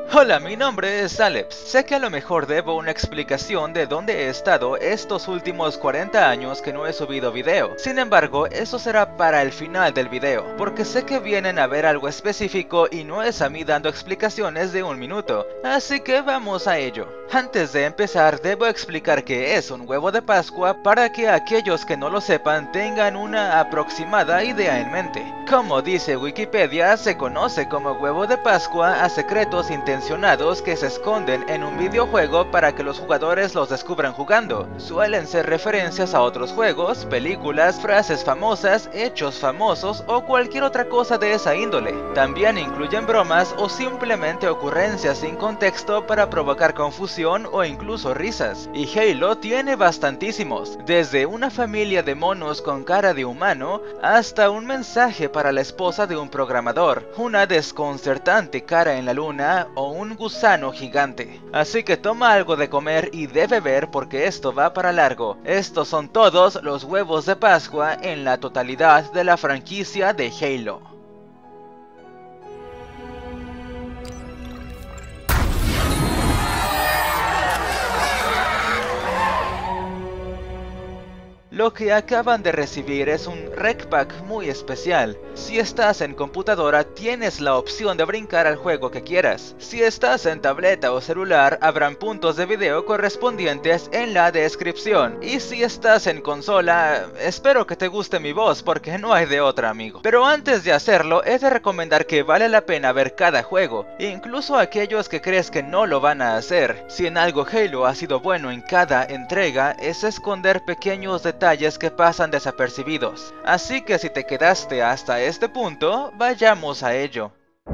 Hola, mi nombre es Alex. Sé que a lo mejor debo una explicación de dónde he estado estos últimos 40 años que no he subido video. Sin embargo, eso será para el final del video, porque sé que vienen a ver algo específico y no es a mí dando explicaciones de un minuto. Así que vamos a ello. Antes de empezar, debo explicar qué es un huevo de Pascua para que aquellos que no lo sepan tengan una aproximada idea en mente. Como dice Wikipedia, se conoce como huevo de Pascua a secretos intencionados que se esconden en un videojuego para que los jugadores los descubran jugando. Suelen ser referencias a otros juegos, películas, frases famosas, hechos famosos o cualquier otra cosa de esa índole. También incluyen bromas o simplemente ocurrencias sin contexto para provocar confusión o incluso risas. Y Halo tiene bastantísimos, desde una familia de monos con cara de humano hasta un mensaje para la esposa de un programador, una desconcertante cara en la luna o un gusano gigante. Así que toma algo de comer y de beber porque esto va para largo. Estos son todos los huevos de Pascua en la totalidad de la franquicia de Halo. Lo que acaban de recibir es un Rec Pack muy especial. Si estás en computadora, tienes la opción de brincar al juego que quieras. Si estás en tableta o celular, habrán puntos de video correspondientes en la descripción. Y si estás en consola, espero que te guste mi voz porque no hay de otra, amigo. Pero antes de hacerlo, he de recomendar que vale la pena ver cada juego, incluso aquellos que crees que no lo van a hacer. Si en algo Halo ha sido bueno en cada entrega, es esconder pequeños detalles que pasan desapercibidos. Así que si te quedaste hasta este punto, vayamos a ello.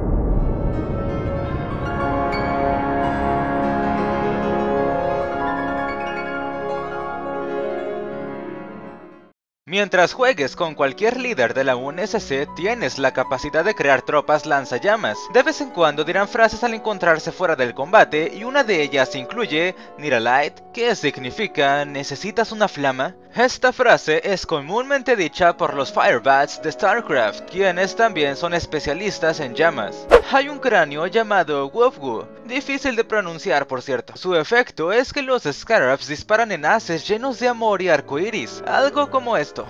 Mientras juegues con cualquier líder de la UNSC, tienes la capacidad de crear tropas lanzallamas. De vez en cuando dirán frases al encontrarse fuera del combate, y una de ellas incluye "Need a light", que significa "¿necesitas una flama?". Esta frase es comúnmente dicha por los Firebats de StarCraft, quienes también son especialistas en llamas. Hay un cráneo llamado Wofgu, difícil de pronunciar por cierto. Su efecto es que los Scarabs disparan en haces llenos de amor y arcoiris, algo como esto.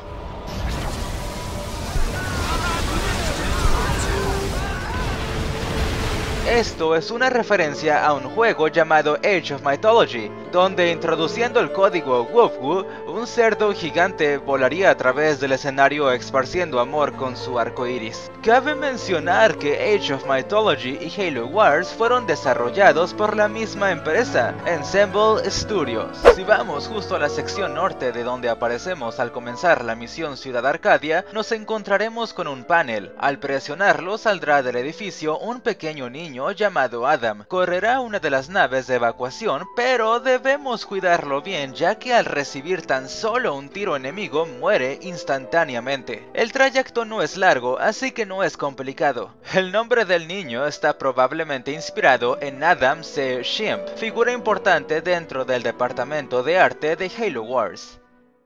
Esto es una referencia a un juego llamado Age of Mythology, donde introduciendo el código Wofgu, un cerdo gigante volaría a través del escenario esparciendo amor con su arco iris. Cabe mencionar que Age of Mythology y Halo Wars fueron desarrollados por la misma empresa, Ensemble Studios. Si vamos justo a la sección norte de donde aparecemos al comenzar la misión Ciudad Arcadia, nos encontraremos con un panel. Al presionarlo saldrá del edificio un pequeño niño llamado Adam. Correrá una de las naves de evacuación, pero debemos cuidarlo bien ya que al recibir tan solo un tiro enemigo muere instantáneamente. El trayecto no es largo, así que no es complicado. El nombre del niño está probablemente inspirado en Adam C. Shimp, figura importante dentro del departamento de arte de Halo Wars.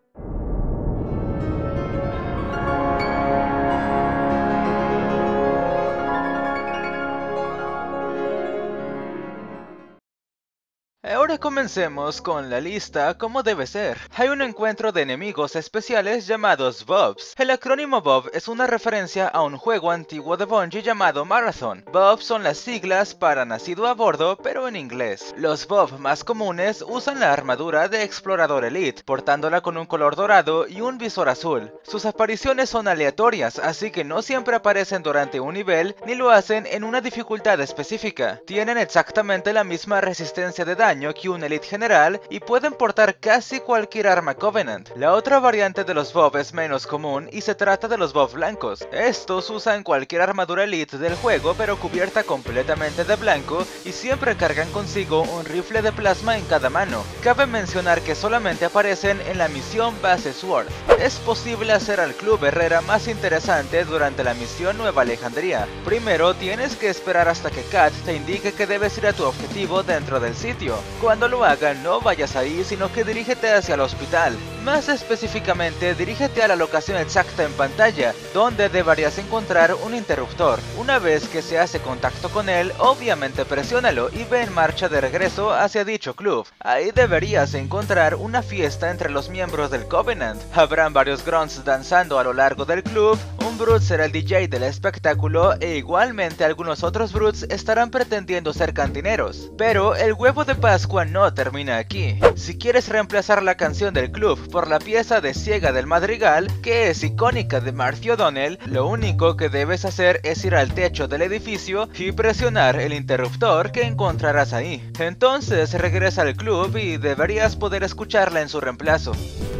Ahora comencemos con la lista como debe ser. Hay un encuentro de enemigos especiales llamados Bobs. El acrónimo Bob es una referencia a un juego antiguo de Bungie llamado Marathon. Bob son las siglas para nacido a bordo, pero en inglés. Los Bob más comunes usan la armadura de Explorador Elite, portándola con un color dorado y un visor azul. Sus apariciones son aleatorias, así que no siempre aparecen durante un nivel, ni lo hacen en una dificultad específica. Tienen exactamente la misma resistencia de daño que un Elite general y pueden portar casi cualquier arma Covenant. La otra variante de los Bob es menos común y se trata de los Bob blancos. Estos usan cualquier armadura Elite del juego pero cubierta completamente de blanco y siempre cargan consigo un rifle de plasma en cada mano. Cabe mencionar que solamente aparecen en la misión Base Sword. Es posible hacer al Club Herrera más interesante durante la misión Nueva Alejandría. Primero tienes que esperar hasta que Kat te indique que debes ir a tu objetivo dentro del sitio. Cuando lo haga, no vayas ahí, sino que dirígete hacia el hospital. Más específicamente, dirígete a la locación exacta en pantalla, donde deberías encontrar un interruptor. Una vez que se hace contacto con él, obviamente presiónalo y ve en marcha de regreso hacia dicho club. Ahí deberías encontrar una fiesta entre los miembros del Covenant. Habrán varios grunts danzando a lo largo del club, un brute será el DJ del espectáculo e igualmente algunos otros brutes estarán pretendiendo ser cantineros. Pero el huevo de Pascua no termina aquí. Si quieres reemplazar la canción del club por la pieza de Ciega del Madrigal, que es icónica de Marty O'Donnell, lo único que debes hacer es ir al techo del edificio y presionar el interruptor que encontrarás ahí. Entonces regresa al club y deberías poder escucharla en su reemplazo.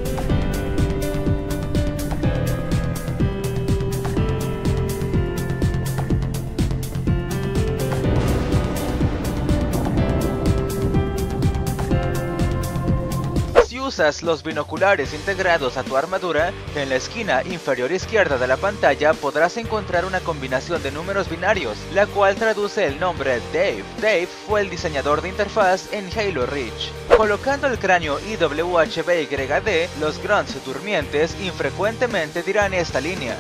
Si usas los binoculares integrados a tu armadura, en la esquina inferior izquierda de la pantalla podrás encontrar una combinación de números binarios, la cual traduce el nombre Dave. Dave fue el diseñador de interfaz en Halo Reach. Colocando el cráneo IWHBYD, los grunts durmientes infrecuentemente dirán esta línea.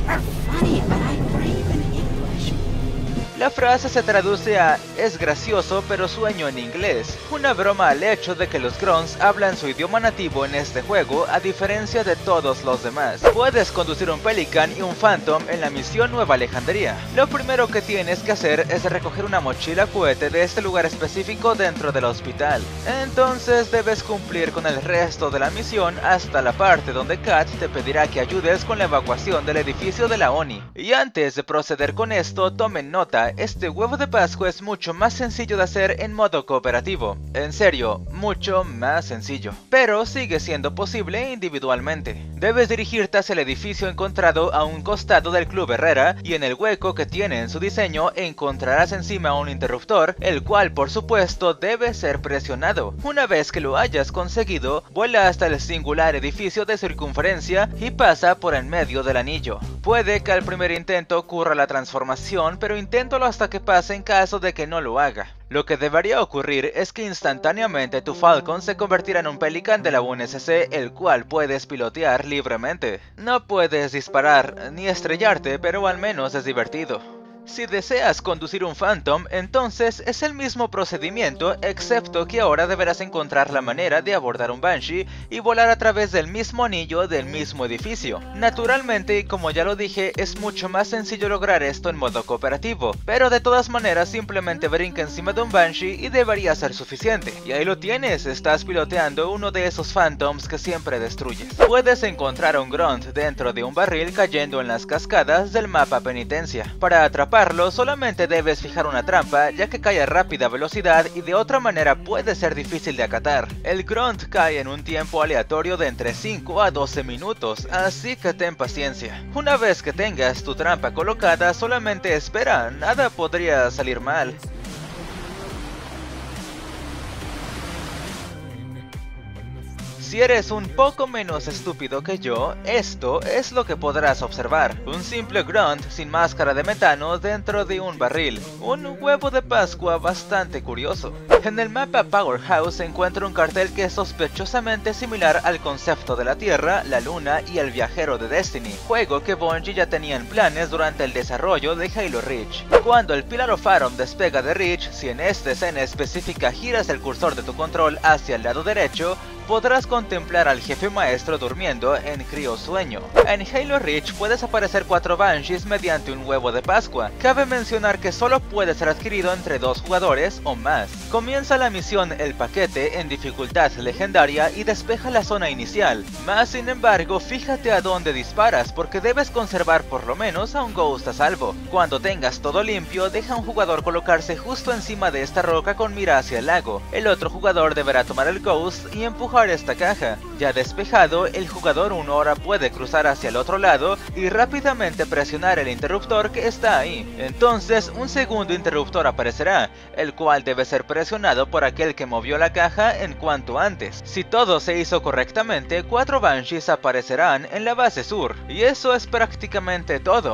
La frase se traduce a "es gracioso pero sueño" en inglés, una broma al hecho de que los grunts hablan su idioma nativo en este juego a diferencia de todos los demás. Puedes conducir un Pelican y un Phantom en la misión Nueva Alejandría. Lo primero que tienes que hacer es recoger una mochila cohete de este lugar específico dentro del hospital. Entonces debes cumplir con el resto de la misión hasta la parte donde Kat te pedirá que ayudes con la evacuación del edificio de la ONI. Y antes de proceder con esto, tomen nota. Este huevo de Pascua es mucho más sencillo de hacer en modo cooperativo. En serio, mucho más sencillo. Pero sigue siendo posible individualmente. Debes dirigirte hacia el edificio encontrado a un costado del Club Herrera y en el hueco que tiene en su diseño encontrarás encima un interruptor, el cual por supuesto debe ser presionado. Una vez que lo hayas conseguido, vuela hasta el singular edificio de circunferencia y pasa por en medio del anillo. Puede que al primer intento ocurra la transformación, pero inténtalo hasta que pase en caso de que no lo haga. Lo que debería ocurrir es que instantáneamente tu Falcon se convertirá en un Pelican de la UNSC, el cual puedes pilotear libremente. No puedes disparar ni estrellarte, pero al menos es divertido. Si deseas conducir un Phantom, entonces es el mismo procedimiento, excepto que ahora deberás encontrar la manera de abordar un Banshee y volar a través del mismo anillo del mismo edificio. Naturalmente, y como ya lo dije, es mucho más sencillo lograr esto en modo cooperativo, pero de todas maneras simplemente brinca encima de un Banshee y debería ser suficiente. Y ahí lo tienes, estás piloteando uno de esos Phantoms que siempre destruyes. Puedes encontrar a un Grunt dentro de un barril cayendo en las cascadas del mapa Penitencia. Para atraparlo solamente debes fijar una trampa, ya que cae a rápida velocidad y de otra manera puede ser difícil de acatar. El Grunt cae en un tiempo aleatorio de entre 5 a 12 minutos, así que ten paciencia. Una vez que tengas tu trampa colocada, solamente espera, nada podría salir mal. Si eres un poco menos estúpido que yo, esto es lo que podrás observar. Un simple Grunt sin máscara de metano dentro de un barril. Un huevo de Pascua bastante curioso. En el mapa Powerhouse se encuentra un cartel que es sospechosamente similar al concepto de la Tierra, la Luna y el Viajero de Destiny, juego que Bungie ya tenía en planes durante el desarrollo de Halo Reach. Cuando el Pillar of Aurum despega de Reach, si en esta escena específica giras el cursor de tu control hacia el lado derecho, podrás contemplar al jefe maestro durmiendo en criosueño. En Halo Reach puedes aparecer 4 Banshees mediante un huevo de Pascua. Cabe mencionar que solo puede ser adquirido entre 2 jugadores o más. Comienza la misión El Paquete en dificultad legendaria y despeja la zona inicial. Más sin embargo, fíjate a dónde disparas porque debes conservar por lo menos a un Ghost a salvo. Cuando tengas todo limpio, deja a un jugador colocarse justo encima de esta roca con mira hacia el lago. El otro jugador deberá tomar el Ghost y empujar esta caja. Ya despejado, el jugador 1 ahora puede cruzar hacia el otro lado y rápidamente presionar el interruptor que está ahí. Entonces un segundo interruptor aparecerá, el cual debe ser presionado por aquel que movió la caja en cuanto antes. Si todo se hizo correctamente, 4 Banshees aparecerán en la base sur, y eso es prácticamente todo.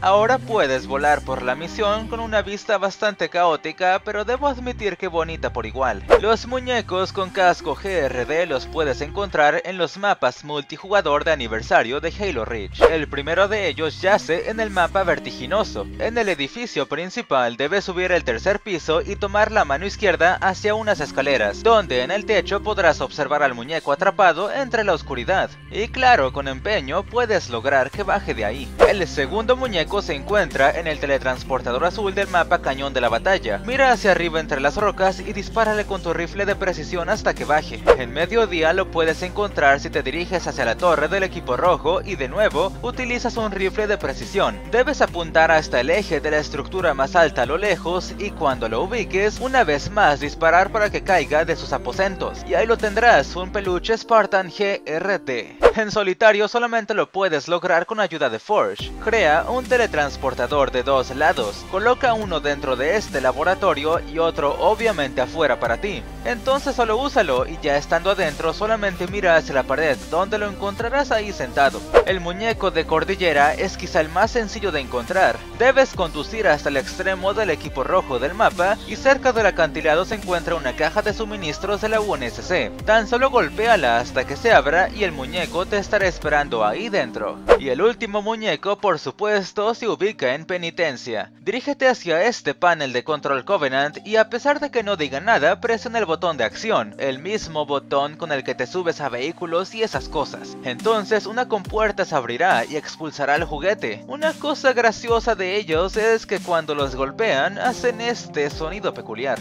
Ahora puedes volar por la misión con una vista bastante caótica, pero debo admitir que bonita por igual. Los muñecos con casco GRD los puedes encontrar en los mapas multijugador de aniversario de Halo Reach. El primero de ellos yace en el mapa vertiginoso. En el edificio principal debes subir el tercer piso y tomar la mano izquierda hacia unas escaleras, donde en el techo podrás observar al muñeco atrapado entre la oscuridad. Y claro, con empeño puedes lograr que baje de ahí. El segundo muñeco se encuentra en el teletransportador azul del mapa Cañón de la Batalla. Mira hacia arriba entre las rocas y dispárale con tu rifle de precisión hasta que baje. En mediodía lo puedes encontrar si te diriges hacia la torre del equipo rojo y de nuevo utilizas un rifle de precisión. Debes apuntar hasta el eje de la estructura más alta a lo lejos y cuando lo ubiques, una vez más disparar para que caiga de sus aposentos. Y ahí lo tendrás, un peluche Spartan GRD. En solitario solamente lo puedes lograr con ayuda de Forge. Crea un teletransportador de dos lados, coloca uno dentro de este laboratorio y otro obviamente afuera para ti. Entonces solo úsalo y ya estando adentro solamente mira hacia la pared donde lo encontrarás ahí sentado. El muñeco de cordillera es quizá el más sencillo de encontrar. Debes conducir hasta el extremo del equipo rojo del mapa y cerca del acantilado se encuentra una caja de suministros de la UNSC. Tan solo golpéala hasta que se abra y el muñeco te estará esperando ahí dentro. Y el último muñeco por supuesto se ubica en Penitencia. Dirígete hacia este panel de Control Covenant y a pesar de que no diga nada, presiona el botón de acción, el mismo botón con el que te subes a vehículos y esas cosas. Entonces una compuerta se abrirá y expulsará el juguete. Una cosa graciosa de ellos es que cuando los golpean hacen este sonido peculiar.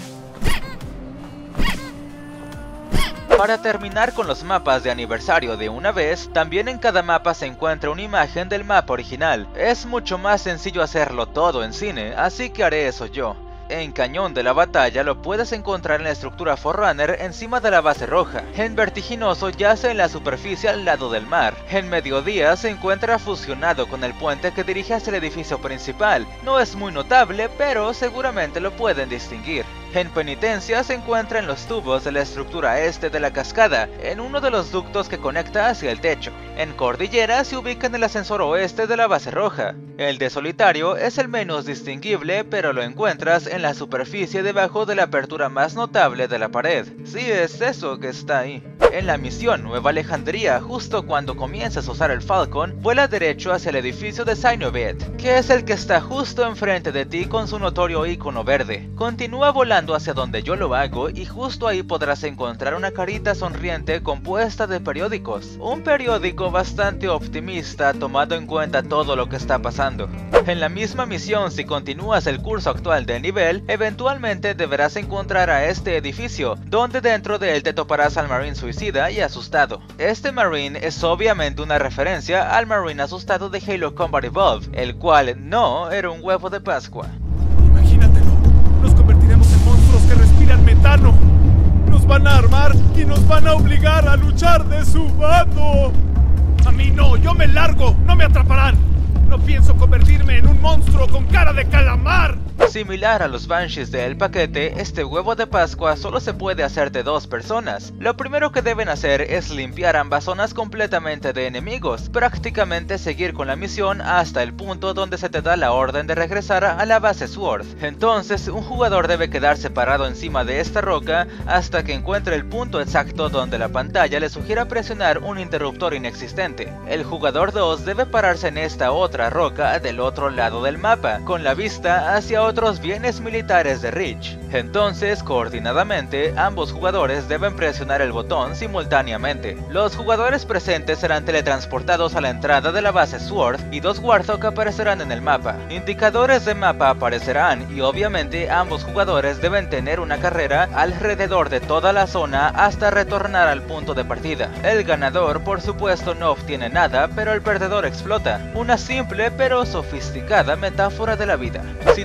Para terminar con los mapas de aniversario de una vez, también en cada mapa se encuentra una imagen del mapa original. Es mucho más sencillo hacerlo todo en cine, así que haré eso yo. En Cañón de la Batalla lo puedes encontrar en la estructura Forerunner encima de la base roja. En Vertiginoso yace en la superficie al lado del mar. En Mediodía se encuentra fusionado con el puente que dirige hacia el edificio principal. No es muy notable, pero seguramente lo pueden distinguir. En Penitencia se encuentra en los tubos de la estructura este de la cascada, en uno de los ductos que conecta hacia el techo. En Cordillera se ubica en el ascensor oeste de la base roja. El de Solitario es el menos distinguible, pero lo encuentras en la superficie debajo de la apertura más notable de la pared. Sí, es eso que está ahí. En la misión Nueva Alejandría, justo cuando comienzas a usar el Falcon, vuela derecho hacia el edificio de Synovate, que es el que está justo enfrente de ti con su notorio icono verde. Continúa volando hacia donde yo lo hago y justo ahí podrás encontrar una carita sonriente compuesta de periódicos. Un periódico bastante optimista tomando en cuenta todo lo que está pasando. En la misma misión, si continúas el curso actual del nivel, eventualmente deberás encontrar a este edificio, donde dentro de él te toparás al Marine suicida y asustado. Este Marine es obviamente una referencia al Marine asustado de Halo Combat Evolved, el cual no era un huevo de Pascua. Imagínatelo, nos convertiremos en monstruos que respiran metano. Nos van a armar y nos van a obligar a luchar de su bando. A mí no, yo me largo, no me atraparán. No pienso convertirme en un monstruo con cara de calamar. Similar a los Banshees del paquete, este huevo de Pascua solo se puede hacer de dos personas. Lo primero que deben hacer es limpiar ambas zonas completamente de enemigos, prácticamente seguir con la misión hasta el punto donde se te da la orden de regresar a la base Sword. Entonces, un jugador debe quedarse parado encima de esta roca hasta que encuentre el punto exacto donde la pantalla le sugiera presionar un interruptor inexistente. El jugador 2 debe pararse en esta otra roca del otro lado del mapa, con la vista hacia otros bienes militares de Reach. Entonces, coordinadamente, ambos jugadores deben presionar el botón simultáneamente. Los jugadores presentes serán teletransportados a la entrada de la base Sword y dos Warthog aparecerán en el mapa. Indicadores de mapa aparecerán y obviamente ambos jugadores deben tener una carrera alrededor de toda la zona hasta retornar al punto de partida. El ganador por supuesto no obtiene nada, pero el perdedor explota. Una simple pero sofisticada metáfora de la vida. Si te fijas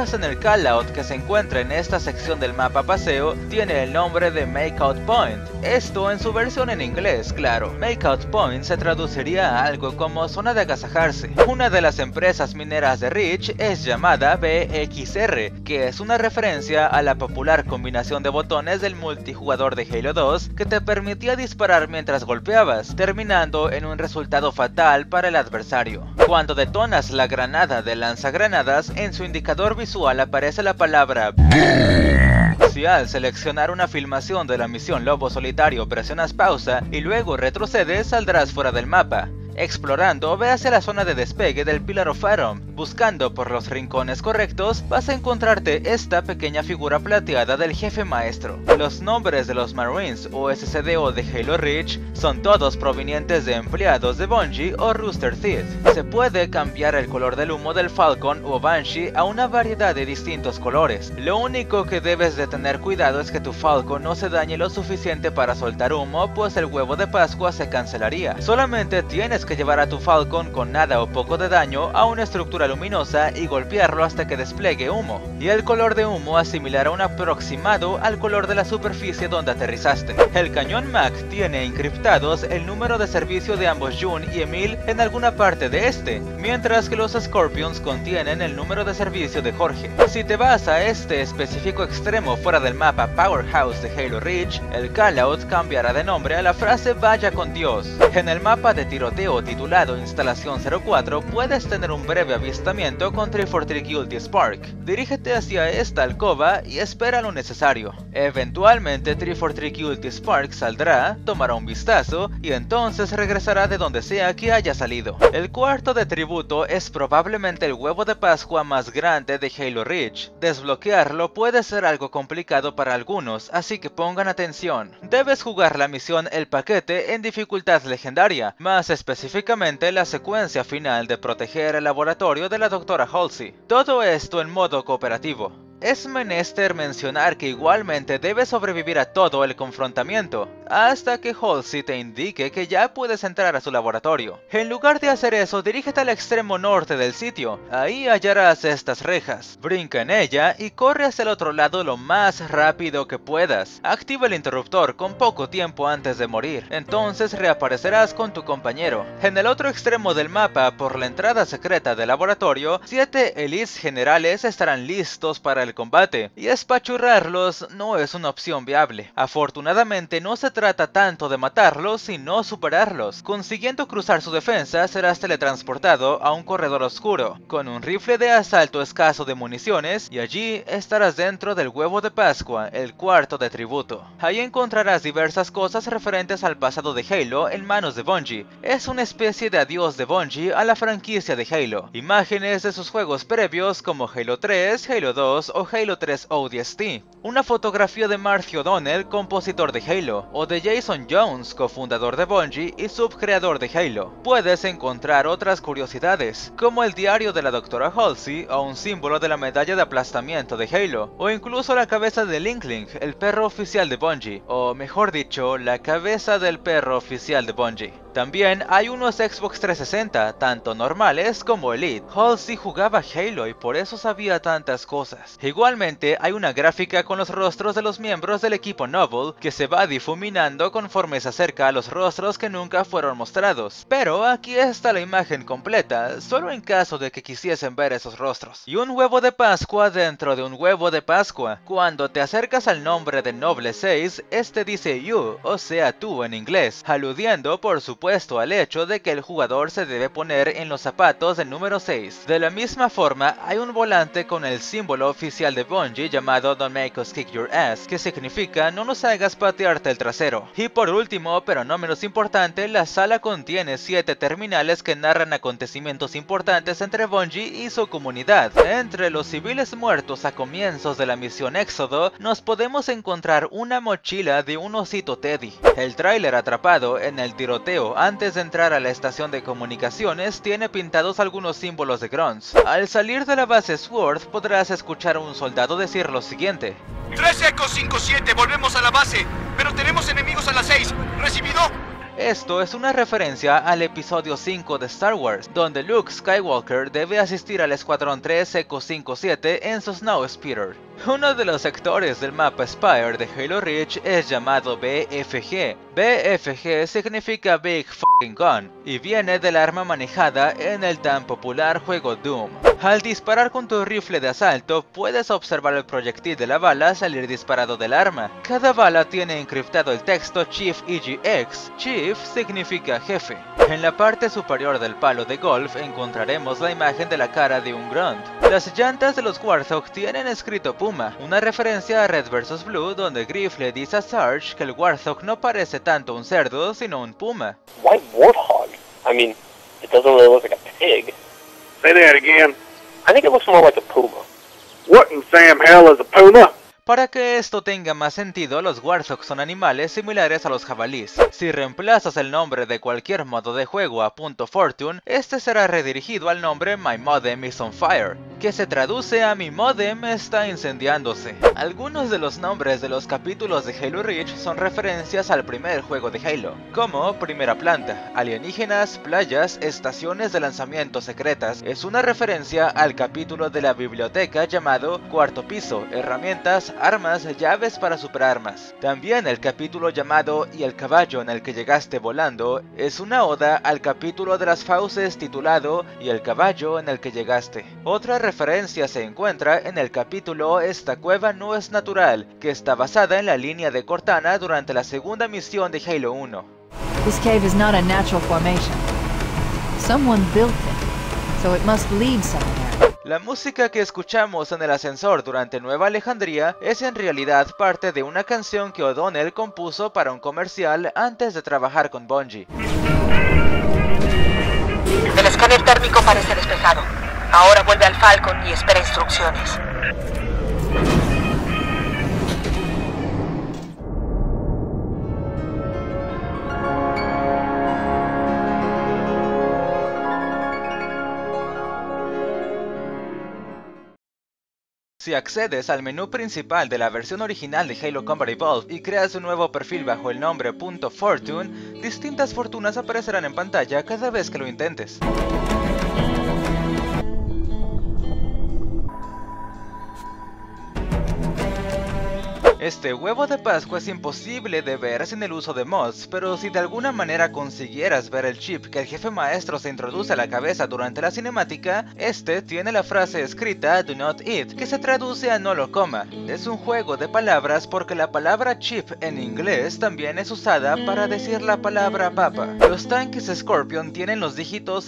pues en el callout que se encuentra en esta sección del mapa paseo tiene el nombre de Makeout Point, esto en su versión en inglés, claro. Makeout Point se traduciría a algo como zona de agasajarse. Una de las empresas mineras de Reach es llamada BXR, que es una referencia a la popular combinación de botones del multijugador de Halo 2 que te permitía disparar mientras golpeabas, terminando en un resultado fatal para el adversario. Cuando detonas la granada de lanzagranadas, en su indicador visual aparece la palabra BOOM. Si al seleccionar una filmación de la misión Lobo Solitario presionas pausa y luego retrocedes, saldrás fuera del mapa. Explorando, ve hacia la zona de despegue del Pillar of Atom. Buscando por los rincones correctos, vas a encontrarte esta pequeña figura plateada del jefe maestro. Los nombres de los Marines o SCDO de Halo Reach son todos provenientes de empleados de Bungie o Rooster Teeth. Se puede cambiar el color del humo del Falcon o Banshee a una variedad de distintos colores. Lo único que debes de tener cuidado es que tu Falcon no se dañe lo suficiente para soltar humo, pues el huevo de Pascua se cancelaría. Solamente tienes que llevar a tu Falcon con nada o poco de daño a una estructura luminosa y golpearlo hasta que despliegue humo, y el color de humo asimilará un aproximado al color de la superficie donde aterrizaste. El cañón Mac tiene encriptados el número de servicio de ambos June y Emil en alguna parte de este, mientras que los Scorpions contienen el número de servicio de Jorge. Si te vas a este específico extremo fuera del mapa Powerhouse de Halo Reach, el callout cambiará de nombre a la frase Vaya con Dios. En el mapa de tiroteo titulado Instalación 04 puedes tener un breve avistamiento con 343 Guilty Spark. Dirígete hacia esta alcoba y espera lo necesario. Eventualmente 343 Guilty Spark saldrá, tomará un vistazo y entonces regresará de donde sea que haya salido. El cuarto de tributo es probablemente el huevo de Pascua más grande de Halo Reach. Desbloquearlo puede ser algo complicado para algunos, así que pongan atención. Debes jugar la misión El Paquete en dificultad legendaria, más específicamente la secuencia final de proteger el laboratorio de la Dra. Halsey. Todo esto en modo cooperativo. Es menester mencionar que igualmente debes sobrevivir a todo el confrontamiento, hasta que Halsey te indique que ya puedes entrar a su laboratorio. En lugar de hacer eso, dirígete al extremo norte del sitio, ahí hallarás estas rejas. Brinca en ella y corre hacia el otro lado lo más rápido que puedas. Activa el interruptor con poco tiempo antes de morir, entonces reaparecerás con tu compañero. En el otro extremo del mapa, por la entrada secreta del laboratorio, 7 elites generales estarán listos para el combate, y espachurrarlos no es una opción viable. Afortunadamente no se trata tanto de matarlos sino superarlos. Consiguiendo cruzar su defensa serás teletransportado a un corredor oscuro, con un rifle de asalto escaso de municiones, y allí estarás dentro del huevo de Pascua, el cuarto de tributo. Ahí encontrarás diversas cosas referentes al pasado de Halo en manos de Bungie. Es una especie de adiós de Bungie a la franquicia de Halo. Imágenes de sus juegos previos como Halo 3, Halo 2 o Halo 3 ODST, una fotografía de Marty O'Donnell, compositor de Halo, o de Jason Jones, cofundador de Bungie y subcreador de Halo. Puedes encontrar otras curiosidades, como el diario de la Dra. Halsey o un símbolo de la medalla de aplastamiento de Halo, o incluso la cabeza de Linkling, el perro oficial de Bungie, o mejor dicho, la cabeza del perro oficial de Bungie. También hay unos Xbox 360, tanto normales como Elite. Halsey jugaba Halo y por eso sabía tantas cosas. Igualmente hay una gráfica con los rostros de los miembros del equipo Noble que se va difuminando conforme se acerca a los rostros que nunca fueron mostrados. Pero aquí está la imagen completa, solo en caso de que quisiesen ver esos rostros. Y un huevo de Pascua dentro de un huevo de Pascua. Cuando te acercas al nombre de Noble 6, este dice you, o sea tú en inglés, aludiendo por supuesto al hecho de que el jugador se debe poner en los zapatos del número 6. De la misma forma, hay un volante con el símbolo oficial de Bungie llamado Don't Make Us Kick Your Ass, que significa no nos hagas patearte el trasero. Y por último, pero no menos importante, la sala contiene 7 terminales que narran acontecimientos importantes entre Bungie y su comunidad. Entre los civiles muertos a comienzos de la misión Éxodo, nos podemos encontrar una mochila de un osito Teddy. El tráiler atrapado en el tiroteo antes de entrar a la estación de comunicaciones tiene pintados algunos símbolos de grunts. Al salir de la base Sword podrás escuchar a un soldado decir lo siguiente: 3 Echo 5-7, volvemos a la base, pero tenemos enemigos a las 6, ¿recibido? Esto es una referencia al episodio 5 de Star Wars, donde Luke Skywalker debe asistir al Escuadrón 3 Echo 57 en su Snowspeeder. Uno de los sectores del mapa Spire de Halo Reach es llamado BFG. BFG significa Big F***ing Gun y viene del arma manejada en el tan popular juego Doom. Al disparar con tu rifle de asalto, puedes observar el proyectil de la bala salir disparado del arma. Cada bala tiene encriptado el texto Chief EGX. Chief significa jefe. En la parte superior del palo de golf encontraremos la imagen de la cara de un grunt. Las llantas de los Warthog tienen escrito Puma, una referencia a Red vs Blue, donde Griff le dice a Sarge que el Warthog no parece tanto un cerdo sino un puma. Why warthog? I mean, it doesn't really look like a pig. Say that again. I think it looks more like a puma. What in Sam hell is a puma? Para que esto tenga más sentido, los Warthog son animales similares a los jabalíes. Si reemplazas el nombre de cualquier modo de juego a .fortune, este será redirigido al nombre My Modem is on Fire, que se traduce a Mi modem está incendiándose. Algunos de los nombres de los capítulos de Halo Reach son referencias al primer juego de Halo, como Primera Planta, Alienígenas, Playas, Estaciones de Lanzamiento Secretas. Es una referencia al capítulo de la biblioteca llamado Cuarto Piso, Herramientas, Armas, Llaves para Superarmas. También el capítulo llamado Y el caballo en el que llegaste volando es una oda al capítulo de las fauces titulado Y el caballo en el que llegaste. Otra referencia se encuentra en el capítulo Esta cueva no es natural, que está basada en la línea de Cortana durante la segunda misión de Halo 1. This cave is not a natural formation. Someone built it, so it must lead somewhere. La música que escuchamos en el ascensor durante Nueva Alejandría es en realidad parte de una canción que O'Donnell compuso para un comercial antes de trabajar con Bungie. El escáner térmico parece despejado. Ahora vuelve al Falcon y espera instrucciones. Si accedes al menú principal de la versión original de Halo Combat Evolved y creas un nuevo perfil bajo el nombre .fortune, distintas fortunas aparecerán en pantalla cada vez que lo intentes. Este huevo de Pascua es imposible de ver sin el uso de mods, pero si de alguna manera consiguieras ver el chip que el jefe maestro se introduce a la cabeza durante la cinemática, este tiene la frase escrita Do not eat, que se traduce a no lo coma. Es un juego de palabras porque la palabra chip en inglés también es usada para decir la palabra papa. Los tanques Scorpion tienen los dígitos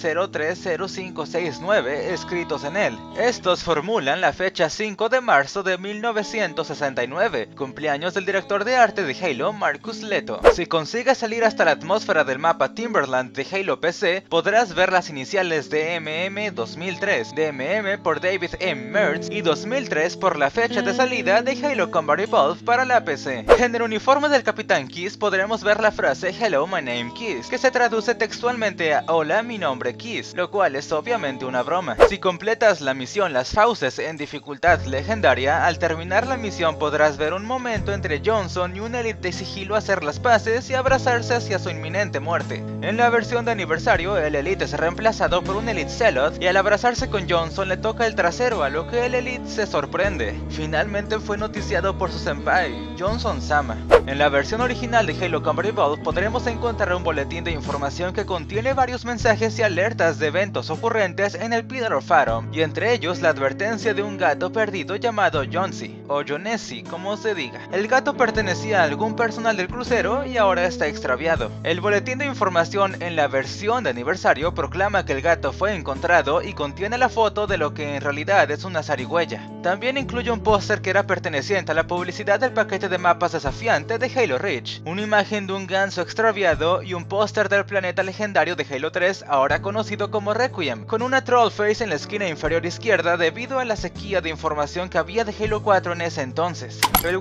030569 escritos en él. Estos formulan la fecha 5 de marzo de 1969, cumpleaños del director de arte de Halo, Marcus Leto. Si consigues salir hasta la atmósfera del mapa Timberland de Halo PC, podrás ver las iniciales de DMM 2003, DMM por David M. Mertz y 2003 por la fecha de salida de Halo Combat Evolved para la PC. En el uniforme del Capitán Kiss podremos ver la frase Hello, my name Kiss, que se traduce textualmente a Hola, mi nombre Kiss, lo cual es obviamente una broma. Si completas la misión Las Fauces en dificultad legendaria, al terminar la misión podrás ver un momento entre Johnson y un Elite de sigilo hacer las paces y abrazarse hacia su inminente muerte. En la versión de aniversario, el Elite es reemplazado por un Elite Zealot y al abrazarse con Johnson le toca el trasero, a lo que el Elite se sorprende. Finalmente fue noticiado por su senpai, Johnson Sama. En la versión original de Halo Combat Evolved podremos encontrar un boletín de información que contiene varios mensajes y alertas de eventos ocurrentes en el Pillar of Atom, y entre ellos la advertencia de un gato perdido llamado Jonesy, o Jonesy como se diga. El gato pertenecía a algún personal del crucero y ahora está extraviado. El boletín de información en la versión de aniversario proclama que el gato fue encontrado y contiene la foto de lo que en realidad es una zarigüeya. También incluye un póster que era perteneciente a la publicidad del paquete de mapas desafiante de Halo Reach, una imagen de un ganso extraviado y un póster del planeta legendario de Halo 3, ahora conocido como Requiem, con una trollface en la esquina inferior izquierda debido a la sequía de información que había de Halo 4 en ese entonces. El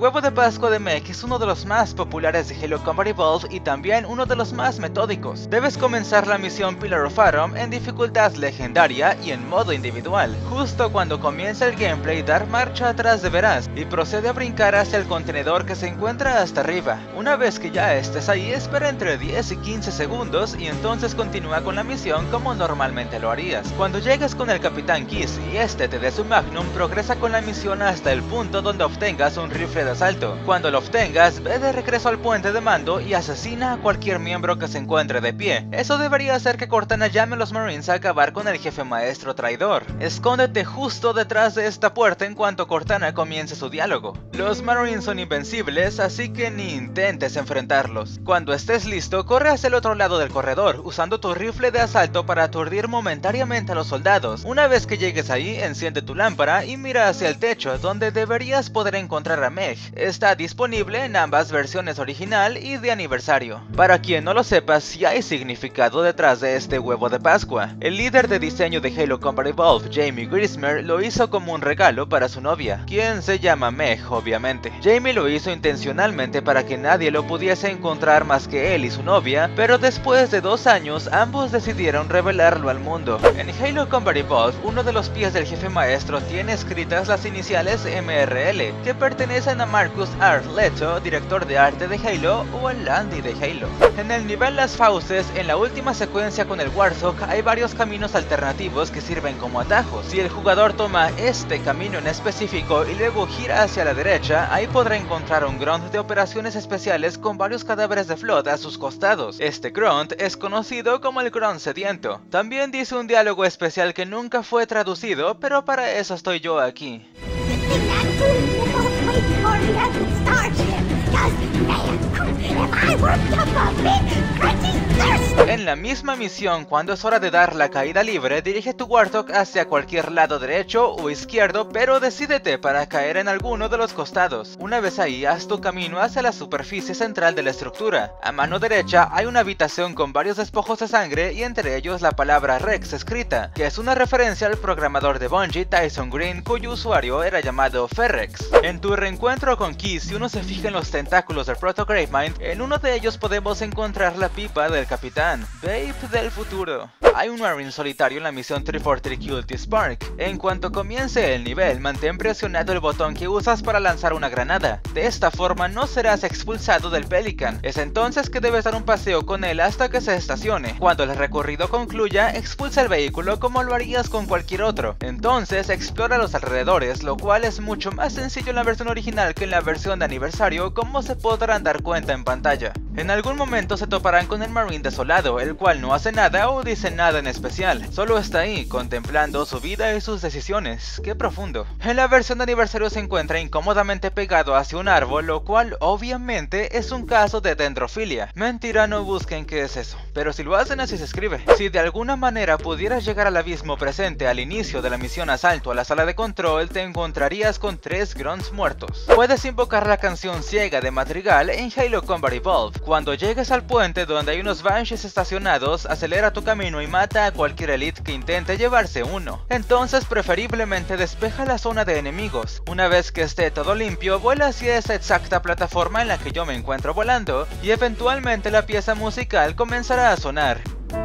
huevo de Pascua de Mech es uno de los más populares de Halo Combat Evolved y también uno de los más metódicos. Debes comenzar la misión Pillar of Autumn en dificultad legendaria y en modo individual. Justo cuando comienza el gameplay, dar marcha atrás deberás y procede a brincar hacia el contenedor que se encuentra hasta arriba. Una vez que ya estés ahí, espera entre 10 y 15 segundos y entonces continúa con la misión como normalmente lo harías. Cuando llegues con el Capitán Kiss y este te dé su Magnum, progresa con la misión hasta el punto donde obtengas un rifle de asalto. Cuando lo obtengas, ve de regreso al puente de mando y asesina a cualquier miembro que se encuentre de pie. Eso debería hacer que Cortana llame a los Marines a acabar con el jefe maestro traidor. Escóndete justo detrás de esta puerta en cuanto Cortana comience su diálogo. Los Marines son invencibles, así que ni intentes enfrentarlos. Cuando estés listo, corre hacia el otro lado del corredor, usando tu rifle de asalto para aturdir momentáneamente a los soldados. Una vez que llegues ahí, enciende tu lámpara y mira hacia el techo, donde deberías poder encontrar a Mech. Está disponible en ambas versiones original y de aniversario. Para quien no lo sepa, sí hay significado detrás de este huevo de Pascua. El líder de diseño de Halo Combat Evolved, Jamie Grismer, lo hizo como un regalo para su novia, quien se llama Mech, obviamente. Jamie lo hizo intencionalmente para que nadie lo pudiese encontrar más que él y su novia, pero después de 2 años, ambos decidieron revelarlo al mundo. En Halo Combat Evolved, uno de los pies del jefe maestro tiene escritas las iniciales MRL, que pertenecen a Marcus R. Leto, director de arte de Halo, o al Landy de Halo. En el nivel Las Fauces, en la última secuencia con el Warthog, hay varios caminos alternativos que sirven como atajos. Si el jugador toma este camino en específico y luego gira hacia la derecha, ahí podrá encontrar un grunt de operaciones especiales con varios cadáveres de Flood a sus costados. Este grunt es conocido como el grunt sediento. También dice un diálogo especial que nunca fue traducido, pero para eso estoy yo aquí. En la misma misión, cuando es hora de dar la caída libre, dirige tu Warthog hacia cualquier lado derecho o izquierdo, pero decídete para caer en alguno de los costados. Una vez ahí, haz tu camino hacia la superficie central de la estructura. A mano derecha hay una habitación con varios despojos de sangre y entre ellos la palabra Rex escrita, que es una referencia al programador de Bungie, Tyson Green, cuyo usuario era llamado Ferrex. En tu reencuentro con Kiss, si uno se fija en los tentáculos del Proto Gravemind, en uno de ellos podemos encontrar la pipa del Capitán Babe del futuro. Hay un Marine solitario en la misión 343 Cultist Spark. En cuanto comience el nivel, mantén presionado el botón que usas para lanzar una granada. De esta forma no serás expulsado del Pelican. Es entonces que debes dar un paseo con él hasta que se estacione. Cuando el recorrido concluya, expulsa el vehículo como lo harías con cualquier otro. Entonces explora los alrededores, lo cual es mucho más sencillo en la versión original que en la versión de aniversario, como se podrán dar cuenta en pantalla. En algún momento se toparán con el Marine desolado, el cual no hace nada o dice nada en especial, solo está ahí, contemplando su vida y sus decisiones. ¡Qué profundo! En la versión de aniversario se encuentra incómodamente pegado hacia un árbol, lo cual obviamente es un caso de dendrofilia. Mentira, no busquen qué es eso, pero si lo hacen así se escribe. Si de alguna manera pudieras llegar al abismo presente al inicio de la misión asalto a la sala de control, te encontrarías con 3 grunts muertos. Puedes invocar la canción ciega de Madrigal en Halo Combat Evolved. Cuando llegues al puente donde hay unos Banshees estacionados, acelera tu camino y mata a cualquier elite que intente llevarse uno. Entonces preferiblemente despeja la zona de enemigos. Una vez que esté todo limpio, vuela hacia esa exacta plataforma en la que yo me encuentro volando y eventualmente la pieza musical comenzará a sonar.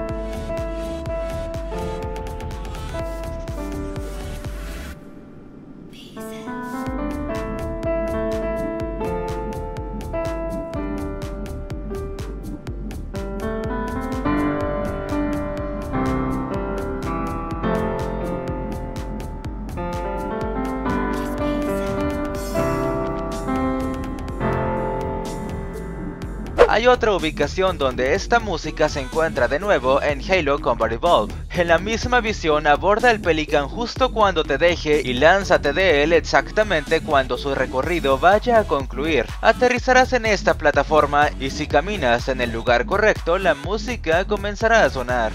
Hay otra ubicación donde esta música se encuentra de nuevo en Halo Combat Evolved. En la misma visión aborda el Pelican justo cuando te deje y lánzate de él exactamente cuando su recorrido vaya a concluir. Aterrizarás en esta plataforma y si caminas en el lugar correcto, la música comenzará a sonar.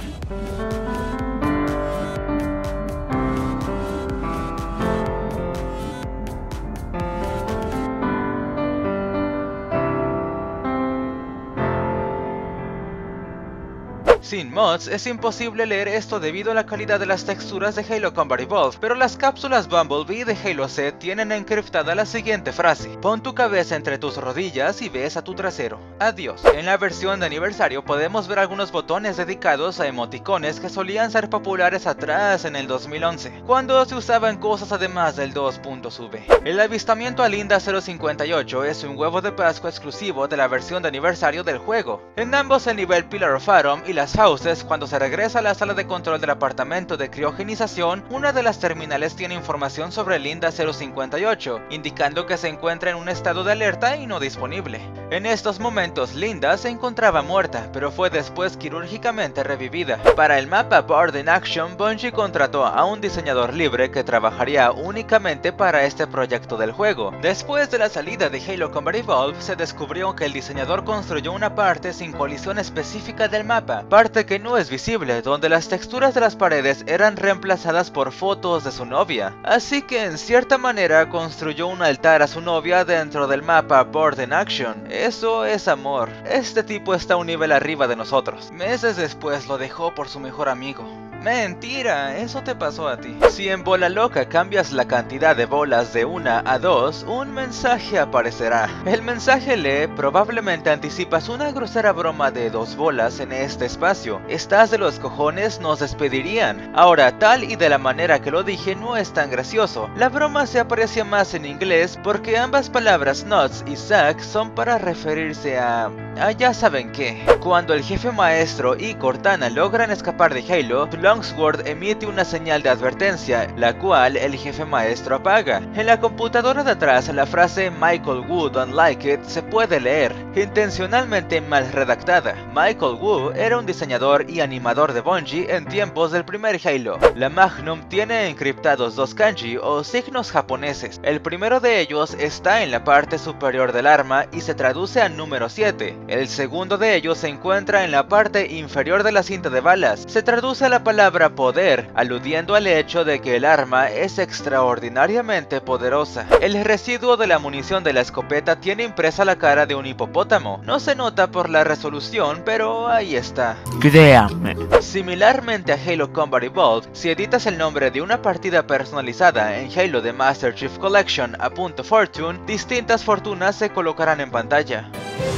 Sin mods es imposible leer esto debido a la calidad de las texturas de Halo Combat Evolved, pero las cápsulas Bumblebee de Halo C tienen encriptada la siguiente frase: pon tu cabeza entre tus rodillas y ves a tu trasero. Adiós. En la versión de aniversario podemos ver algunos botones dedicados a emoticones que solían ser populares atrás en el 2011, cuando se usaban cosas además del 2.V. El avistamiento a Linda 058 es un huevo de Pascua exclusivo de la versión de aniversario del juego. En ambos el nivel Pillar of Atom y las houses, cuando se regresa a la sala de control del apartamento de criogenización, una de las terminales tiene información sobre Linda 058, indicando que se encuentra en un estado de alerta y no disponible. En estos momentos Linda se encontraba muerta, pero fue después quirúrgicamente revivida. Para el mapa Board in Action, Bungie contrató a un diseñador libre que trabajaría únicamente para este proyecto del juego. Después de la salida de Halo Combat Evolved, se descubrió que el diseñador construyó una parte sin colisión específica del mapa, parte que no es visible, donde las texturas de las paredes eran reemplazadas por fotos de su novia. Así que en cierta manera construyó un altar a su novia dentro del mapa Board in Action. Eso es amor. Este tipo está un nivel arriba de nosotros. Meses después lo dejó por su mejor amigo. Mentira, eso te pasó a ti. Si en Bola Loca cambias la cantidad de bolas de 1 a 2, un mensaje aparecerá. El mensaje lee: probablemente anticipas una grosera broma de 2 bolas en este espacio. ¿Estás de los cojones? Nos despedirían. Ahora, tal y de la manera que lo dije no es tan gracioso. La broma se aprecia más en inglés porque ambas palabras nuts y sack son para referirse a ya saben qué. Cuando el jefe maestro y Cortana logran escapar de Halo, Longsword emite una señal de advertencia, la cual el jefe maestro apaga. En la computadora de atrás, la frase Michael Wu don't like it se puede leer, intencionalmente mal redactada. Michael Wu era un diseñador y animador de Bungie en tiempos del primer Halo. La Magnum tiene encriptados 2 kanji o signos japoneses. El primero de ellos está en la parte superior del arma y se traduce a número 7. El segundo de ellos se encuentra en la parte inferior de la cinta de balas. Se traduce a la palabra poder, aludiendo al hecho de que el arma es extraordinariamente poderosa. El residuo de la munición de la escopeta tiene impresa la cara de un hipopótamo. No se nota por la resolución, pero ahí está. Créame. Similarmente a Halo Combat Evolved, si editas el nombre de una partida personalizada en Halo The Master Chief Collection a .fortune, distintas fortunas se colocarán en pantalla.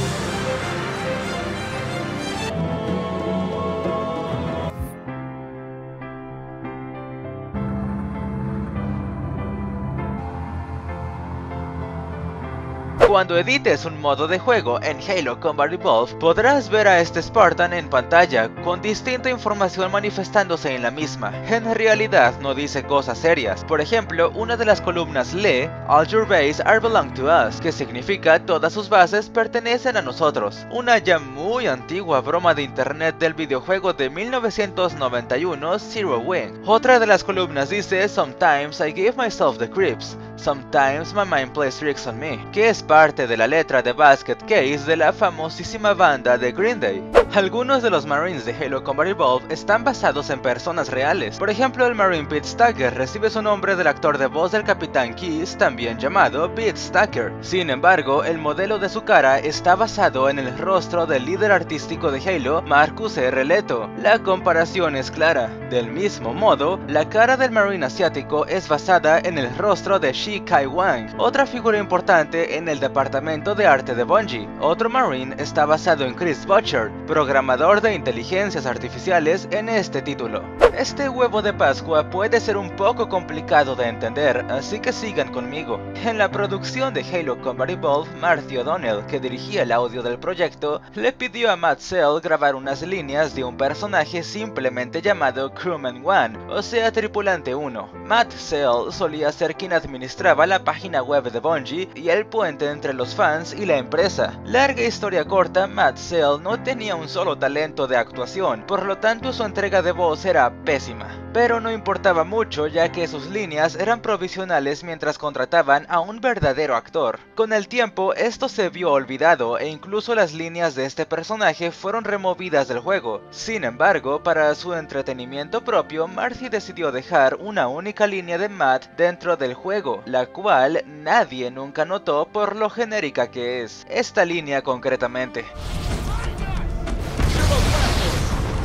Cuando edites un modo de juego en Halo Combat Evolved, podrás ver a este Spartan en pantalla, con distinta información manifestándose en la misma. En realidad no dice cosas serias. Por ejemplo, una de las columnas lee All your bases are belong to us, que significa todas sus bases pertenecen a nosotros. Una ya muy antigua broma de internet del videojuego de 1991 Zero Wing. Otra de las columnas dice Sometimes I give myself the creeps. Sometimes my mind plays tricks on me, que es parte de la letra de Basket Case de la famosísima banda de Green Day. Algunos de los Marines de Halo Combat Evolved están basados en personas reales. Por ejemplo, el Marine Pete Stacker recibe su nombre del actor de voz del Capitán Keyes, también llamado Pete Stacker. Sin embargo, el modelo de su cara está basado en el rostro del líder artístico de Halo, Marcus R. Leto. La comparación es clara. Del mismo modo, la cara del Marine asiático es basada en el rostro de Shi Kai Wang, otra figura importante en el departamento de arte de Bungie. Otro Marine está basado en Chris Butcher, programador de inteligencias artificiales en este título. Este huevo de Pascua puede ser un poco complicado de entender, así que sigan conmigo. En la producción de Halo Combat Evolved, Marty O'Donnell, que dirigía el audio del proyecto, le pidió a Matt Sell grabar unas líneas de un personaje simplemente llamado Crewman 1, o sea, tripulante 1. Matt Sell solía ser quien administraba la página web de Bungie y el puente entre los fans y la empresa. Larga historia corta, Matt Sell no tenía un solo talento de actuación, por lo tanto su entrega de voz era pésima. Pero no importaba mucho, ya que sus líneas eran provisionales mientras contrataban a un verdadero actor. Con el tiempo, esto se vio olvidado e incluso las líneas de este personaje fueron removidas del juego. Sin embargo, para su entretenimiento propio, Marty decidió dejar una única línea de Matt dentro del juego, la cual nadie nunca notó por lo genérica que es. Esta línea concretamente.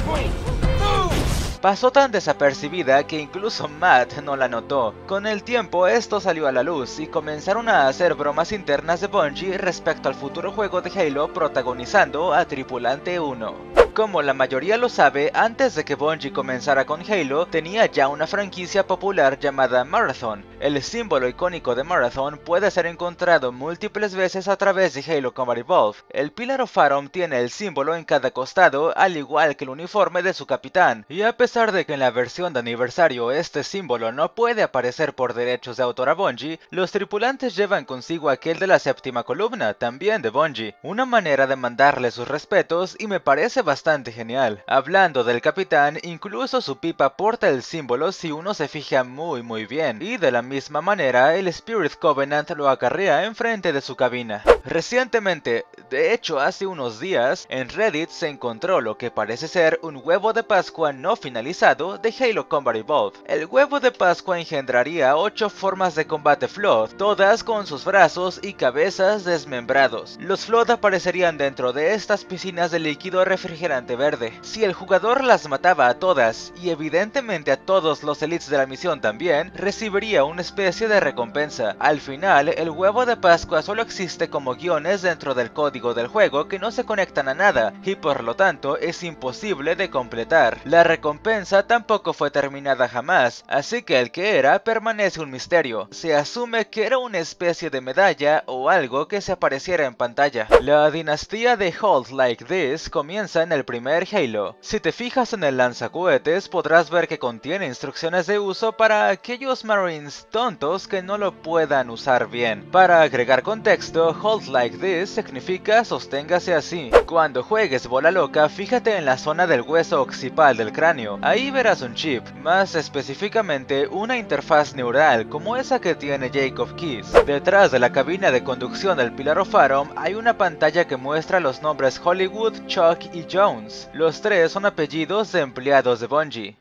Pasó tan desapercibida que incluso Matt no la notó. Con el tiempo esto salió a la luz y comenzaron a hacer bromas internas de Bungie respecto al futuro juego de Halo protagonizando a Tripulante 1. Como la mayoría lo sabe, antes de que Bungie comenzara con Halo, tenía ya una franquicia popular llamada Marathon. El símbolo icónico de Marathon puede ser encontrado múltiples veces a través de Halo Combat Evolved. El Pillar of Autumn tiene el símbolo en cada costado, al igual que el uniforme de su capitán, y a pesar de que en la versión de aniversario este símbolo no puede aparecer por derechos de autor a Bungie, los tripulantes llevan consigo aquel de la séptima columna, también de Bungie, una manera de mandarle sus respetos y me parece bastante genial. Hablando del capitán, incluso su pipa porta el símbolo si uno se fija muy bien, y de la misma manera el Spirit Covenant lo acarrea enfrente de su cabina. Recientemente, de hecho hace unos días, en Reddit se encontró lo que parece ser un huevo de Pascua no finalizado de Halo Combat Evolved. El huevo de Pascua engendraría 8 formas de combate Flood, todas con sus brazos y cabezas desmembrados. Los Flood aparecerían dentro de estas piscinas de líquido refrigerante verde. Si el jugador las mataba a todas, y evidentemente a todos los elites de la misión también, recibiría una especie de recompensa. Al final, el huevo de Pascua solo existe como guiones dentro del código del juego que no se conectan a nada, y por lo tanto es imposible de completar. La recompensa tampoco fue terminada jamás, así que el que era permanece un misterio. Se asume que era una especie de medalla o algo que se apareciera en pantalla. La dinastía de Hold Like This comienza en el primer Halo. Si te fijas en el lanzacohetes podrás ver que contiene instrucciones de uso para aquellos Marines tontos que no lo puedan usar bien. Para agregar contexto, Hold Like This significa sosténgase así. Cuando juegues Bola Loca, fíjate en la zona del hueso occipal del cráneo. Ahí verás un chip, más específicamente una interfaz neural como esa que tiene Jacob Keyes. Detrás de la cabina de conducción del Pillar of Autumn hay una pantalla que muestra los nombres Hollywood, Chuck y Jones. Los tres son apellidos de empleados de Bungie.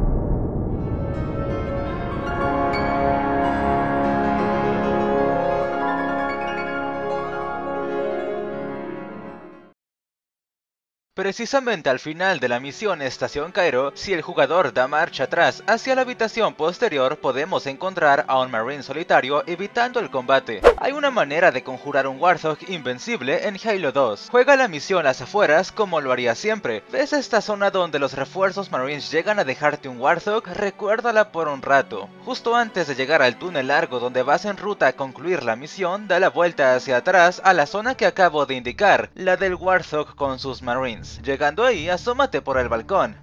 Precisamente al final de la misión Estación Cairo, si el jugador da marcha atrás hacia la habitación posterior, podemos encontrar a un Marine solitario evitando el combate. Hay una manera de conjurar un Warthog invencible en Halo 2. Juega la misión Las Afueras como lo haría siempre. ¿Ves esta zona donde los refuerzos Marines llegan a dejarte un Warthog? Recuérdala por un rato. Justo antes de llegar al túnel largo donde vas en ruta a concluir la misión, da la vuelta hacia atrás a la zona que acabo de indicar, la del Warthog con sus Marines. Llegando ahí, asómate por el balcón.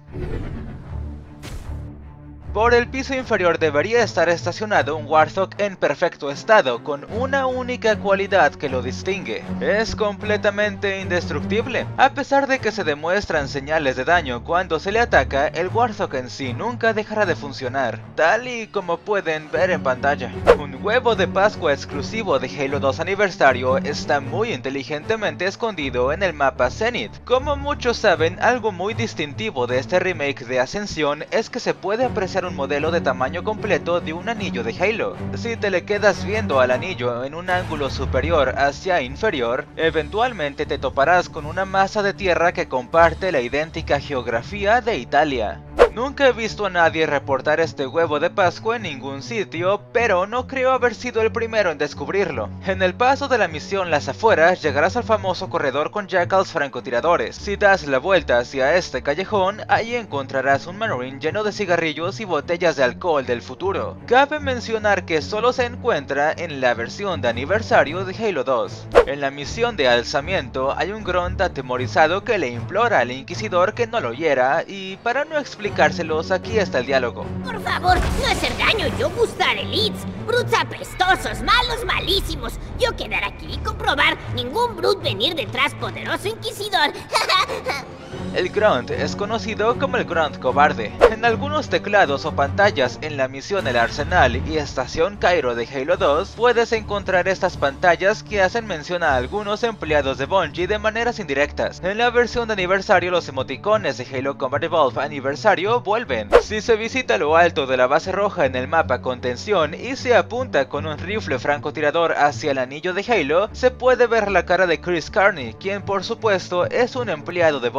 Por el piso inferior debería estar estacionado un Warthog en perfecto estado, con una única cualidad que lo distingue: es completamente indestructible. A pesar de que se demuestran señales de daño cuando se le ataca, el Warthog en sí nunca dejará de funcionar, tal y como pueden ver en pantalla. Un huevo de Pascua exclusivo de Halo 2 aniversario está muy inteligentemente escondido en el mapa Zenith. Como muchos saben, algo muy distintivo de este remake de Ascensión es que se puede apreciar un modelo de tamaño completo de un anillo de Halo. Si te le quedas viendo al anillo en un ángulo superior hacia inferior, eventualmente te toparás con una masa de tierra que comparte la idéntica geografía de Italia. Nunca he visto a nadie reportar este huevo de Pascua en ningún sitio, pero no creo haber sido el primero en descubrirlo. En el paso de la misión Las Afueras llegarás al famoso corredor con jackals francotiradores. Si das la vuelta hacia este callejón, ahí encontrarás un Marine lleno de cigarrillos y botellas de alcohol del futuro. Cabe mencionar que solo se encuentra en la versión de aniversario de Halo 2. En la misión de alzamiento hay un Grunt atemorizado que le implora al Inquisidor que no lo hiera, y para no explicárselos, aquí está el diálogo. Por favor, no hacer daño, yo buscar elites. Brutes apestosos, malos, malísimos. Yo quedar aquí y comprobar ningún brute venir detrás poderoso Inquisidor. El Grunt es conocido como el Grunt cobarde. En algunos teclados o pantallas en la misión El Arsenal y Estación Cairo de Halo 2 puedes encontrar estas pantallas que hacen mención a algunos empleados de Bungie de maneras indirectas. En la versión de aniversario, los emoticones de Halo Combat Evolved Aniversario vuelven. Si se visita lo alto de la base roja en el mapa Contención y se apunta con un rifle francotirador hacia el anillo de Halo, se puede ver la cara de Chris Carney, quien por supuesto es un empleado de Bungie.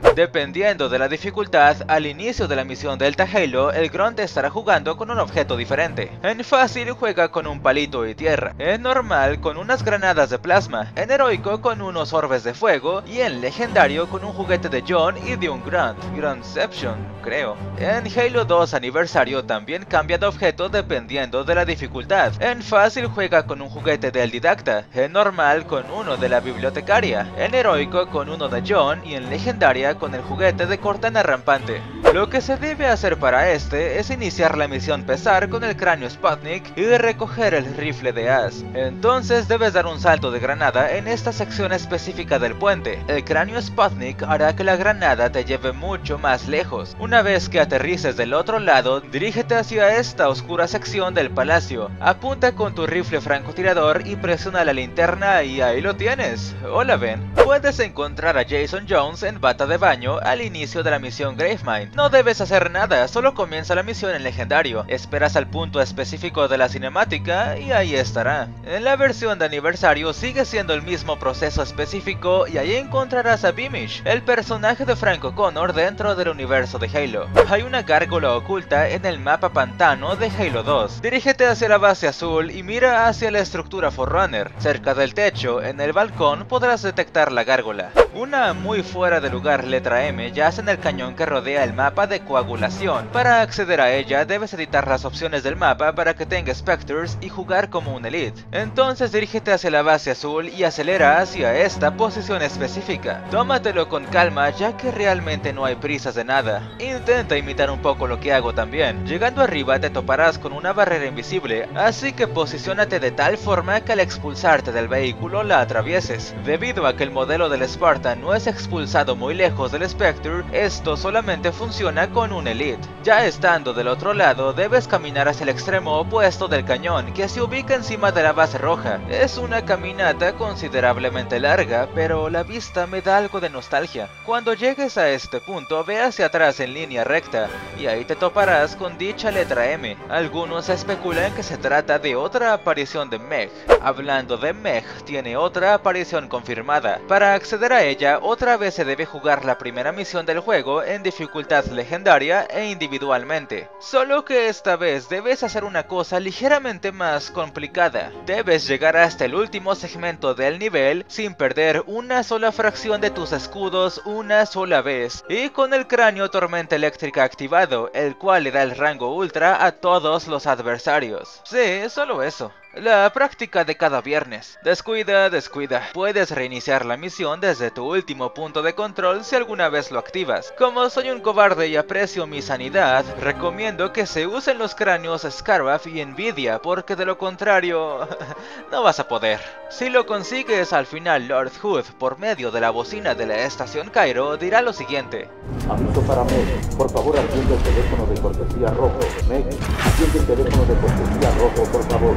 Dependiendo de la dificultad, al inicio de la misión Delta Halo, el Grunt estará jugando con un objeto diferente. En fácil juega con un palito y tierra, en normal con unas granadas de plasma, en heroico con unos orbes de fuego y en legendario con un juguete de John y de un Grunt, Gruntception, creo. En Halo 2 Aniversario también cambia de objeto dependiendo de la dificultad. En fácil juega con un juguete del Didacta, en normal con uno de la bibliotecaria, en heroico con uno de John y en legendaria con el juguete de Cortana Rampante. Lo que se debe hacer para este es iniciar la misión Pesar con el cráneo Sputnik y recoger el rifle de As. Entonces debes dar un salto de granada en esta sección específica del puente. El cráneo Sputnik hará que la granada te lleve mucho más lejos. Una vez que aterrices del otro lado, dirígete hacia esta oscura sección del palacio. Apunta con tu rifle francotirador y presiona la linterna y ahí lo tienes. Hola Ben. Puedes encontrar a Jason Jones en bata de baño al inicio de la misión Gravemind. No debes hacer nada, solo comienza la misión en legendario. Esperas al punto específico de la cinemática y ahí estará. En la versión de aniversario sigue siendo el mismo proceso específico y ahí encontrarás a Beamish, el personaje de Frank O'Connor dentro del universo de Halo. Hay una gárgola oculta en el mapa pantano de Halo 2. Dirígete hacia la base azul y mira hacia la estructura Forerunner. Cerca del techo, en el balcón, podrás detectar la gárgola. Una muy fuera de lugar letra M yace en el cañón que rodea el mapa de coagulación. Para acceder a ella debes editar las opciones del mapa para que tenga Spectres y jugar como un Elite. Entonces dirígete hacia la base azul y acelera hacia esta posición específica. Tómatelo con calma ya que realmente no hay prisas de nada. Intenta imitar un poco lo que hago también. Llegando arriba te toparás con una barrera invisible, así que posiciónate de tal forma que al expulsarte del vehículo la atravieses. Debido a que el modelo del Spartan no es expulsado muy lejos del Spectre, esto solamente funciona con un Elite. Ya estando del otro lado, debes caminar hacia el extremo opuesto del cañón, que se ubica encima de la base roja. Es una caminata considerablemente larga, pero la vista me da algo de nostalgia. Cuando llegues a este punto, ve hacia atrás en línea recta, y ahí te toparás con dicha letra M. Algunos especulan que se trata de otra aparición de Meg. Hablando de Meg, tiene otra aparición confirmada. Para acceder a ella, otra vez se debe jugar la primera misión del juego en dificultad legendaria e individualmente. Solo que esta vez debes hacer una cosa ligeramente más complicada. Debes llegar hasta el último segmento del nivel sin perder una sola fracción de tus escudos una sola vez, y con el cráneo tormenta eléctrica activado, el cual le da el rango ultra a todos los adversarios. Sí, solo eso. La práctica de cada viernes. Descuida. Puedes reiniciar la misión desde tu último punto de control si alguna vez lo activas. Como soy un cobarde y aprecio mi sanidad, recomiendo que se usen los cráneos Scarab y Nvidia, porque de lo contrario, no vas a poder. Si lo consigues al final, Lord Hood, por medio de la bocina de la estación Cairo, dirá lo siguiente. Aviso para Meg, por favor atiende el teléfono de cortesía rojo. Meg, atiende el teléfono de cortesía rojo, por favor.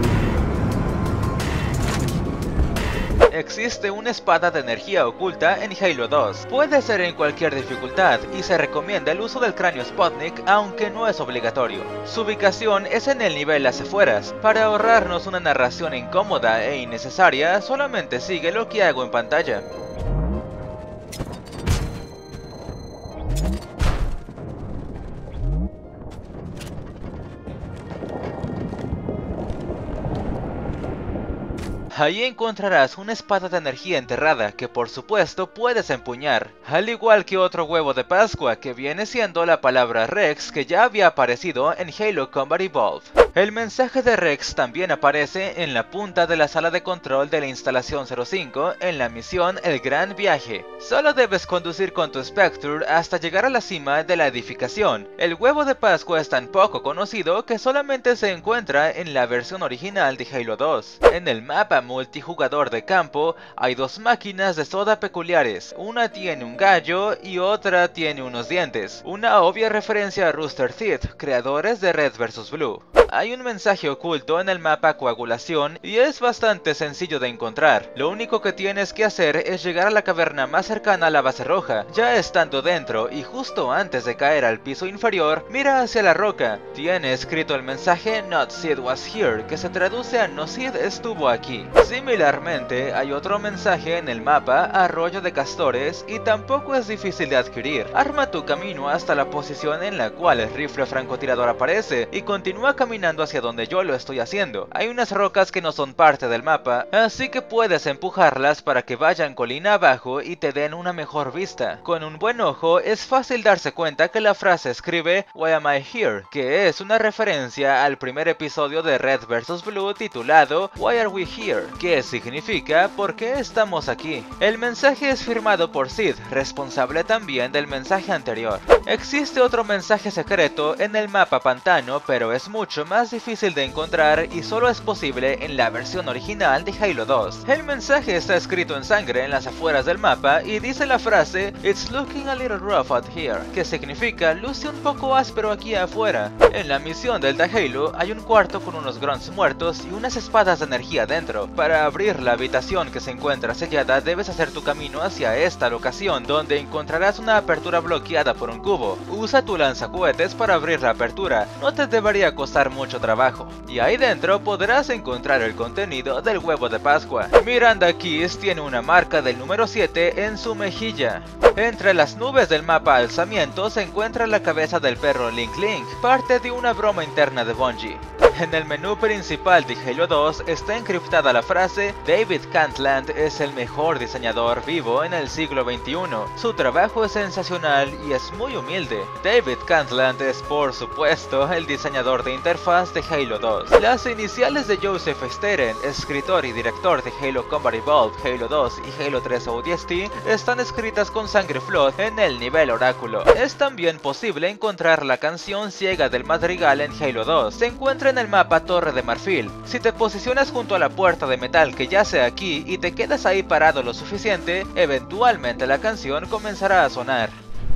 Existe una espada de energía oculta en Halo 2. Puede ser en cualquier dificultad y se recomienda el uso del cráneo Sputnik, aunque no es obligatorio. Su ubicación es en el nivel las afueras. Para ahorrarnos una narración incómoda e innecesaria, solamente sigue lo que hago en pantalla. Ahí encontrarás una espada de energía enterrada que por supuesto puedes empuñar, al igual que otro huevo de Pascua que viene siendo la palabra Rex que ya había aparecido en Halo Combat Evolved. El mensaje de Rex también aparece en la punta de la sala de control de la instalación 05 en la misión El Gran Viaje. Solo debes conducir con tu Spectre hasta llegar a la cima de la edificación. El huevo de Pascua es tan poco conocido que solamente se encuentra en la versión original de Halo 2. En el mapa multijugador de campo hay dos máquinas de soda peculiares. Una tiene un gallo y otra tiene unos dientes. Una obvia referencia a Rooster Teeth, creadores de Red vs Blue. Hay un mensaje oculto en el mapa Coagulación y es bastante sencillo de encontrar. Lo único que tienes que hacer es llegar a la caverna más cercana a la base roja. Ya estando dentro y justo antes de caer al piso inferior, mira hacia la roca. Tiene escrito el mensaje Not Sid was here, que se traduce a No Sid estuvo aquí. Similarmente, hay otro mensaje en el mapa Arroyo de Castores y tampoco es difícil de adquirir. Arma tu camino hasta la posición en la cual el rifle francotirador aparece y continúa caminando hacia donde yo lo estoy haciendo. Hay unas rocas que no son parte del mapa, así que puedes empujarlas para que vayan colina abajo y te den una mejor vista. Con un buen ojo es fácil darse cuenta que la frase escribe Why am I here, que es una referencia al primer episodio de Red vs Blue titulado Why are we here, que significa ¿por qué estamos aquí? El mensaje es firmado por Sid, responsable también del mensaje anterior. Existe otro mensaje secreto en el mapa Pantano, pero es mucho más difícil de encontrar y solo es posible en la versión original de Halo 2. El mensaje está escrito en sangre en las afueras del mapa y dice la frase It's looking a little rough out here, que significa luce un poco áspero aquí afuera. En la misión Delta Halo hay un cuarto con unos grunts muertos y unas espadas de energía dentro. Para abrir la habitación que se encuentra sellada debes hacer tu camino hacia esta locación, donde encontrarás una apertura bloqueada por un cubo. Usa tu lanzacohetes para abrir la apertura, no te debería costar mucho trabajo. Y ahí dentro podrás encontrar el contenido del huevo de Pascua. Miranda Keys tiene una marca del número 7 en su mejilla. Entre las nubes del mapa Alzamiento se encuentra la cabeza del perro Link Link, parte de una broma interna de Bungie. En el menú principal de Halo 2 está encriptada la frase David Cantland es el mejor diseñador vivo en el siglo XXI. Su trabajo es sensacional y es muy humilde. David Cantland es por supuesto el diseñador de interfaz de Halo 2. Las iniciales de Joseph Steren, escritor y director de Halo Combat Evolved, Halo 2 y Halo 3 ODST, están escritas con sangre flood en el nivel oráculo. Es también posible encontrar la canción ciega del madrigal en Halo 2. Se encuentra en el mapa Torre de Marfil. Si te posicionas junto a la puerta de metal que yace aquí y te quedas ahí parado lo suficiente, eventualmente la canción comenzará a sonar.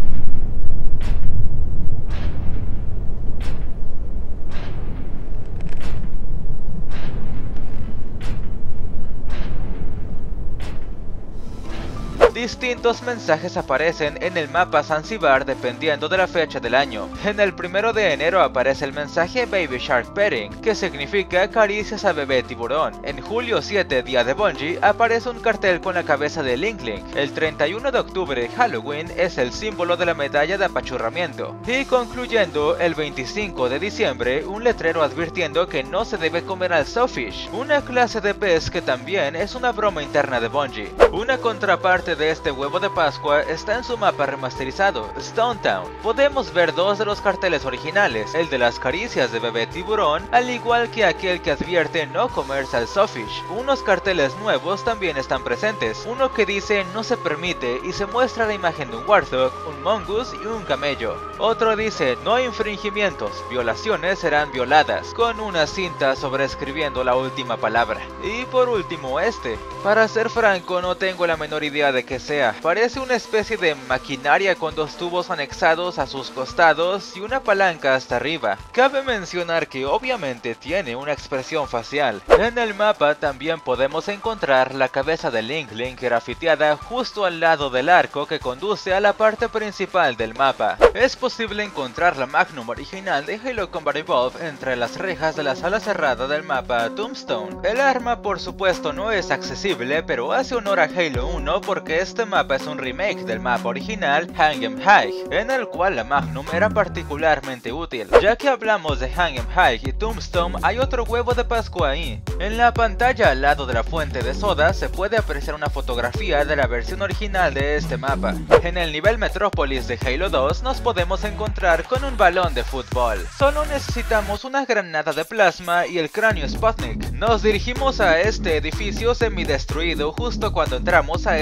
Distintos mensajes aparecen en el mapa Zanzibar dependiendo de la fecha del año. En el 1 de enero aparece el mensaje Baby Shark Petting, que significa caricias a bebé tiburón. En julio 7, día de Bungie, aparece un cartel con la cabeza de Link Link. El 31 de octubre, Halloween, es el símbolo de la medalla de apachurramiento. Y concluyendo, el 25 de diciembre, un letrero advirtiendo que no se debe comer al Sawfish, una clase de pez que también es una broma interna de Bungie. Una contraparte de este huevo de Pascua está en su mapa remasterizado, Stone Town. Podemos ver dos de los carteles originales, el de las caricias de bebé tiburón, al igual que aquel que advierte no comerse al Sawfish. Unos carteles nuevos también están presentes, uno que dice no se permite y se muestra la imagen de un Warthog, un Mongoose y un camello. Otro dice no hay infringimientos, violaciones serán violadas, con una cinta sobreescribiendo la última palabra. Y por último este. Para ser franco no tengo la menor idea de qué sea. Parece una especie de maquinaria con dos tubos anexados a sus costados y una palanca hasta arriba. Cabe mencionar que obviamente tiene una expresión facial. En el mapa también podemos encontrar la cabeza de Link Link grafiteada justo al lado del arco que conduce a la parte principal del mapa. Es posible encontrar la Magnum original de Halo Combat Evolved entre las rejas de la sala cerrada del mapa Tombstone. El arma por supuesto no es accesible, pero hace honor a Halo 1 porque este mapa es un remake del mapa original Hang'em High, en el cual la Magnum era particularmente útil. Ya que hablamos de Hang'em High y Tombstone, hay otro huevo de Pascua ahí. En la pantalla al lado de la fuente de soda se puede apreciar una fotografía de la versión original de este mapa. En el nivel Metrópolis de Halo 2 nos podemos encontrar con un balón de fútbol. Solo necesitamos una granada de plasma y el cráneo Sputnik. Nos dirigimos a este edificio semidestruido justo cuando entramos a este distrito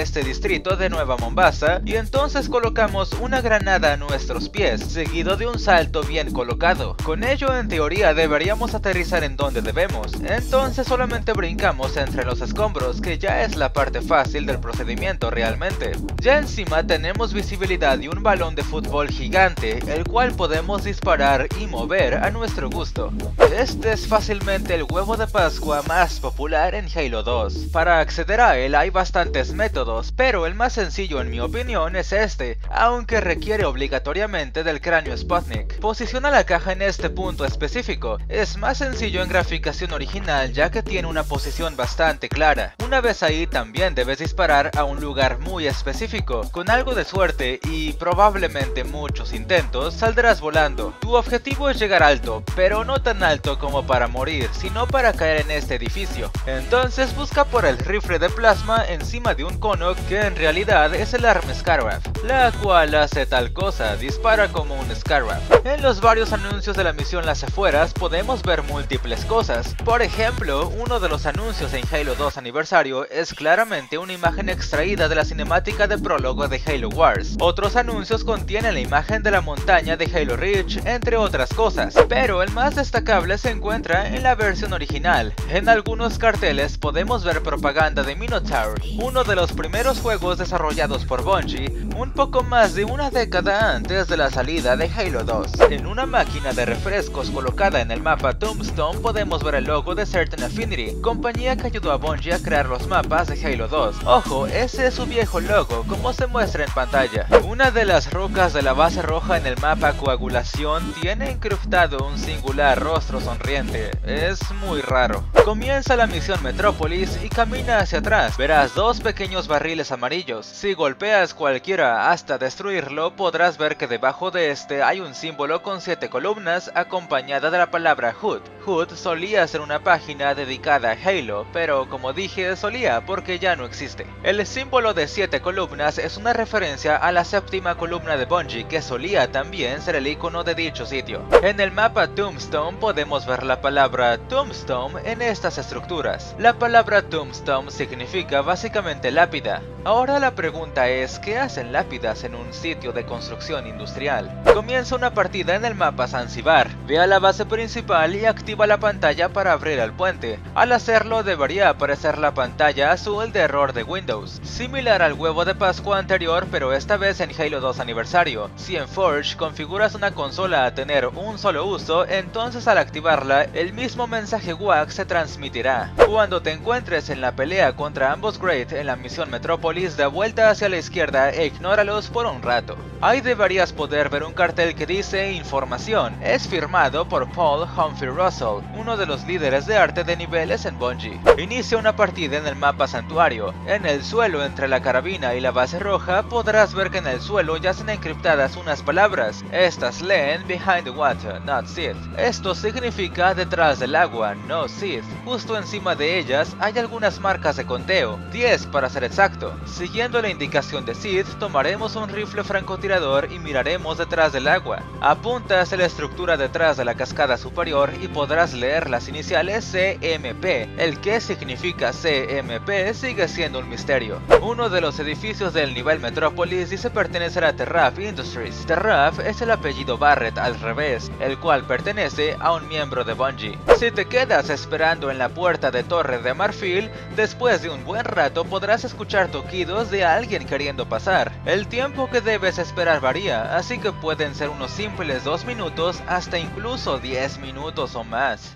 distrito de Nueva Mombasa y entonces colocamos una granada a nuestros pies, seguido de un salto bien colocado. Con ello, en teoría, deberíamos aterrizar en donde debemos. Entonces solamente brincamos entre los escombros, que ya es la parte fácil del procedimiento realmente. Ya encima tenemos visibilidad y un balón de fútbol gigante, el cual podemos disparar y mover a nuestro gusto. Este es fácilmente el huevo de Pascua más popular en Halo 2. Para acceder a él hay bastantes métodos, pero el más sencillo en mi opinión es este, aunque requiere obligatoriamente del cráneo Sputnik. Posiciona la caja en este punto específico. Es más sencillo en graficación original ya que tiene una posición bastante clara. Una vez ahí también debes disparar a un lugar muy específico. Con algo de suerte y probablemente muchos intentos saldrás volando. Tu objetivo es llegar alto, pero no tan alto como para morir, sino para caer en este edificio. Entonces busca por el rifle de plasma encima de un cono que en realidad es el arma Scarab, la cual hace tal cosa, dispara como un Scarab. En los varios anuncios de la misión Las Afueras podemos ver múltiples cosas. Por ejemplo, uno de los anuncios en Halo 2 Aniversario es claramente una imagen extraída de la cinemática de prólogo de Halo Wars. Otros anuncios contienen la imagen de la montaña de Halo Reach, entre otras cosas, pero el más destacable se encuentra en la versión original. En algunos carteles podemos ver propaganda de Minotaur, uno de los primeros juegos desarrollados por Bungie, un poco más de una década antes de la salida de Halo 2. En una máquina de refrescos colocada en el mapa Tombstone podemos ver el logo de Certain Affinity, compañía que ayudó a Bungie a crear los mapas de Halo 2. Ojo, ese es su viejo logo, como se muestra en pantalla. Una de las rocas de la base roja en el mapa Coagulación tiene incrustado un singular rostro sonriente. Es muy raro. Comienza la misión Metrópolis y camina hacia atrás. Verás dos pequeños barriles amarillos. Si golpeas cualquiera hasta destruirlo, podrás ver que debajo de este hay un símbolo con 7 columnas acompañada de la palabra HUD. HUD solía ser una página dedicada a Halo, pero como dije, solía porque ya no existe. El símbolo de 7 columnas es una referencia a la séptima columna de Bungie, que solía también ser el icono de dicho sitio. En el mapa Tombstone podemos ver la palabra Tombstone en estas estructuras. La palabra Tombstone significa básicamente lápida. Ahora la pregunta es, ¿qué hacen lápidas en un sitio de construcción industrial? Comienza una partida en el mapa Zanzibar. Ve a la base principal y activa la pantalla para abrir el puente. Al hacerlo debería aparecer la pantalla azul de error de Windows, similar al huevo de Pascua anterior, pero esta vez en Halo 2 Aniversario. Si en Forge configuras una consola a tener un solo uso, entonces al activarla, el mismo mensaje WAC se transmitirá. Cuando te encuentres en la pelea contra ambos Great en la misión Metrópolis, da vuelta hacia la izquierda e ignóralos por un rato. Ahí deberías poder ver un cartel que dice Información. Es firmado por Paul Humphrey Russell, uno de los líderes de arte de niveles en Bungie. Inicia una partida en el mapa Santuario. En el suelo entre la carabina y la base roja podrás ver que en el suelo yacen encriptadas unas palabras. Estas leen Behind the Water, not Sith. Esto significa detrás del agua, no Sith. Justo encima de ellas hay algunas marcas de conteo, 10 para ser exacto. Siguiendo la indicación de Sith, tomaremos un rifle francotirador y miraremos detrás del agua. Apunta hacia la estructura detrás de la cascada superior y podrás leer las iniciales CMP. El que significa CMP sigue siendo un misterio. Uno de los edificios del nivel Metrópolis dice pertenecer a Terraf Industries. Terraf es el apellido Barrett al revés, el cual pertenece a un miembro de Bungie. Si te quedas esperando en la puerta de Torre de Marfil, después de un buen rato podrás escuchar toquidos de alguien queriendo pasar. El tiempo que debes esperar varía, así que pueden ser unos simples 2 minutos hasta incluso 10 minutos o más.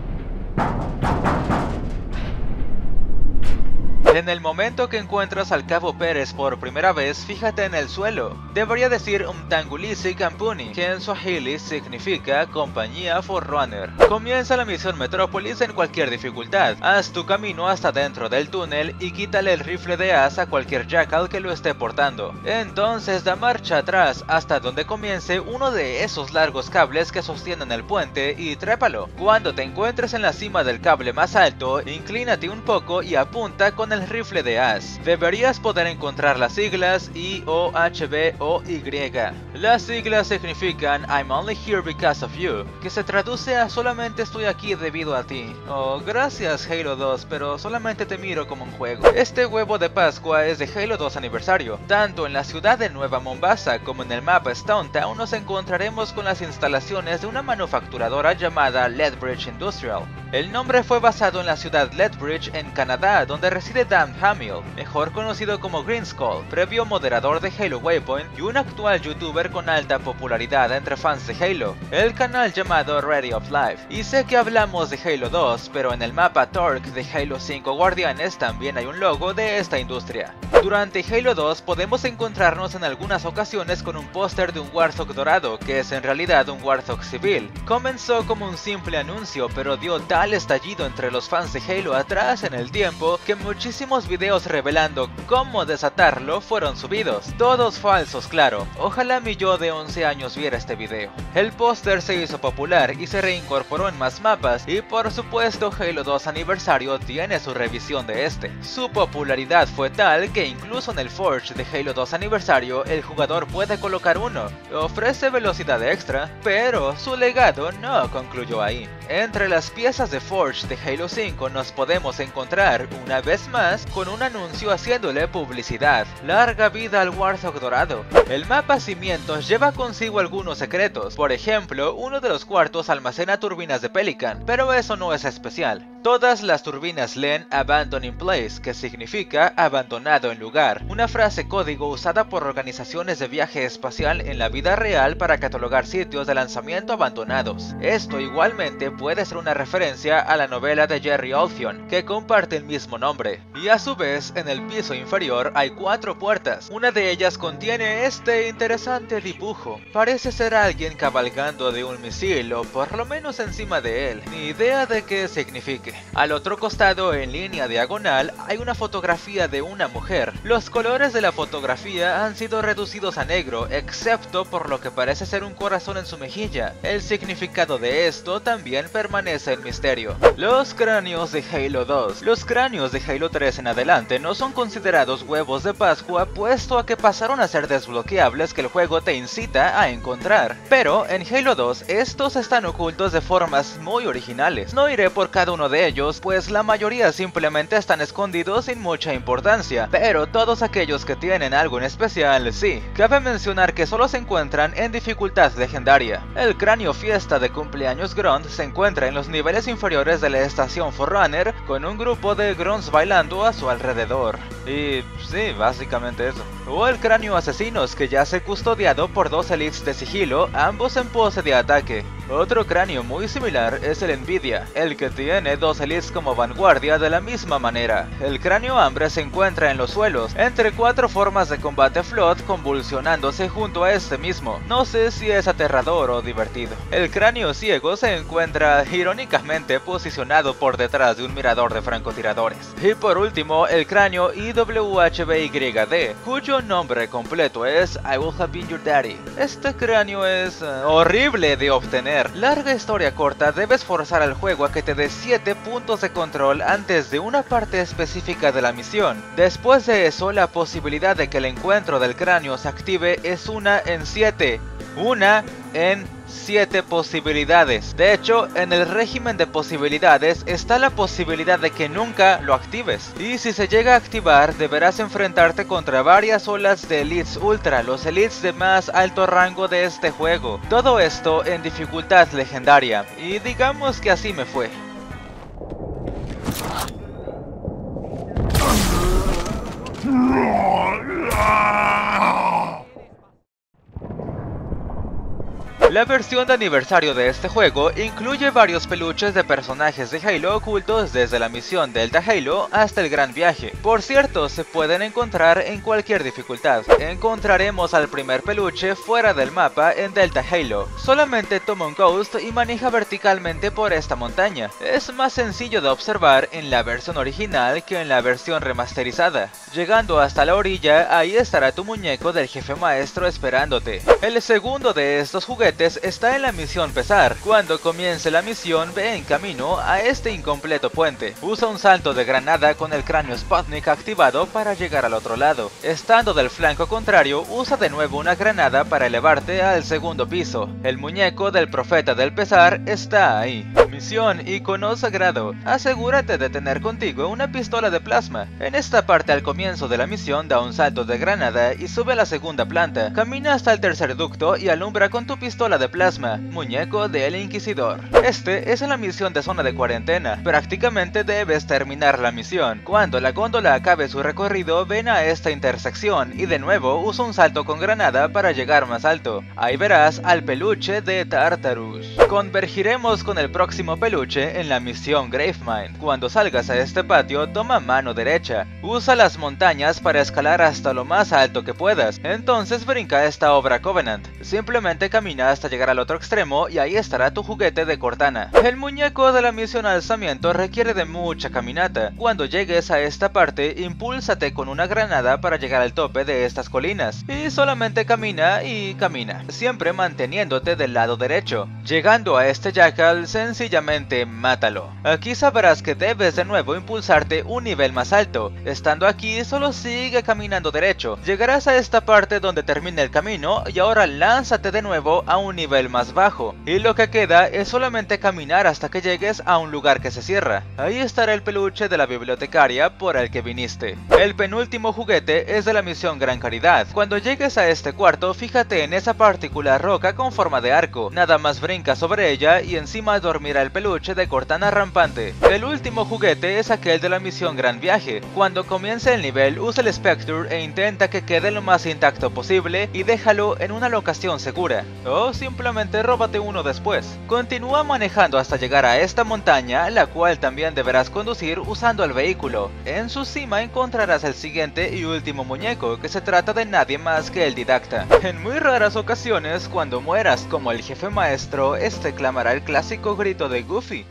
En el momento que encuentras al Cabo Pérez por primera vez, fíjate en el suelo. Debería decir Umtangulisi Kampuni, que en Swahili significa Compañía Forerunner. Comienza la misión Metrópolis en cualquier dificultad. Haz tu camino hasta dentro del túnel y quítale el rifle de as a cualquier jackal que lo esté portando. Entonces da marcha atrás hasta donde comience uno de esos largos cables que sostienen el puente y trépalo. Cuando te encuentres en la cima del cable más alto, inclínate un poco y apunta con el el rifle de As. Deberías poder encontrar las siglas IOHBOY. Las siglas significan I'm only here because of you, que se traduce a solamente estoy aquí debido a ti, o gracias Halo 2, pero solamente te miro como un juego. Este huevo de Pascua es de Halo 2 aniversario. Tanto en la ciudad de Nueva Mombasa como en el mapa Stone Town nos encontraremos con las instalaciones de una manufacturadora llamada Lethbridge Industrial. El nombre fue basado en la ciudad Lethbridge en Canadá, donde reside Dan Hamill, mejor conocido como Greenskull, previo moderador de Halo Waypoint y un actual youtuber con alta popularidad entre fans de Halo, el canal llamado Ready of Life. Y sé que hablamos de Halo 2, pero en el mapa Torque de Halo 5 Guardianes también hay un logo de esta industria. Durante Halo 2 podemos encontrarnos en algunas ocasiones con un póster de un Warthog dorado, que es en realidad un Warthog civil. Comenzó como un simple anuncio, pero dio tal estallido entre los fans de Halo atrás en el tiempo que muchísimos videos revelando cómo desatarlo fueron subidos. Todos falsos, claro. Ojalá mi yo de 11 años viera este video. El póster se hizo popular y se reincorporó en más mapas, y por supuesto Halo 2 aniversario tiene su revisión de este. Su popularidad fue tal que incluso en el Forge de Halo 2 aniversario el jugador puede colocar uno. Ofrece velocidad extra, pero su legado no concluyó ahí. Entre las piezas de Forge de Halo 5 nos podemos encontrar una vez más con un anuncio haciéndole publicidad. Larga vida al Warthog dorado. El mapa Cimientos lleva consigo algunos secretos. Por ejemplo, uno de los cuartos almacena turbinas de Pelican, pero eso no es especial. Todas las turbinas leen Abandon in Place, que significa abandonado en lugar, una frase código usada por organizaciones de viaje espacial en la vida real para catalogar sitios de lanzamiento abandonados. Esto igualmente puede ser una referencia a la novela de Jerry Olfion, que comparte el mismo nombre. Y a su vez, en el piso inferior hay 4 puertas. Una de ellas contiene este interesante dibujo. Parece ser alguien cabalgando de un misil, o por lo menos encima de él. Ni idea de qué signifique. Al otro costado, en línea diagonal, hay una fotografía de una mujer. Los colores de la fotografía han sido reducidos a negro, excepto por lo que parece ser un corazón en su mejilla. El significado de esto también permanece en misterio. Los cráneos de Halo 2. Los cráneos de Halo 3 en adelante no son considerados huevos de Pascua, puesto a que pasaron a ser desbloqueables que el juego te incita a encontrar. Pero en Halo 2 estos están ocultos de formas muy originales. No iré por cada uno de ellos, pues la mayoría simplemente están escondidos sin mucha importancia, pero todos aquellos que tienen algo en especial, sí. Cabe mencionar que solo se encuentran en dificultad legendaria. El cráneo fiesta de cumpleaños Grunt se encuentra en los niveles inferiores de la estación Forerunner, con un grupo de Grunts bailando a su alrededor. Y sí, básicamente eso. O el cráneo asesinos, que yace custodiado por 2 elites de sigilo, ambos en pose de ataque. Otro cráneo muy similar es el Nvidia, el que tiene 2 elites como vanguardia de la misma manera. El cráneo hambre se encuentra en los suelos, entre 4 formas de combate flood convulsionándose junto a este mismo. No sé si es aterrador o divertido. El cráneo ciego se encuentra irónicamente posicionado por detrás de un mirador de francotiradores. Y por último, el cráneo IWHBYD, cuyo nombre completo es I Will Have Been Your Daddy. Este cráneo es horrible de obtener. Larga historia corta, debes forzar al juego a que te dé 7 puntos de control antes de una parte específica de la misión. Después de eso, la posibilidad de que el encuentro del cráneo se active es 1 en 7. 1 en 7 posibilidades. De hecho, en el régimen de posibilidades está la posibilidad de que nunca lo actives. Y si se llega a activar, deberás enfrentarte contra varias olas de elites ultra, los elites de más alto rango de este juego. Todo esto en dificultad legendaria. Y digamos que así me fue. La versión de aniversario de este juego incluye varios peluches de personajes de Halo ocultos desde la misión Delta Halo hasta el Gran Viaje. Por cierto, se pueden encontrar en cualquier dificultad. Encontraremos al primer peluche fuera del mapa en Delta Halo. Solamente toma un Ghost y maneja verticalmente por esta montaña. Es más sencillo de observar en la versión original que en la versión remasterizada. Llegando hasta la orilla, ahí estará tu muñeco del jefe maestro esperándote. El segundo de estos juguetes está en la misión Pesar. Cuando comience la misión, ve en camino a este incompleto puente. Usa un salto de granada con el cráneo Sputnik activado para llegar al otro lado. Estando del flanco contrario, usa de nuevo una granada para elevarte al segundo piso. El muñeco del profeta del pesar está ahí. Misión Icono Sagrado. Asegúrate de tener contigo una pistola de plasma. En esta parte al comienzo de la misión da un salto de granada y sube a la segunda planta. Camina hasta el tercer ducto y alumbra con tu pistola de plasma. Muñeco del Inquisidor. Este es en la misión de zona de cuarentena. Prácticamente debes terminar la misión. Cuando la góndola acabe su recorrido, ven a esta intersección y de nuevo usa un salto con granada para llegar más alto. Ahí verás al peluche de Tartarus. Convergiremos con el próximo peluche en la misión Gravemind. Cuando salgas a este patio, toma mano derecha. Usa las montañas para escalar hasta lo más alto que puedas. Entonces brinca esta obra Covenant. Simplemente camina hasta llegar al otro extremo y ahí estará tu juguete de Cortana. El muñeco de la misión Alzamiento requiere de mucha caminata. Cuando llegues a esta parte, impúlsate con una granada para llegar al tope de estas colinas. Y solamente camina y camina, siempre manteniéndote del lado derecho. Llegando a este Jackal, sencillamente mátalo. Aquí sabrás que debes de nuevo impulsarte un nivel más alto. Estando aquí, solo sigue caminando derecho. Llegarás a esta parte donde termina el camino y ahora lánzate de nuevo a un nivel más bajo. Y lo que queda es solamente caminar hasta que llegues a un lugar que se cierra. Ahí estará el peluche de la bibliotecaria por el que viniste. El penúltimo juguete es de la misión Gran Caridad. Cuando llegues a este cuarto, fíjate en esa particular roca con forma de arco. Nada más brinca sobre ella y encima dormirá el peluche de Cortana rampante. El último juguete es aquel de la misión Gran Viaje. Cuando comience el nivel, usa el Spectre e intenta que quede lo más intacto posible y déjalo en una locación segura. O simplemente róbate uno después. Continúa manejando hasta llegar a esta montaña, la cual también deberás conducir usando el vehículo. En su cima encontrarás el siguiente y último muñeco, que se trata de nadie más que el Didacta. En muy raras ocasiones, cuando mueras como el jefe maestro, este clamará el clásico grito de Goofy.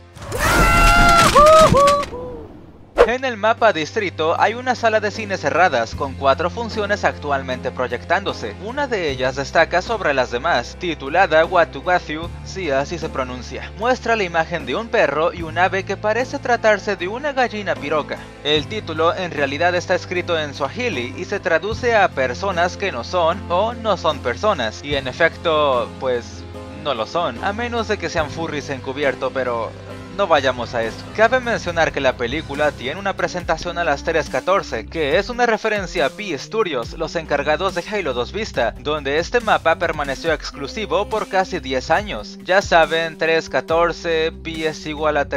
En el mapa distrito hay una sala de cine cerradas con 4 funciones actualmente proyectándose. Una de ellas destaca sobre las demás, titulada Watu-Watu, si así se pronuncia. Muestra la imagen de un perro y un ave que parece tratarse de una gallina piroca. El título en realidad está escrito en Swahili y se traduce a personas que no son o no son personas. Y en efecto, pues no lo son, a menos de que sean furries encubierto, pero no vayamos a eso. Cabe mencionar que la película tiene una presentación a las 3.14, que es una referencia a P Studios, los encargados de Halo 2 Vista, donde este mapa permaneció exclusivo por casi 10 años. Ya saben, 3.14, P es igual a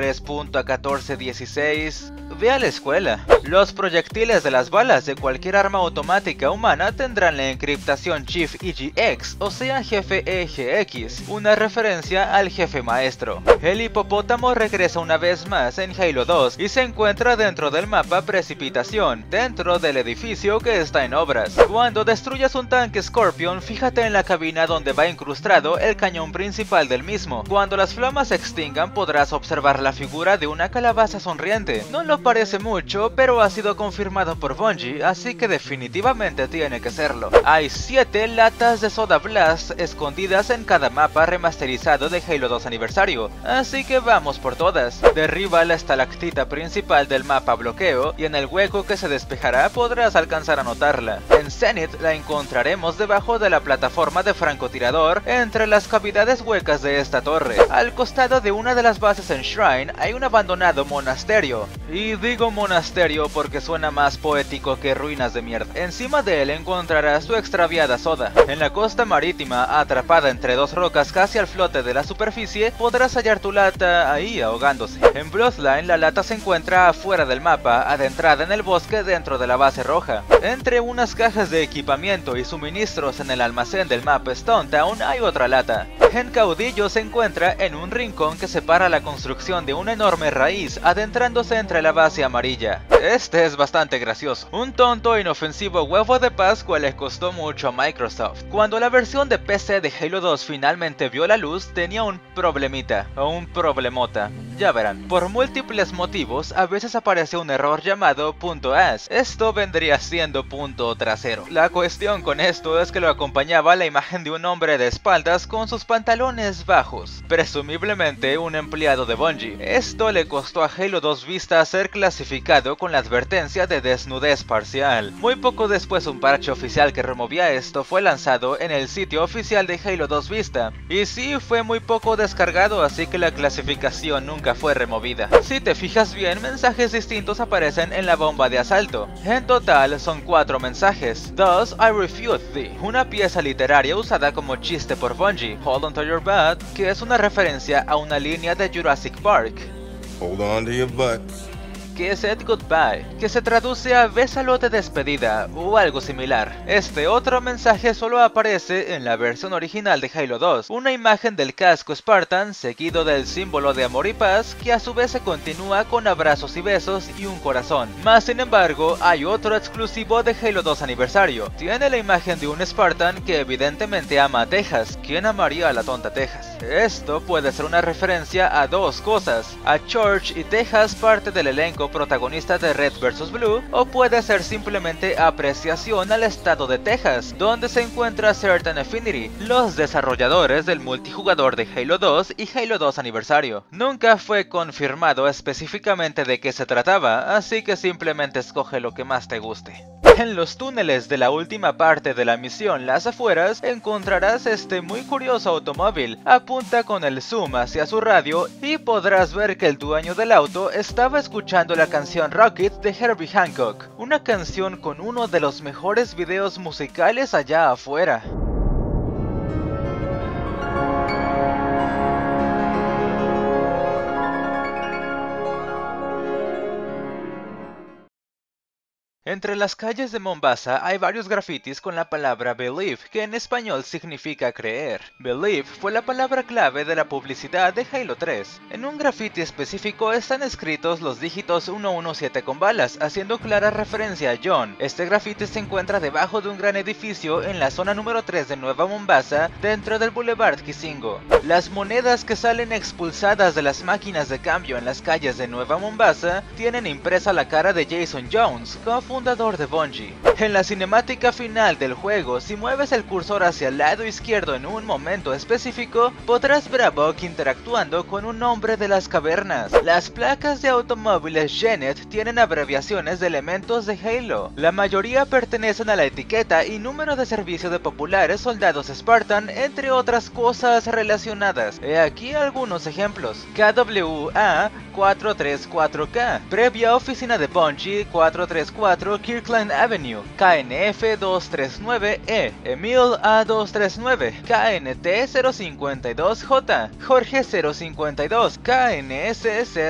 3.1416... Ve a la escuela. Los proyectiles de las balas de cualquier arma automática humana tendrán la encriptación Chief EGX, o sea jefe EGX, una referencia al jefe maestro. El hipopótamo regresa una vez más en Halo 2 y se encuentra dentro del mapa Precipitación, dentro del edificio que está en obras. Cuando destruyas un tanque Scorpion, fíjate en la cabina donde va incrustado el cañón principal del mismo. Cuando las flamas se extingan, podrás observar la figura de una calabaza sonriente. No lo parece mucho, pero ha sido confirmado por Bungie, así que definitivamente tiene que serlo. Hay 7 latas de Soda Blast escondidas en cada mapa remasterizado de Halo 2 aniversario, así que vamos por todas. Derriba la estalactita principal del mapa bloqueo y en el hueco que se despejará podrás alcanzar a notarla. En Zenith la encontraremos debajo de la plataforma de francotirador entre las cavidades huecas de esta torre. Al costado de una de las bases en Shrine hay un abandonado monasterio. Y digo monasterio porque suena más poético que ruinas de mierda. Encima de él encontrarás tu extraviada Soda. En la costa marítima, atrapada entre 2 rocas casi al flote de la superficie, podrás hallar tu lata ahí ahogándose. En Bloodline la lata se encuentra afuera del mapa, adentrada en el bosque dentro de la base roja. Entre unas cajas de equipamiento y suministros en el almacén del mapa Stone Town hay otra lata. Gen Caudillo se encuentra en un rincón que separa la construcción de una enorme raíz, adentrándose entre la base amarilla. Este es bastante gracioso. Un tonto e inofensivo huevo de Pascua le costó mucho a Microsoft. Cuando la versión de PC de Halo 2 finalmente vio la luz, tenía un problemita, o un problemota. Ya verán. Por múltiples motivos, a veces aparece un error llamado .as. Esto vendría siendo punto trasero. La cuestión con esto es que lo acompañaba la imagen de un hombre de espaldas con sus pantalones bajos, presumiblemente un empleado de Bungie. Esto le costó a Halo 2 Vista ser clasificado con la advertencia de desnudez parcial. Muy poco después, un parche oficial que removía esto fue lanzado en el sitio oficial de Halo 2 Vista, y sí, fue muy poco descargado, así que la clasificación nunca fue removida. Si te fijas bien, mensajes distintos aparecen en la bomba de asalto. En total son 4 mensajes. Thus I refute thee, una pieza literaria usada como chiste por Bungie. Hold on to your butt, que es una referencia a una línea de Jurassic Park. Hold on to your butt. Que es Said Goodbye, que se traduce a bésalo de despedida o algo similar. Este otro mensaje solo aparece en la versión original de Halo 2, una imagen del casco Spartan seguido del símbolo de amor y paz, que a su vez se continúa con abrazos y besos y un corazón. Más sin embargo, hay otro exclusivo de Halo 2 aniversario. Tiene la imagen de un Spartan que evidentemente ama a Texas. ¿Quién amaría a la tonta Texas? Esto puede ser una referencia a dos cosas: a George y Texas, parte del elenco protagonista de Red vs Blue, o puede ser simplemente apreciación al estado de Texas, donde se encuentra Certain Affinity, los desarrolladores del multijugador de Halo 2 y Halo 2 aniversario. Nunca fue confirmado específicamente de qué se trataba, así que simplemente escoge lo que más te guste. En los túneles de la última parte de la misión Las Afueras encontrarás este muy curioso automóvil. Apunta con el zoom hacia su radio y podrás ver que el dueño del auto estaba escuchando la canción Rocket de Herbie Hancock, una canción con uno de los mejores videos musicales allá afuera. Entre las calles de Mombasa hay varios grafitis con la palabra Believe, que en español significa creer. Believe fue la palabra clave de la publicidad de Halo 3. En un grafiti específico están escritos los dígitos 117 con balas, haciendo clara referencia a John. Este grafiti se encuentra debajo de un gran edificio en la zona número 3 de Nueva Mombasa, dentro del Boulevard Kisingo. Las monedas que salen expulsadas de las máquinas de cambio en las calles de Nueva Mombasa tienen impresa la cara de Jason Jones, fundador de Bungie. En la cinemática final del juego, si mueves el cursor hacia el lado izquierdo en un momento específico, podrás ver a Buck interactuando con un hombre de las cavernas. Las placas de automóviles Genet tienen abreviaciones de elementos de Halo. La mayoría pertenecen a la etiqueta y número de servicio de populares soldados Spartan, entre otras cosas relacionadas. He aquí algunos ejemplos: KWA 434K, previa oficina de Bungie 434 Kirkland Avenue, KNF 239E, Emil A239, KNT 052J, Jorge 052, KNS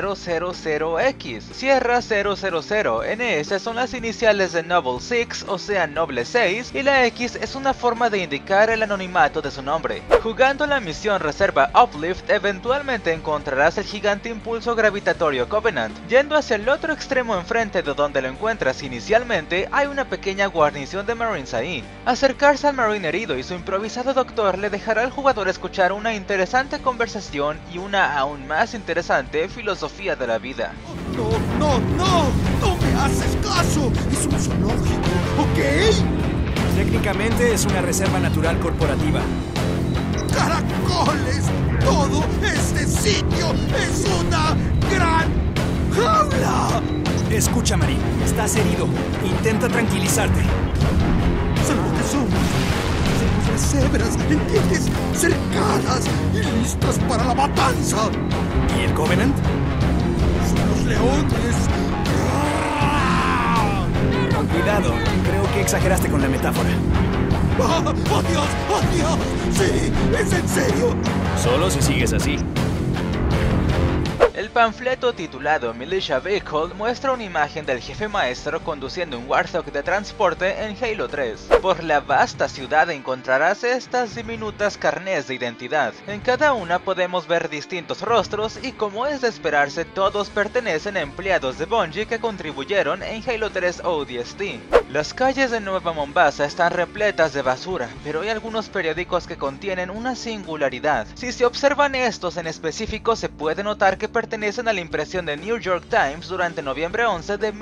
000X, Sierra 000, NS son las iniciales de Noble 6, o sea Noble 6, y la X es una forma de indicar el anonimato de su nombre. Jugando la misión Reserva Uplift, eventualmente encontrarás el gigante impulso gravitatorio Covenant. Yendo hacia el otro extremo enfrente de donde lo encuentras inicialmente, hay una pequeña guarnición de Marines ahí. Acercarse al Marine herido y su improvisado doctor le dejará al jugador escuchar una interesante conversación y una aún más interesante filosofía de la vida. ¡No me haces caso! ¡Es un zoológico! ¿Ok? Técnicamente es una reserva natural corporativa. ¡Caracoles! ¡Todo este sitio es una gran jaula! Escucha, Marín, estás herido. Intenta tranquilizarte. Son lo que somos. Somos las cebras, ¿entiendes? Cercadas y listas para la matanza. ¿Y el Covenant? Son los leones. Con cuidado, creo que exageraste con la metáfora. ¡Oh, Dios! ¡Oh, Dios! ¡Sí! ¡Es en serio! Solo si sigues así. El panfleto titulado Militia Vehicle muestra una imagen del jefe maestro conduciendo un Warthog de transporte en Halo 3. Por la vasta ciudad encontrarás estas diminutas carnés de identidad. En cada una podemos ver distintos rostros y, como es de esperarse, todos pertenecen a empleados de Bungie que contribuyeron en Halo 3 ODST. Las calles de Nueva Mombasa están repletas de basura, pero hay algunos periódicos que contienen una singularidad. Si se observan estos en específico, se puede notar que pertenecen a la impresión de New York Times durante noviembre 11 de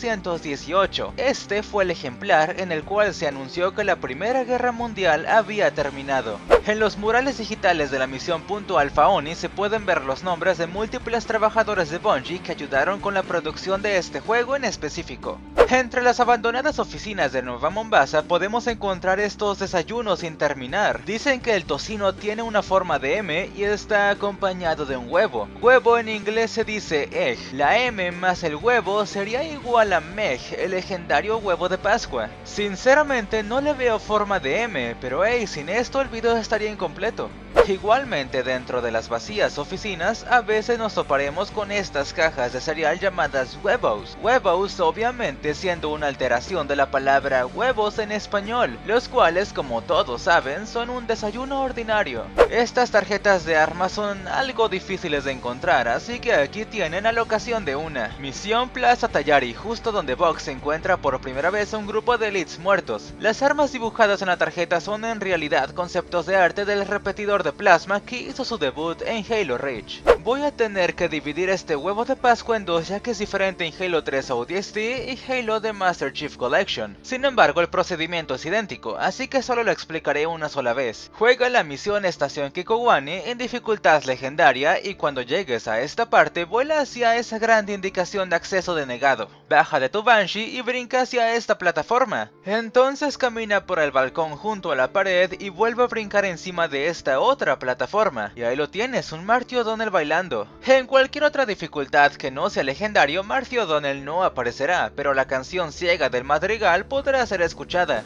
1918. Este fue el ejemplar en el cual se anunció que la Primera Guerra Mundial había terminado. En los murales digitales de la misión Punto Alpha Oni se pueden ver los nombres de múltiples trabajadores de Bungie que ayudaron con la producción de este juego en específico. Entre las abandonadas oficinas de Nueva Mombasa podemos encontrar estos desayunos sin terminar. Dicen que el tocino tiene una forma de M y está acompañado de un huevo. Huevo en inglés se dice egg. La M más el huevo sería igual a Meg, el legendario huevo de Pascua. Sinceramente no le veo forma de M, pero hey, sin esto el video estaría incompleto. Igualmente, dentro de las vacías oficinas a veces nos toparemos con estas cajas de cereal llamadas huevos. Huevos obviamente siendo una alteración de la palabra huevos en español, los cuales, como todos saben, son un desayuno ordinario. Estas tarjetas de armas son algo difíciles de encontrar, así que aquí tienen a la ocasión de una. Misión Plaza Tayari, justo donde Vox encuentra por primera vez un grupo de elites muertos. Las armas dibujadas en la tarjeta son en realidad conceptos de arte del repetidor de plasma que hizo su debut en Halo Reach. Voy a tener que dividir este huevo de Pascua en dos, ya que es diferente en Halo 3 ODST y Halo The Master Chief Collection. Sin embargo, el procedimiento es idéntico, así que solo lo explicaré una sola vez. Juega la misión Estación Kikowani en dificultad legendaria y cuando llegues a esta parte vuela hacia esa gran indicación de acceso denegado. Baja de tu Banshee y brinca hacia esta plataforma. Entonces camina por el balcón junto a la pared y vuelve a brincar encima de esta otra plataforma. Y ahí lo tienes, un Marty O'Donnell bailando. En cualquier otra dificultad que no sea legendario, Marty O'Donnell no aparecerá, pero la canción ciega del madrigal podrá ser escuchada.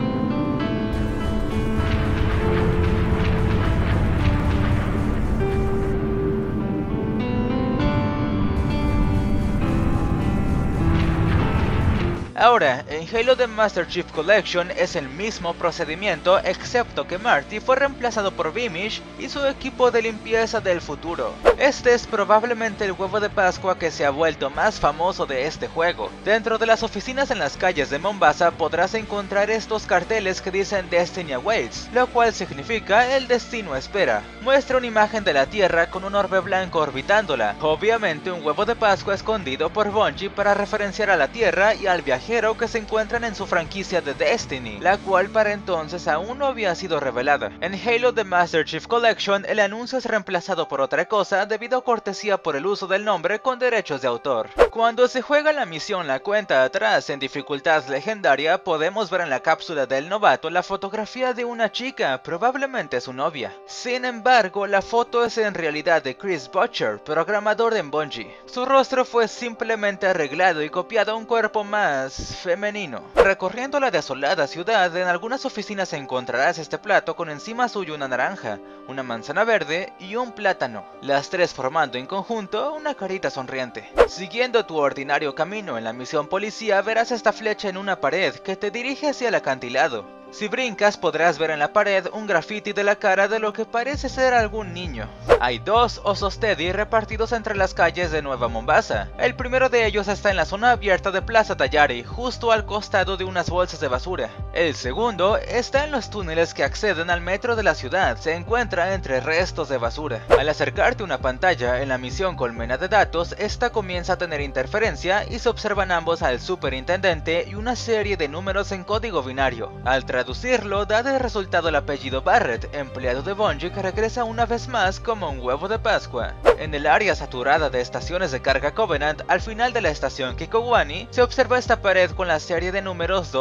Ahora, en Halo The Master Chief Collection es el mismo procedimiento, excepto que Marty fue reemplazado por Beamish y su equipo de limpieza del futuro. Este es probablemente el huevo de Pascua que se ha vuelto más famoso de este juego. Dentro de las oficinas en las calles de Mombasa podrás encontrar estos carteles que dicen Destiny Awaits, lo cual significa el destino espera. Muestra una imagen de la Tierra con un orbe blanco orbitándola, obviamente un huevo de Pascua escondido por Bungie para referenciar a la Tierra y al viajero que se encuentran en su franquicia de Destiny, la cual para entonces aún no había sido revelada. En Halo The Master Chief Collection el anuncio es reemplazado por otra cosa debido a cortesía por el uso del nombre con derechos de autor. Cuando se juega la misión La Cuenta Atrás en dificultad legendaria podemos ver en la cápsula del novato la fotografía de una chica, probablemente su novia. Sin embargo, la foto es en realidad de Chris Butcher, programador en Bungie. Su rostro fue simplemente arreglado y copiado a un cuerpo más femenino. Recorriendo la desolada ciudad, en algunas oficinas encontrarás este plato con encima suyo una naranja, una manzana verde y un plátano, las tres formando en conjunto una carita sonriente. Siguiendo tu ordinario camino en la misión policía verás esta flecha en una pared que te dirige hacia el acantilado. Si brincas podrás ver en la pared un graffiti de la cara de lo que parece ser algún niño. Hay dos osos Teddy repartidos entre las calles de Nueva Mombasa. El primero de ellos está en la zona abierta de Plaza Tayari, justo al costado de unas bolsas de basura. El segundo está en los túneles que acceden al metro de la ciudad. Se encuentra entre restos de basura. Al acercarte a una pantalla en la misión Colmena de Datos, esta comienza a tener interferencia y se observan ambos al superintendente y una serie de números en código binario. Al traducirlo, da de resultado el apellido Barrett, empleado de Bungie que regresa una vez más como un huevo de Pascua. En el área saturada de estaciones de carga Covenant, al final de la estación Kikowani, se observa esta pared con la serie de números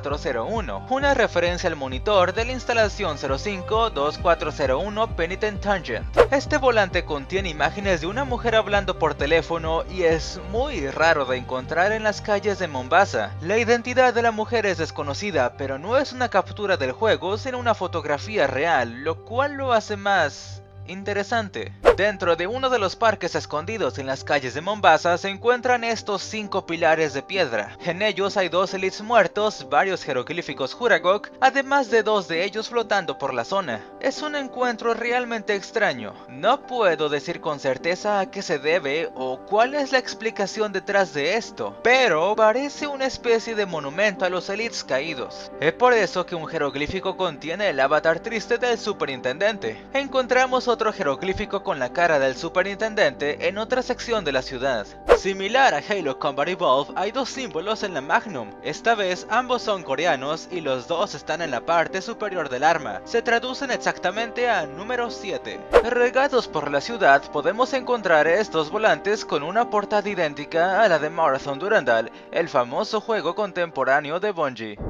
2401, una referencia al monitor de la instalación 05-2401 Penitent Tangent. Este volante contiene imágenes de una mujer hablando por teléfono y es muy raro de encontrar en las calles de Mombasa. La identidad de la mujer es desconocida, pero no es una captura del juego, sino una fotografía real, lo cual lo hace más interesante. Dentro de uno de los parques escondidos en las calles de Mombasa se encuentran estos 5 pilares de piedra. En ellos hay 2 elites muertos, varios jeroglíficos Huragok, además de 2 de ellos flotando por la zona. Es un encuentro realmente extraño. No puedo decir con certeza a qué se debe o cuál es la explicación detrás de esto, pero parece una especie de monumento a los elites caídos. Es por eso que un jeroglífico contiene el avatar triste del superintendente. Encontramos otro jeroglífico con la cara del superintendente en otra sección de la ciudad. Similar a Halo Combat Evolved, hay 2 símbolos en la Magnum. Esta vez ambos son coreanos y los 2 están en la parte superior del arma. Se traducen exactamente a número 7. Regados por la ciudad podemos encontrar estos volantes con una portada idéntica a la de Marathon Durandal, el famoso juego contemporáneo de Bungie.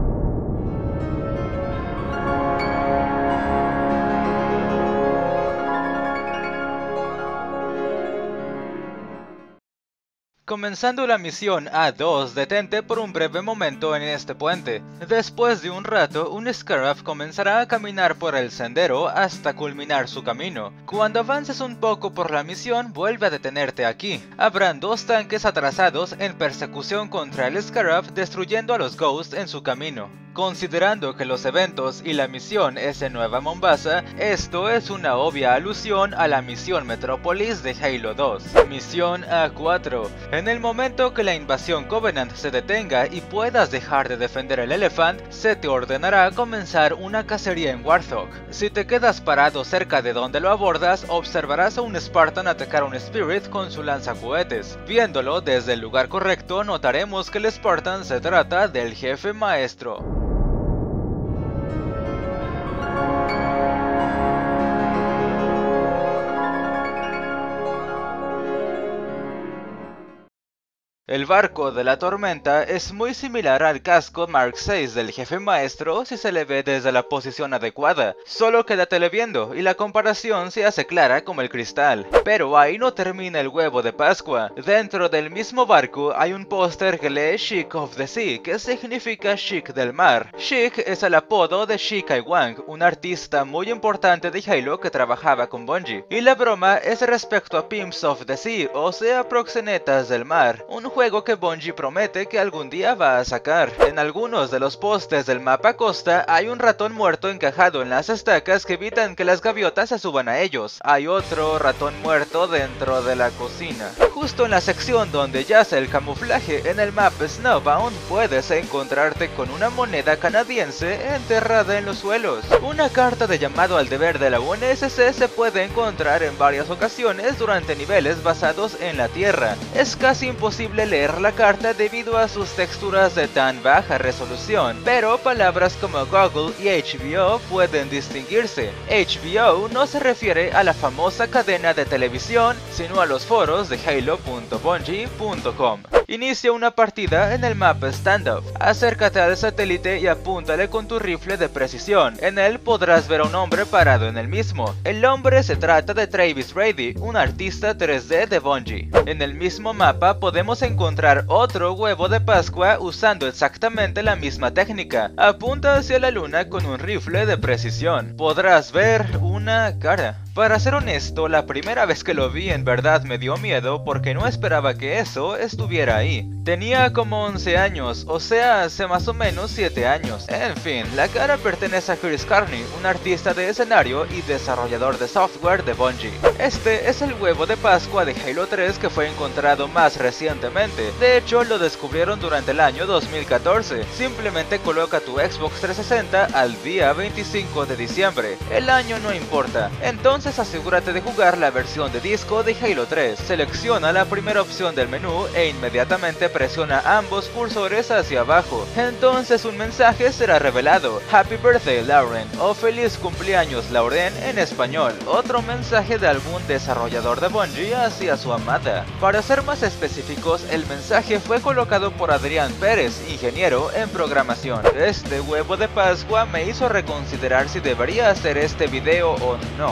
Comenzando la misión A2, detente por un breve momento en este puente. Después de un rato, un Scarab comenzará a caminar por el sendero hasta culminar su camino. Cuando avances un poco por la misión, vuelve a detenerte aquí. Habrán 2 tanques atrasados en persecución contra el Scarab, destruyendo a los Ghosts en su camino. Considerando que los eventos y la misión es en Nueva Mombasa, esto es una obvia alusión a la misión Metrópolis de Halo 2. Misión A4. En el momento que la invasión Covenant se detenga y puedas dejar de defender el Elephant, se te ordenará comenzar una cacería en Warthog. Si te quedas parado cerca de donde lo abordas, observarás a un Spartan atacar a un Spirit con su lanzacohetes. Viéndolo desde el lugar correcto, notaremos que el Spartan se trata del jefe maestro. El barco de la tormenta es muy similar al casco Mark VI del jefe maestro si se le ve desde la posición adecuada, solo quédatele viendo y la comparación se hace clara como el cristal. Pero ahí no termina el huevo de Pascua. Dentro del mismo barco hay un póster que lee Sheik of the Sea, que significa Sheik del mar. Sheik es el apodo de Shi Kai Wang, un artista muy importante de Halo que trabajaba con Bungie. Y la broma es respecto a Pimps of the Sea, o sea, proxenetas del mar, un juego que Bungie promete que algún día va a sacar. En algunos de los postes del mapa costa hay un ratón muerto encajado en las estacas que evitan que las gaviotas se suban a ellos. Hay otro ratón muerto dentro de la cocina. Justo en la sección donde yace el camuflaje en el mapa Snowbound puedes encontrarte con una moneda canadiense enterrada en los suelos. Una carta de llamado al deber de la UNSC se puede encontrar en varias ocasiones durante niveles basados en la Tierra. Es casi imposible leer la carta debido a sus texturas de tan baja resolución, pero palabras como Google y HBO pueden distinguirse. HBO no se refiere a la famosa cadena de televisión, sino a los foros de halo.bungie.com. Inicia una partida en el mapa Standoff. Acércate al satélite y apúntale con tu rifle de precisión. En él podrás ver a un hombre parado en el mismo. El hombre se trata de Travis Brady, un artista 3D de Bungie. En el mismo mapa podemos encontrar otro huevo de Pascua usando exactamente la misma técnica. Apunta hacia la luna con un rifle de precisión. Podrás ver una cara. Para ser honesto, la primera vez que lo vi en verdad me dio miedo porque no esperaba que eso estuviera ahí. Tenía como 11 años, o sea, hace más o menos 7 años. En fin, la cara pertenece a Chris Carney, un artista de escenario y desarrollador de software de Bungie. Este es el huevo de Pascua de Halo 3 que fue encontrado más recientemente. De hecho, lo descubrieron durante el año 2014. Simplemente coloca tu Xbox 360 al día 25 de diciembre. El año no importa. Entonces asegúrate de jugar la versión de disco de Halo 3. Selecciona la primera opción del menú e inmediatamente presiona ambos cursores hacia abajo. Entonces un mensaje será revelado: Happy Birthday Lauren o Feliz Cumpleaños Lauren en español. Otro mensaje de algún desarrollador de Bungie hacia su amada. Para ser más específicos, el mensaje fue colocado por Adrián Pérez, ingeniero en programación. Este huevo de Pascua me hizo reconsiderar si debería hacer este video o no.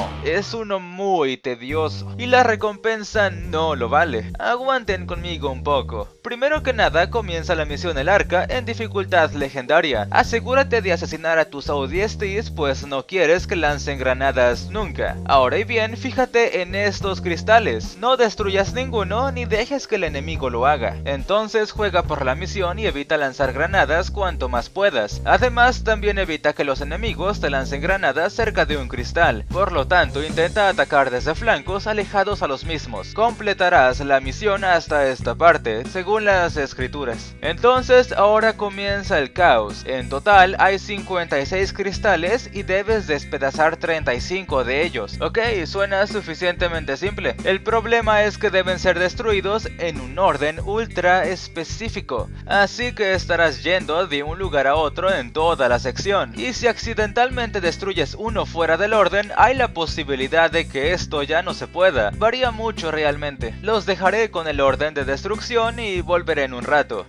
es uno muy tedioso y la recompensa no lo vale. Aguanten conmigo un poco. Primero que nada comienza la misión El Arca en dificultad legendaria. Asegúrate de asesinar a tus ODSTs, pues no quieres que lancen granadas nunca. Ahora y bien, fíjate en estos cristales. No destruyas ninguno ni dejes que el enemigo lo haga. Entonces juega por la misión y evita lanzar granadas cuanto más puedas. Además, también evita que los enemigos te lancen granadas cerca de un cristal. Por lo tanto, intenta atacar desde flancos alejados a los mismos. Completarás la misión hasta esta parte, según las escrituras. Entonces, ahora comienza el caos. En total hay 56 cristales y debes despedazar 35 de ellos. Ok, suena suficientemente simple. El problema es que deben ser destruidos en un orden ultra específico, así que estarás yendo de un lugar a otro en toda la sección, y si accidentalmente destruyes uno fuera del orden, hay la posibilidad de que esto ya no se pueda. Varía mucho realmente. Los dejaré con el orden de destrucción y volveré en un rato.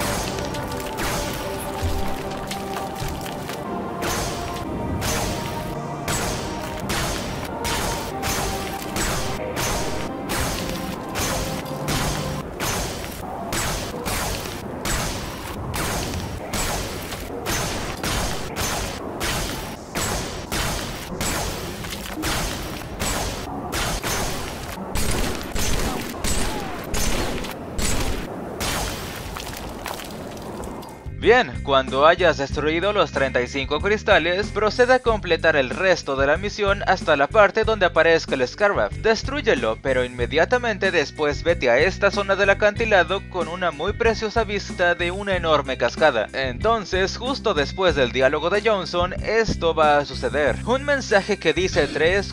Bien, cuando hayas destruido los 35 cristales, procede a completar el resto de la misión hasta la parte donde aparezca el Scarab. Destrúyelo, pero inmediatamente después vete a esta zona del acantilado con una muy preciosa vista de una enorme cascada. Entonces, justo después del diálogo de Johnson, esto va a suceder. Un mensaje que dice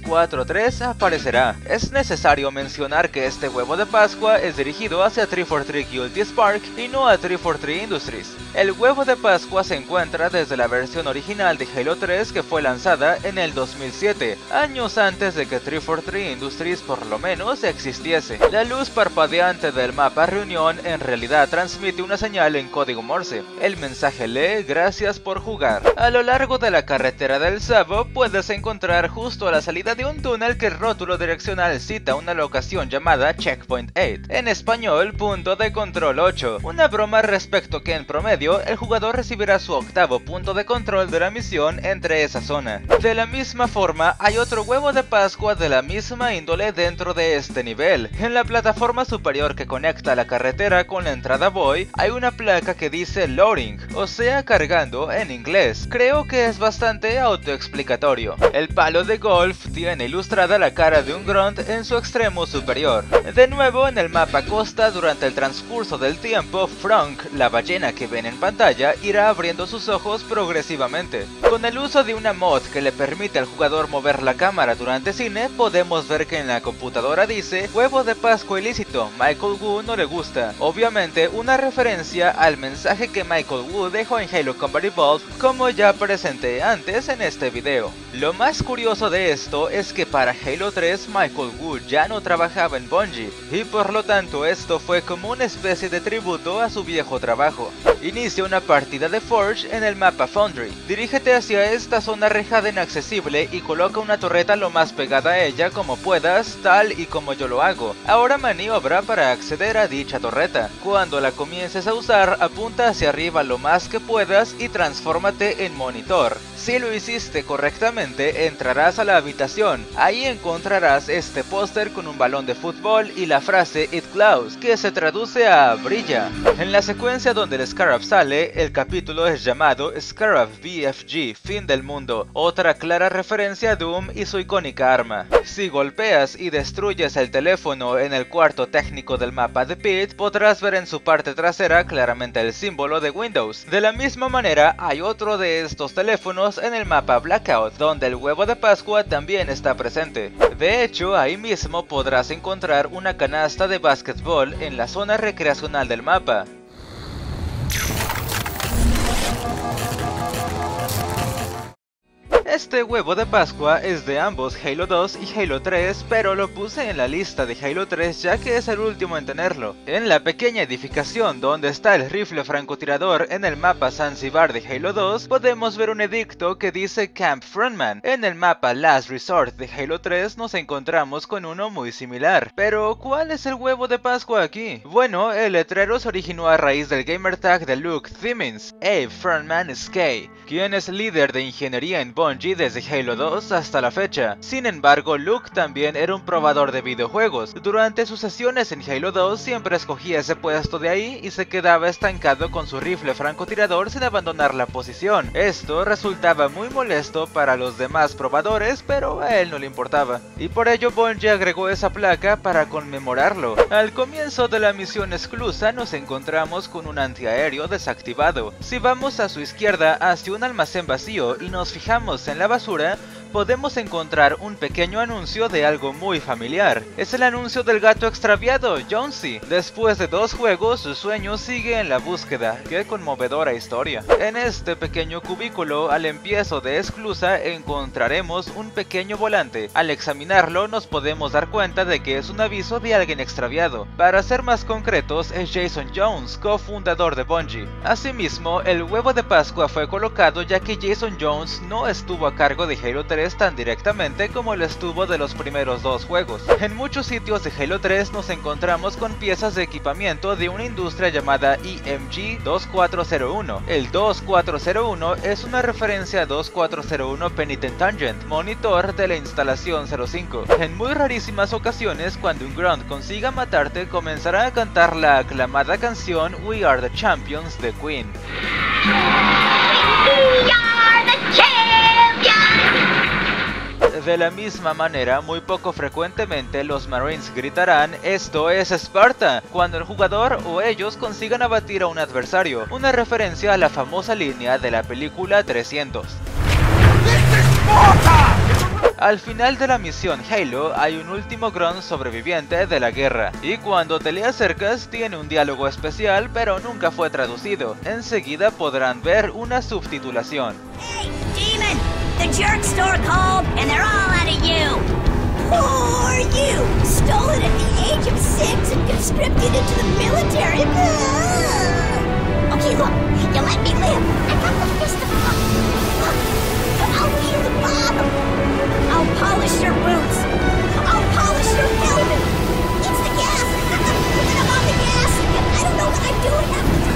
343 aparecerá. Es necesario mencionar que este huevo de Pascua es dirigido hacia 343 Guilty Spark y no a 343 Industries. El huevo de Pascua se encuentra desde la versión original de Halo 3 que fue lanzada en el 2007, años antes de que 343 Industries por lo menos existiese. La luz parpadeante del mapa Reunión en realidad transmite una señal en código Morse. El mensaje lee "Gracias por jugar". A lo largo de la carretera del Sabo puedes encontrar justo a la salida de un túnel que el rótulo direccional cita una locación llamada Checkpoint 8, en español punto de control 8, una broma respecto que en promedio el jugador recibirá su octavo punto de control de la misión entre esa zona. De la misma forma, hay otro huevo de Pascua de la misma índole dentro de este nivel. En la plataforma superior que conecta la carretera con la entrada Boy, hay una placa que dice Loading, o sea cargando en inglés. Creo que es bastante autoexplicatorio. El palo de golf tiene ilustrada la cara de un grunt en su extremo superior. De nuevo en el mapa Costa, durante el transcurso del tiempo, Frank, la ballena que ven en pantalla, irá abriendo sus ojos progresivamente. Con el uso de una mod que le permite al jugador mover la cámara durante cine, podemos ver que en la computadora dice "Huevo de Pascua ilícito, Michael Wu no le gusta", obviamente una referencia al mensaje que Michael Wu dejó en Halo Combat Evolved, como ya presenté antes en este video. Lo más curioso de esto es que para Halo 3 Michael Wu ya no trabajaba en Bungie, y por lo tanto esto fue como una especie de tributo a su viejo trabajo. Inicia una partida de Forge en el mapa Foundry. Dirígete hacia esta zona rejada inaccesible y coloca una torreta lo más pegada a ella como puedas, tal y como yo lo hago. Ahora maniobra para acceder a dicha torreta. Cuando la comiences a usar, apunta hacia arriba lo más que puedas y transfórmate en monitor. Si lo hiciste correctamente, entrarás a la habitación. Ahí encontrarás este póster con un balón de fútbol y la frase "It Glows", que se traduce a "brilla". En la secuencia donde el Scarab sale, el capítulo es llamado Scarab BFG, fin del mundo, otra clara referencia a Doom y su icónica arma. Si golpeas y destruyes el teléfono en el cuarto técnico del mapa de Pit, podrás ver en su parte trasera claramente el símbolo de Windows. De la misma manera, hay otro de estos teléfonos en el mapa Blackout, donde el huevo de Pascua también está presente. De hecho, ahí mismo podrás encontrar una canasta de básquetbol en la zona recreacional del mapa. Este huevo de Pascua es de ambos Halo 2 y Halo 3, pero lo puse en la lista de Halo 3 ya que es el último en tenerlo. En la pequeña edificación donde está el rifle francotirador en el mapa Zanzibar de Halo 2, podemos ver un edicto que dice Camp Frontman. En el mapa Last Resort de Halo 3 nos encontramos con uno muy similar. Pero, ¿cuál es el huevo de Pascua aquí? Bueno, el letrero se originó a raíz del gamertag de Luke Thimmins, Abe Frontman Skay, quien es líder de ingeniería en Bungie desde Halo 2 hasta la fecha. Sin embargo, Luke también era un probador de videojuegos. Durante sus sesiones en Halo 2 siempre escogía ese puesto de ahí y se quedaba estancado con su rifle francotirador sin abandonar la posición. Esto resultaba muy molesto para los demás probadores, pero a él no le importaba. Y por ello Bungie agregó esa placa para conmemorarlo. Al comienzo de la misión exclusa nos encontramos con un antiaéreo desactivado. Si vamos a su izquierda hacia un almacén vacío y nos fijamos en la basura, podemos encontrar un pequeño anuncio de algo muy familiar. Es el anuncio del gato extraviado, Jonesy. Después de 2 juegos, su sueño sigue en la búsqueda. ¡Qué conmovedora historia! En este pequeño cubículo, al empiezo de exclusa, encontraremos un pequeño volante. Al examinarlo, nos podemos dar cuenta de que es un aviso de alguien extraviado. Para ser más concretos, es Jason Jones, cofundador de Bungie. Asimismo, el huevo de Pascua fue colocado ya que Jason Jones no estuvo a cargo de Halo 3 tan directamente como lo estuvo de los primeros 2 juegos. En muchos sitios de Halo 3 nos encontramos con piezas de equipamiento de una industria llamada EMG 2401. El 2401 es una referencia a 2401 Penitent Tangent, monitor de la instalación 05. En muy rarísimas ocasiones, cuando un grunt consiga matarte, comenzará a cantar la aclamada canción We Are the Champions de Queen. We are the champions! De la misma manera, muy poco frecuentemente los Marines gritarán "Esto es Esparta" cuando el jugador o ellos consigan abatir a un adversario, una referencia a la famosa línea de la película 300. Al final de la misión Halo hay un último grunt sobreviviente de la guerra, y cuando te le acercas tiene un diálogo especial pero nunca fue traducido. Enseguida podrán ver una subtitulación. Hey, Demon! The jerk store called and they're all out of you! Who are you? Stolen at the age of 6 and conscripted into the military! Okay, look, you let me live. I got the fist of fuck. Look, I'll be the bottom. I'll polish your boots. I'll polish your helmet. It's the gas. And I'm on the gas. I don't know what I'm doing half the time.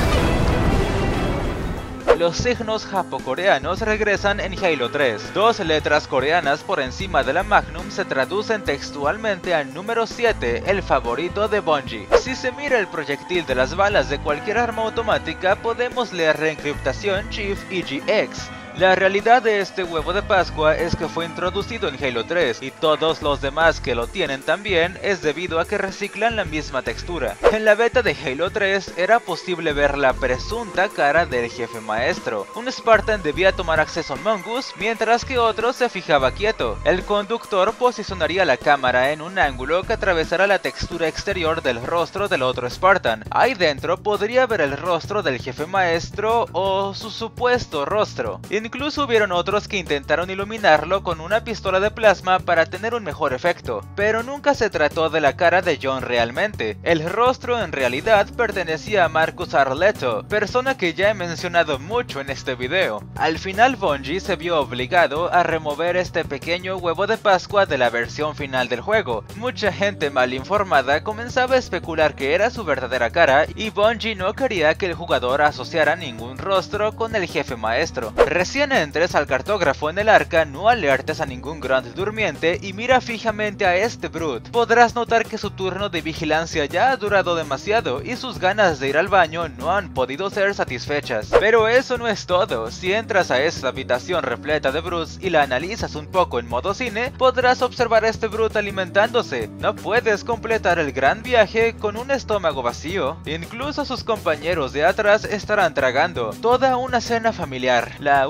Los signos japo-coreanos regresan en Halo 3. 2 letras coreanas por encima de la Magnum se traducen textualmente al número 7, el favorito de Bungie. Si se mira el proyectil de las balas de cualquier arma automática, podemos leer la encriptación Chief EGX. La realidad de este huevo de Pascua es que fue introducido en Halo 3 y todos los demás que lo tienen también es debido a que reciclan la misma textura. En la beta de Halo 3 era posible ver la presunta cara del jefe maestro. Un Spartan debía tomar acceso a Mongoose mientras que otro se fijaba quieto. El conductor posicionaría la cámara en un ángulo que atravesara la textura exterior del rostro del otro Spartan. Ahí dentro podría ver el rostro del jefe maestro o su supuesto rostro. Incluso hubieron otros que intentaron iluminarlo con una pistola de plasma para tener un mejor efecto, pero nunca se trató de la cara de John realmente. El rostro en realidad pertenecía a Marcus Arletto, persona que ya he mencionado mucho en este video. Al final Bungie se vio obligado a remover este pequeño huevo de Pascua de la versión final del juego. Mucha gente mal informada comenzaba a especular que era su verdadera cara y Bungie no quería que el jugador asociara ningún rostro con el jefe maestro. Recién entres al cartógrafo en el arca, no alertes a ningún grunt durmiente y mira fijamente a este brute. Podrás notar que su turno de vigilancia ya ha durado demasiado y sus ganas de ir al baño no han podido ser satisfechas. Pero eso no es todo. Si entras a esta habitación repleta de brutes y la analizas un poco en modo cine, podrás observar a este brute alimentándose. No puedes completar el gran viaje con un estómago vacío. Incluso sus compañeros de atrás estarán tragando. Toda una cena familiar. La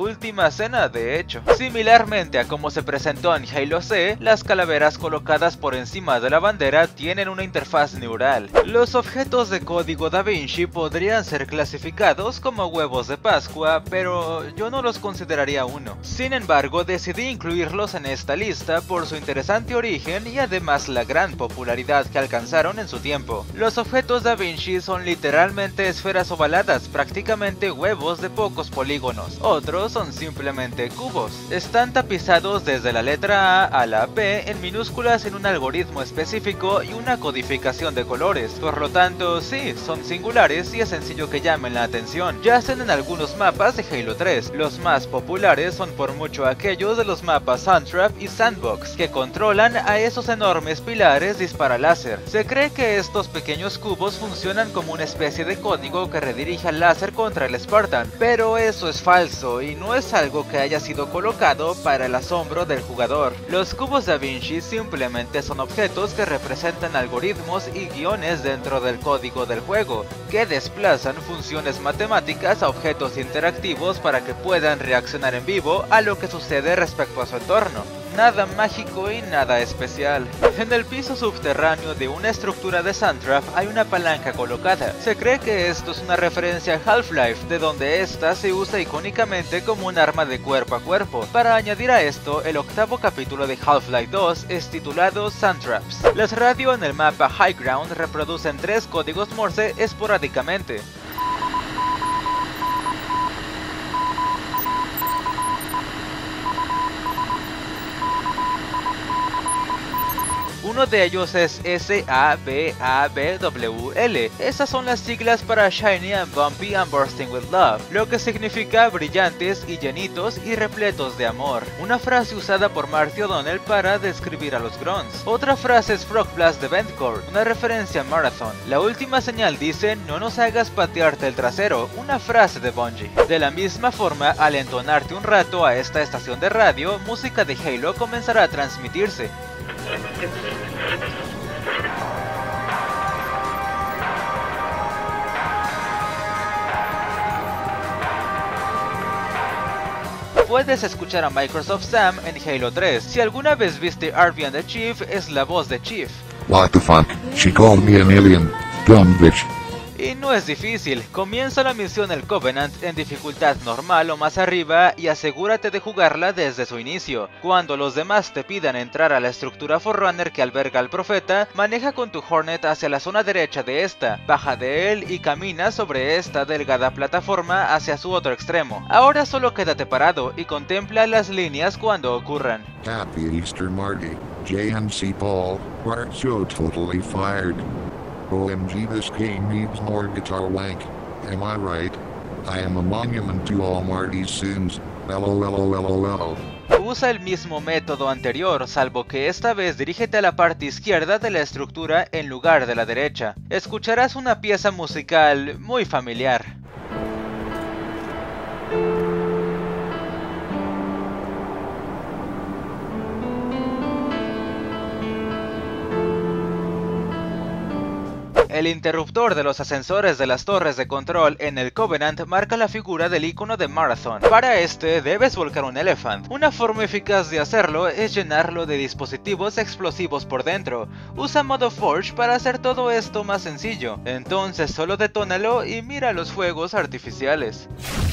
última cena de hecho. Similarmente a como se presentó en Halo C, las calaveras colocadas por encima de la bandera tienen una interfaz neural. Los objetos de código Da Vinci podrían ser clasificados como huevos de Pascua, pero yo no los consideraría uno. Sin embargo, decidí incluirlos en esta lista por su interesante origen y además la gran popularidad que alcanzaron en su tiempo. Los objetos Da Vinci son literalmente esferas ovaladas, prácticamente huevos de pocos polígonos. Otros son simplemente cubos. Están tapizados desde la letra A a la P en minúsculas en un algoritmo específico y una codificación de colores. Por lo tanto, sí, son singulares y es sencillo que llamen la atención. Yacen en algunos mapas de Halo 3. Los más populares son por mucho aquellos de los mapas Suntrap y Sandbox, que controlan a esos enormes pilares dispara láser. Se cree que estos pequeños cubos funcionan como una especie de código que redirige al láser contra el Spartan, pero eso es falso y no es algo que haya sido colocado para el asombro del jugador. Los cubos Da Vinci simplemente son objetos que representan algoritmos y guiones dentro del código del juego, que desplazan funciones matemáticas a objetos interactivos para que puedan reaccionar en vivo a lo que sucede respecto a su entorno. Nada mágico y nada especial. En el piso subterráneo de una estructura de Suntrap hay una palanca colocada. Se cree que esto es una referencia a Half-Life, de donde esta se usa icónicamente como un arma de cuerpo a cuerpo. Para añadir a esto, el octavo capítulo de Half-Life 2 es titulado Suntraps. Las radio en el mapa High Ground reproducen 3 códigos Morse esporádicamente. Uno de ellos es SABABWL. Esas son las siglas para Shiny and Bumpy and Bursting with Love, lo que significa brillantes y llenitos y repletos de amor. Una frase usada por Marty O'Donnell para describir a los Grunts. Otra frase es Frog Blast de Ventcore, una referencia a Marathon. La última señal dice no nos hagas patearte el trasero, una frase de Bungie. De la misma forma, al entonarte un rato a esta estación de radio, música de Halo comenzará a transmitirse. Puedes escuchar a Microsoft Sam en Halo 3. Si alguna vez viste Arby and the Chief, es la voz de Chief. What the fuck? She called me an alien. Dumb bitch. Y no es difícil, comienza la misión El Covenant en dificultad normal o más arriba y asegúrate de jugarla desde su inicio. Cuando los demás te pidan entrar a la estructura Forerunner que alberga al profeta, maneja con tu Hornet hacia la zona derecha de esta, baja de él y camina sobre esta delgada plataforma hacia su otro extremo. Ahora solo quédate parado y contempla las líneas cuando ocurran. Happy Easter, Marty. JNC Paul, we're so totally fired. OMG, this game needs more guitar wank. Am I right? I am a monument to all Marty's sins. LOLOLOLOL. Usa el mismo método anterior, salvo que esta vez dirígete a la parte izquierda de la estructura en lugar de la derecha. Escucharás una pieza musical muy familiar. El interruptor de los ascensores de las torres de control en el Covenant marca la figura del icono de Marathon. Para este debes volcar un Elephant. Una forma eficaz de hacerlo es llenarlo de dispositivos explosivos por dentro. Usa modo Forge para hacer todo esto más sencillo. Entonces solo detónalo y mira los fuegos artificiales.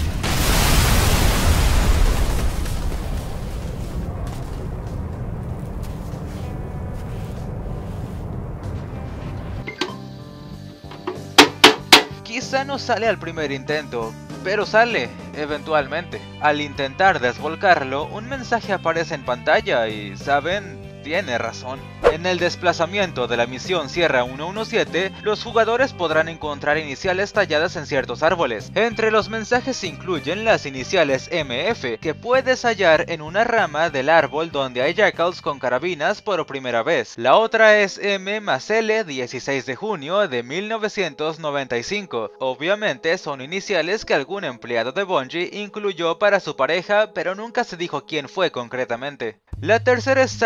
Quizá no sale al primer intento, pero sale, eventualmente. Al intentar desvolcarlo, un mensaje aparece en pantalla y, ¿saben? Tiene razón. En el desplazamiento de la misión Sierra 117, los jugadores podrán encontrar iniciales talladas en ciertos árboles. Entre los mensajes se incluyen las iniciales MF, que puedes hallar en una rama del árbol donde hay jackals con carabinas por primera vez. La otra es M más L 16 de junio de 1995. Obviamente son iniciales que algún empleado de Bungie incluyó para su pareja, pero nunca se dijo quién fue concretamente. La tercera es San más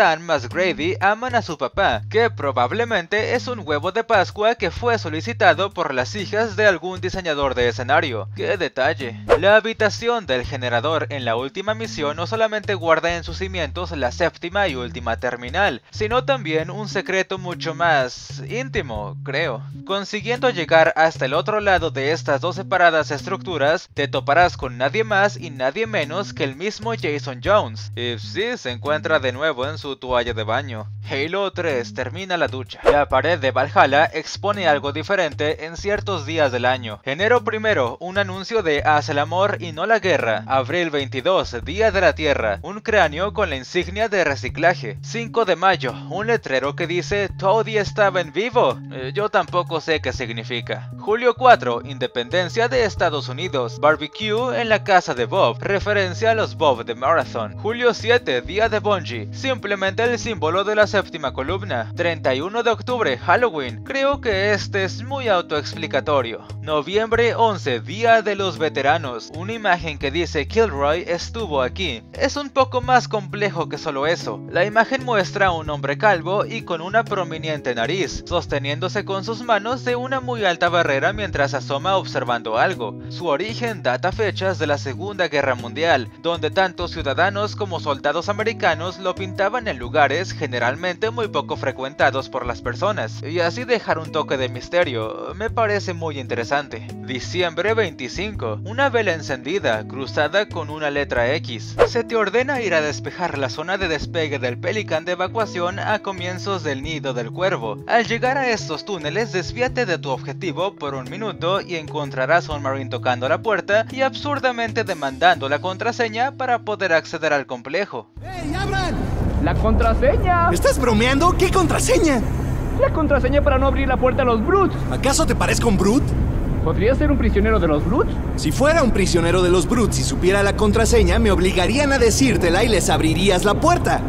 Grady aman a su papá, que probablemente es un huevo de Pascua que fue solicitado por las hijas de algún diseñador de escenario. ¡Qué detalle! La habitación del generador en la última misión no solamente guarda en sus cimientos la séptima y última terminal, sino también un secreto mucho más íntimo, creo. Consiguiendo llegar hasta el otro lado de estas dos separadas estructuras, te toparás con nadie más y nadie menos que el mismo Jason Jones. Y sí, se encuentra de nuevo en su toalla de baño. Halo 3 termina la ducha. La pared de Valhalla expone algo diferente en ciertos días del año. Enero 1, un anuncio de haz el amor y no la guerra. Abril 22, Día de la Tierra, un cráneo con la insignia de reciclaje. 5 de mayo, un letrero que dice Toadie estaba en vivo. Yo tampoco sé qué significa. Julio 4, Independencia de Estados Unidos. Barbecue en la casa de Bob, referencia a los Bob de Marathon. Julio 7, Día de Bungie, simplemente el símbolo de la séptima columna. 31 de octubre, Halloween, creo que este es muy autoexplicatorio. Noviembre 11, Día de los Veteranos, una imagen que dice Kilroy estuvo aquí. Es un poco más complejo que solo eso. La imagen muestra a un hombre calvo y con una prominente nariz, sosteniéndose con sus manos de una muy alta barrera mientras asoma observando algo. Su origen data fechas de la Segunda Guerra Mundial, donde tanto ciudadanos como soldados americanos lo pintaban en lugares generalmente muy poco frecuentados por las personas, y así dejar un toque de misterio me parece muy interesante. Diciembre 25, una vela encendida cruzada con una letra X. Se te ordena ir a despejar la zona de despegue del Pelican de evacuación a comienzos del Nido del Cuervo. Al llegar a estos túneles, desvíate de tu objetivo por un minuto y encontrarás a un Marine tocando la puerta y absurdamente demandando la contraseña para poder acceder al complejo. ¡Hey, abran! ¡La contraseña! ¿Estás bromeando? ¿Qué contraseña? La contraseña para no abrir la puerta a los Brutes. ¿Acaso te parezco un Brute? ¿Podría ser un prisionero de los Brutes? Si fuera un prisionero de los Brutes y supiera la contraseña, me obligarían a decírtela y les abrirías la puerta.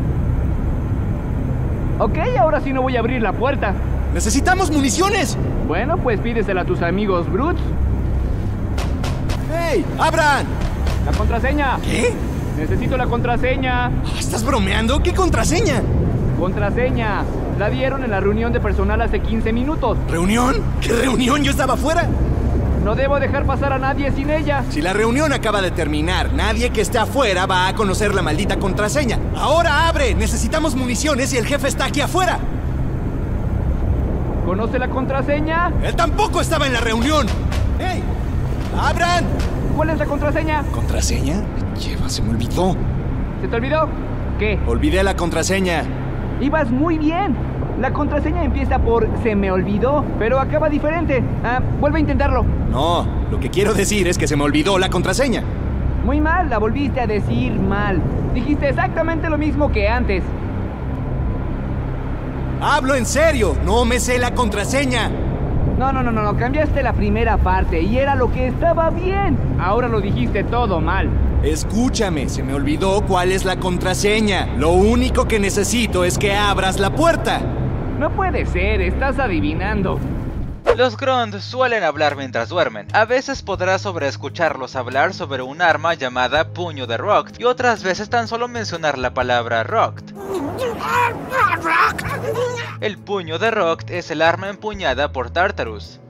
Ok, ahora sí no voy a abrir la puerta. ¡Necesitamos municiones! Bueno, pues pídesela a tus amigos Brutes. ¡Hey! ¡Abran! ¡La contraseña! ¿Qué? Necesito la contraseña. ¿Estás bromeando? ¿Qué contraseña? Contraseña. La dieron en la reunión de personal hace 15 minutos. ¿Reunión? ¿Qué reunión? Yo estaba fuera. No debo dejar pasar a nadie sin ella. Si la reunión acaba de terminar, nadie que esté afuera va a conocer la maldita contraseña. ¡Ahora abre! Necesitamos municiones y el jefe está aquí afuera. ¿Conoce la contraseña? ¡Él tampoco estaba en la reunión! ¡Hey! ¡Abran! ¿Cuál es la contraseña? ¿Contraseña? Lleva, se me olvidó. ¿Se te olvidó? ¿Qué? Olvidé la contraseña. Ibas muy bien. La contraseña empieza por se me olvidó, pero acaba diferente. Vuelve a intentarlo. No, lo que quiero decir es que se me olvidó la contraseña. Muy mal, la volviste a decir mal. Dijiste exactamente lo mismo que antes. Hablo en serio, no me sé la contraseña. No, cambiaste la primera parte y era lo que estaba bien. Ahora lo dijiste todo mal. Escúchame, se me olvidó cuál es la contraseña. Lo único que necesito es que abras la puerta. No puede ser, estás adivinando. Los Grunt suelen hablar mientras duermen. A veces podrás sobreescucharlos hablar sobre un arma llamada Puño de Rokt, y otras veces tan solo mencionar la palabra Rokt. El Puño de Rokt es el arma empuñada por Tartarus.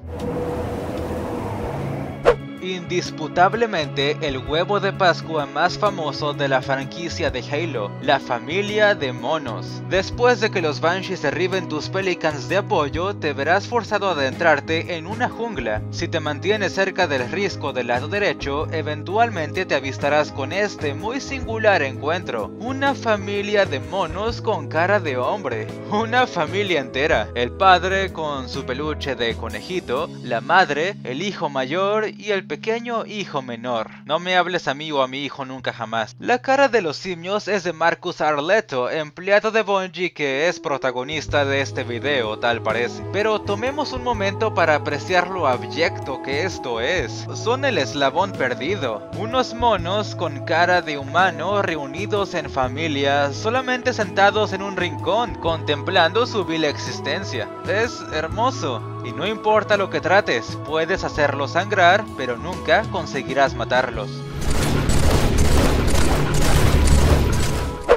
Indisputablemente el huevo de Pascua más famoso de la franquicia de Halo, la familia de monos. Después de que los Banshees derriben tus Pelicans de apoyo, te verás forzado a adentrarte en una jungla. Si te mantienes cerca del risco del lado derecho, eventualmente te avistarás con este muy singular encuentro. Una familia de monos con cara de hombre. Una familia entera. El padre con su peluche de conejito, la madre, el hijo mayor y el pequeño hijo menor. No me hables a mí o a mi hijo nunca jamás. La cara de los simios es de Marcus Arletto, empleado de Bungie que es protagonista de este video, tal parece. Pero tomemos un momento para apreciar lo abyecto que esto es. Son el eslabón perdido. Unos monos con cara de humano reunidos en familia, solamente sentados en un rincón, contemplando su vil existencia. Es hermoso. Y no importa lo que trates, puedes hacerlos sangrar, pero nunca conseguirás matarlos.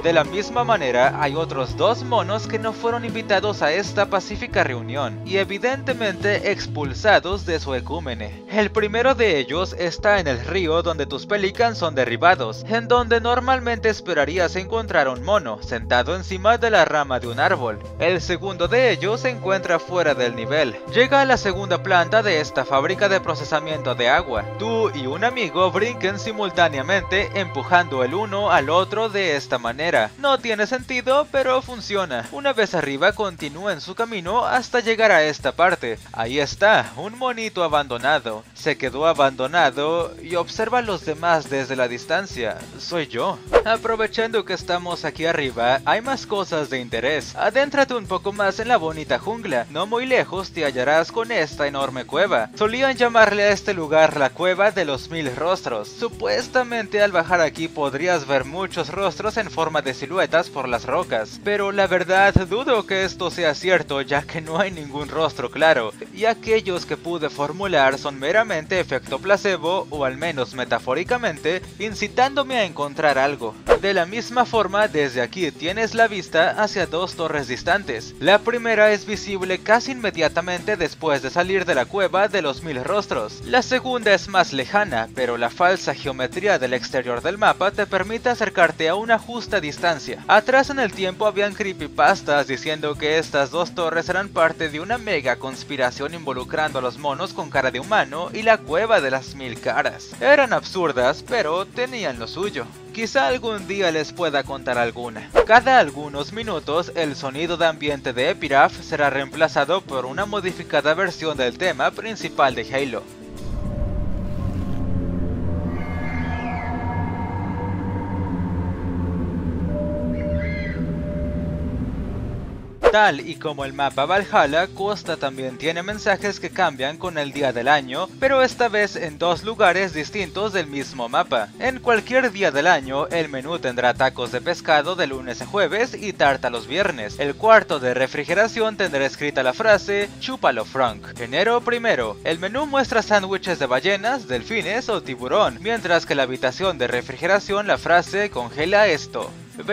De la misma manera, hay otros 2 monos que no fueron invitados a esta pacífica reunión, y evidentemente expulsados de su ecúmene. El primero de ellos está en el río donde tus pelicans son derribados, en donde normalmente esperarías encontrar un mono, sentado encima de la rama de un árbol. El segundo de ellos se encuentra fuera del nivel. Llega a la segunda planta de esta fábrica de procesamiento de agua. Tú y un amigo brinquen simultáneamente, empujando el uno al otro de esta manera. No tiene sentido, pero funciona. Una vez arriba, continúen su camino hasta llegar a esta parte. Ahí está, un monito abandonado. Se quedó abandonado y observa a los demás desde la distancia. Soy yo. Aprovechando que estamos aquí arriba, hay más cosas de interés. Adéntrate un poco más en la bonita jungla. No muy lejos te hallarás con esta enorme cueva. Solían llamarle a este lugar la cueva de los 1000 rostros. Supuestamente al bajar aquí podrías ver muchos rostros en forma de siluetas por las rocas, pero la verdad dudo que esto sea cierto, ya que no hay ningún rostro claro, y aquellos que pude formular son meramente efecto placebo, o al menos metafóricamente, incitándome a encontrar algo. De la misma forma, desde aquí tienes la vista hacia 2 torres distantes. La primera es visible casi inmediatamente después de salir de la cueva de los 1000 rostros. La segunda es más lejana, pero la falsa geometría del exterior del mapa te permite acercarte a una justa distancia. Atrás en el tiempo habían creepypastas diciendo que estas 2 torres eran parte de una mega conspiración involucrando a los monos con cara de humano y la cueva de las 1000 caras. Eran absurdas, pero tenían lo suyo. Quizá algún día les pueda contar alguna. Cada algunos minutos, el sonido de ambiente de Epitaph será reemplazado por una modificada versión del tema principal de Halo. Tal y como el mapa Valhalla, Costa también tiene mensajes que cambian con el día del año, pero esta vez en 2 lugares distintos del mismo mapa. En cualquier día del año, el menú tendrá tacos de pescado de lunes a jueves y tarta los viernes. El cuarto de refrigeración tendrá escrita la frase "Chúpalo, Frank". Enero 1, el menú muestra sándwiches de ballenas, delfines o tiburón, mientras que la habitación de refrigeración la frase "Congela esto".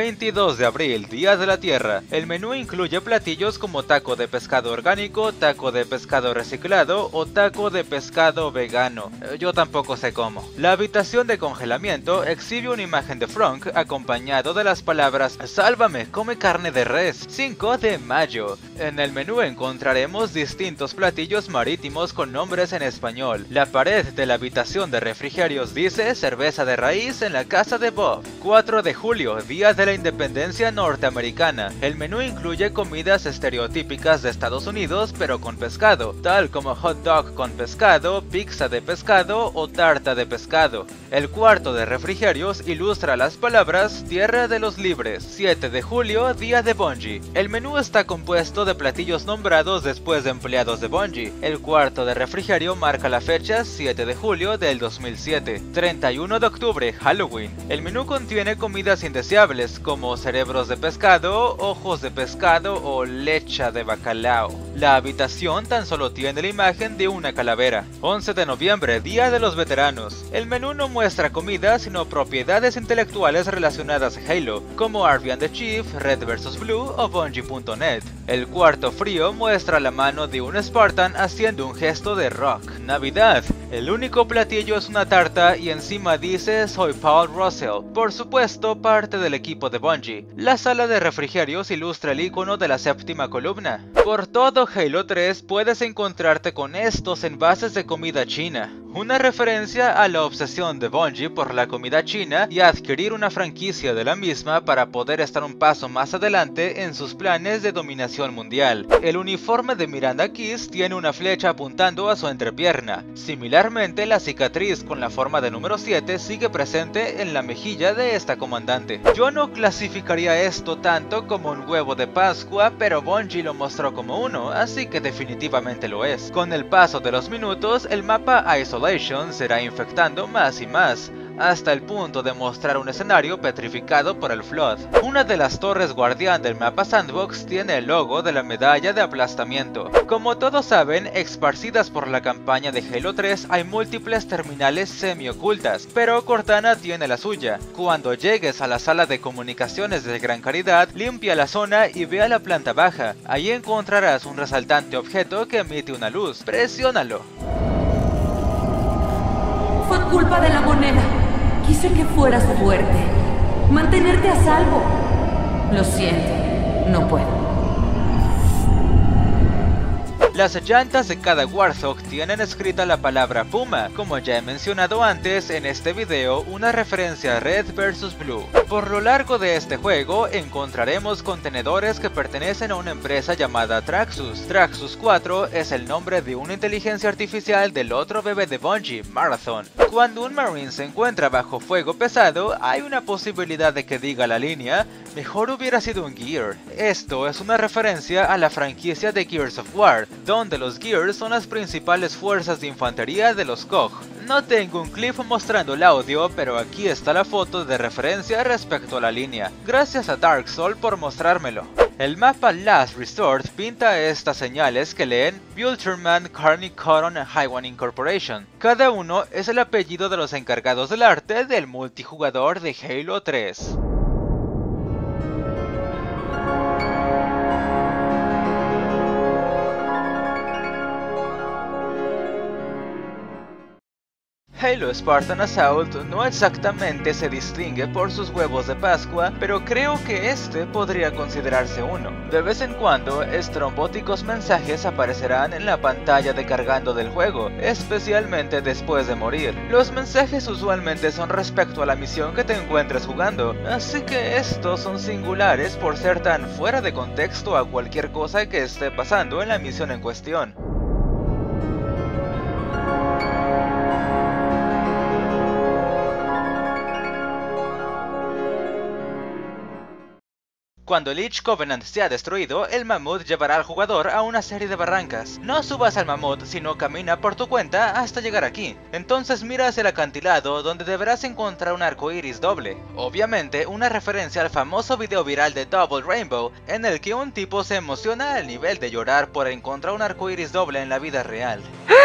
22 de abril, Día de la Tierra. El menú incluye platillos como taco de pescado orgánico, taco de pescado reciclado o taco de pescado vegano. Yo tampoco sé cómo. La habitación de congelamiento exhibe una imagen de Frank acompañado de las palabras "Sálvame, come carne de res". 5 de mayo. En el menú encontraremos distintos platillos marítimos con nombres en español. La pared de la habitación de refrigerios dice "Cerveza de raíz en la casa de Bob". 4 de julio, Día de la Independencia Norteamericana. El menú incluye comidas estereotípicas de Estados Unidos pero con pescado, tal como hot dog con pescado, pizza de pescado o tarta de pescado. El cuarto de refrigerios ilustra las palabras "Tierra de los Libres". 7 de julio, Día de Bungie. El menú está compuesto de platillos nombrados después de empleados de Bungie. El cuarto de refrigerio marca la fecha 7 de julio del 2007. 31 de octubre, Halloween. El menú contiene comidas indeseables como cerebros de pescado, ojos de pescado o leche de bacalao. La habitación tan solo tiene la imagen de una calavera. 11 de noviembre, Día de los Veteranos. El menú no muestra comida sino propiedades intelectuales relacionadas a Halo, como Arby and the Chief, Red vs Blue o Bungie.net. El cuarto frío muestra la mano de un Spartan haciendo un gesto de rock. Navidad. El único platillo es una tarta y encima dice "Soy Paul Russell", por supuesto parte del equipo de Bungie. La sala de refrigerios ilustra el icono de la séptima columna. Por todo Halo 3 puedes encontrarte con estos envases de comida china, una referencia a la obsesión de Bungie por la comida china y a adquirir una franquicia de la misma para poder estar un paso más adelante en sus planes de dominación mundial. El uniforme de Miranda Kiss tiene una flecha apuntando a su entrepierna. Similarmente, la cicatriz con la forma de número 7 sigue presente en la mejilla de esta comandante. Yo no clasificaría esto tanto como un huevo de Pascua, pero Bungie lo mostró como uno, así que definitivamente lo es. Con el paso de los minutos, el mapa Isolation será infectando más y más. hasta el punto de mostrar un escenario petrificado por el Flood. Una de las torres guardián del mapa Sandbox tiene el logo de la medalla de aplastamiento. Como todos saben, esparcidas por la campaña de Halo 3 hay múltiples terminales semi-ocultas, pero Cortana tiene la suya. Cuando llegues a la sala de comunicaciones de Gran Caridad, limpia la zona y ve a la planta baja. Ahí encontrarás un resaltante objeto que emite una luz. Presiónalo. Fue culpa de la moneda. Quise que fueras fuerte. Mantenerte a salvo. Lo siento, no puedo. Las llantas de cada Warthog tienen escrita la palabra Puma, como ya he mencionado antes en este video, una referencia a Red vs Blue. Por lo largo de este juego encontraremos contenedores que pertenecen a una empresa llamada Traxxus. Traxxus 4 es el nombre de una inteligencia artificial del otro bebé de Bungie, Marathon. Cuando un Marine se encuentra bajo fuego pesado, hay una posibilidad de que diga la línea: mejor hubiera sido un Gear. Esto es una referencia a la franquicia de Gears of War, donde los Gears son las principales fuerzas de infantería de los KOG. No tengo un clip mostrando el audio, pero aquí está la foto de referencia respecto a la línea. Gracias a Dark Soul por mostrármelo. El mapa Last Resort pinta estas señales que leen Bulterman, Carney Cotton y Highwan Incorporation. Cada uno es el apellido de los encargados del arte del multijugador de Halo 3. Halo Spartan Assault no exactamente se distingue por sus huevos de Pascua, pero creo que este podría considerarse uno. De vez en cuando, estrambóticos mensajes aparecerán en la pantalla de cargando del juego, especialmente después de morir. Los mensajes usualmente son respecto a la misión que te encuentres jugando, así que estos son singulares por ser tan fuera de contexto a cualquier cosa que esté pasando en la misión en cuestión. Cuando Lich Covenant sea destruido, el mamut llevará al jugador a una serie de barrancas. No subas al mamut, sino camina por tu cuenta hasta llegar aquí. Entonces mira hacia el acantilado, donde deberás encontrar un arco iris doble. Obviamente, una referencia al famoso video viral de Double Rainbow, en el que un tipo se emociona al nivel de llorar por encontrar un arco iris doble en la vida real.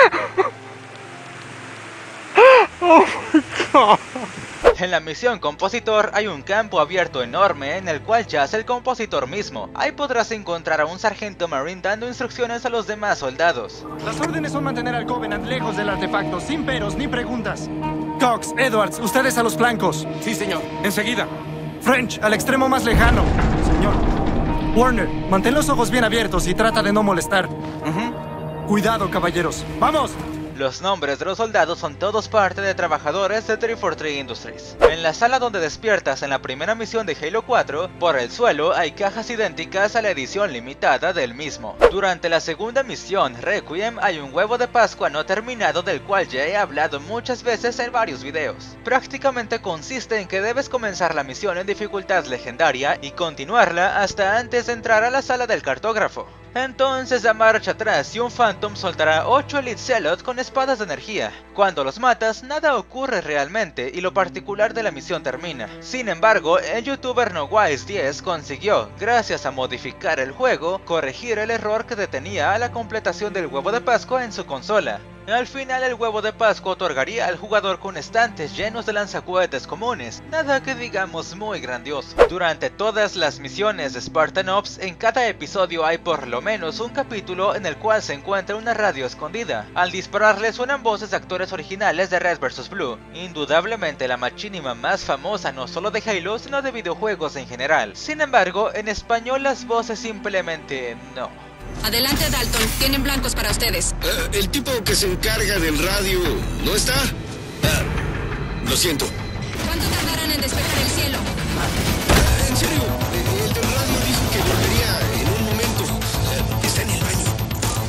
Oh my God. En la misión Compositor hay un campo abierto enorme en el cual yace el compositor mismo. Ahí podrás encontrar a un sargento marine dando instrucciones a los demás soldados. Las órdenes son mantener al Covenant lejos del artefacto, sin peros ni preguntas. Cox, Edwards, ustedes a los flancos. Sí, señor. Enseguida. French, al extremo más lejano. Señor. Warner, mantén los ojos bien abiertos y trata de no molestar. Cuidado, caballeros. ¡Vamos! Los nombres de los soldados son todos parte de trabajadores de 343 Industries. En la sala donde despiertas en la primera misión de Halo 4, por el suelo hay cajas idénticas a la edición limitada del mismo. Durante la segunda misión, Requiem, hay un huevo de Pascua no terminado del cual ya he hablado muchas veces en varios videos. Prácticamente consiste en que debes comenzar la misión en dificultad legendaria y continuarla hasta antes de entrar a la sala del cartógrafo. Entonces da marcha atrás y un Phantom soltará 8 Elite Zealot con espadas de energía. Cuando los matas, nada ocurre realmente y lo particular de la misión termina. Sin embargo, el youtuber NoWise10 consiguió, gracias a modificar el juego, corregir el error que detenía a la completación del huevo de Pascua en su consola. Al final, el huevo de Pascua otorgaría al jugador con estantes llenos de lanzacohetes comunes, nada que digamos muy grandioso. Durante todas las misiones de Spartan Ops, en cada episodio hay por lo menos un capítulo en el cual se encuentra una radio escondida. Al dispararle suenan voces de actores originales de Red vs Blue, indudablemente la machinima más famosa no solo de Halo, sino de videojuegos en general. Sin embargo, en español las voces simplemente no. Adelante, Dalton. Tienen blancos para ustedes. El tipo que se encarga del radio, ¿no está? Lo siento. ¿Cuánto tardarán en despejar el cielo? En serio, el del radio dijo que volvería en un momento. Está en el baño. No iré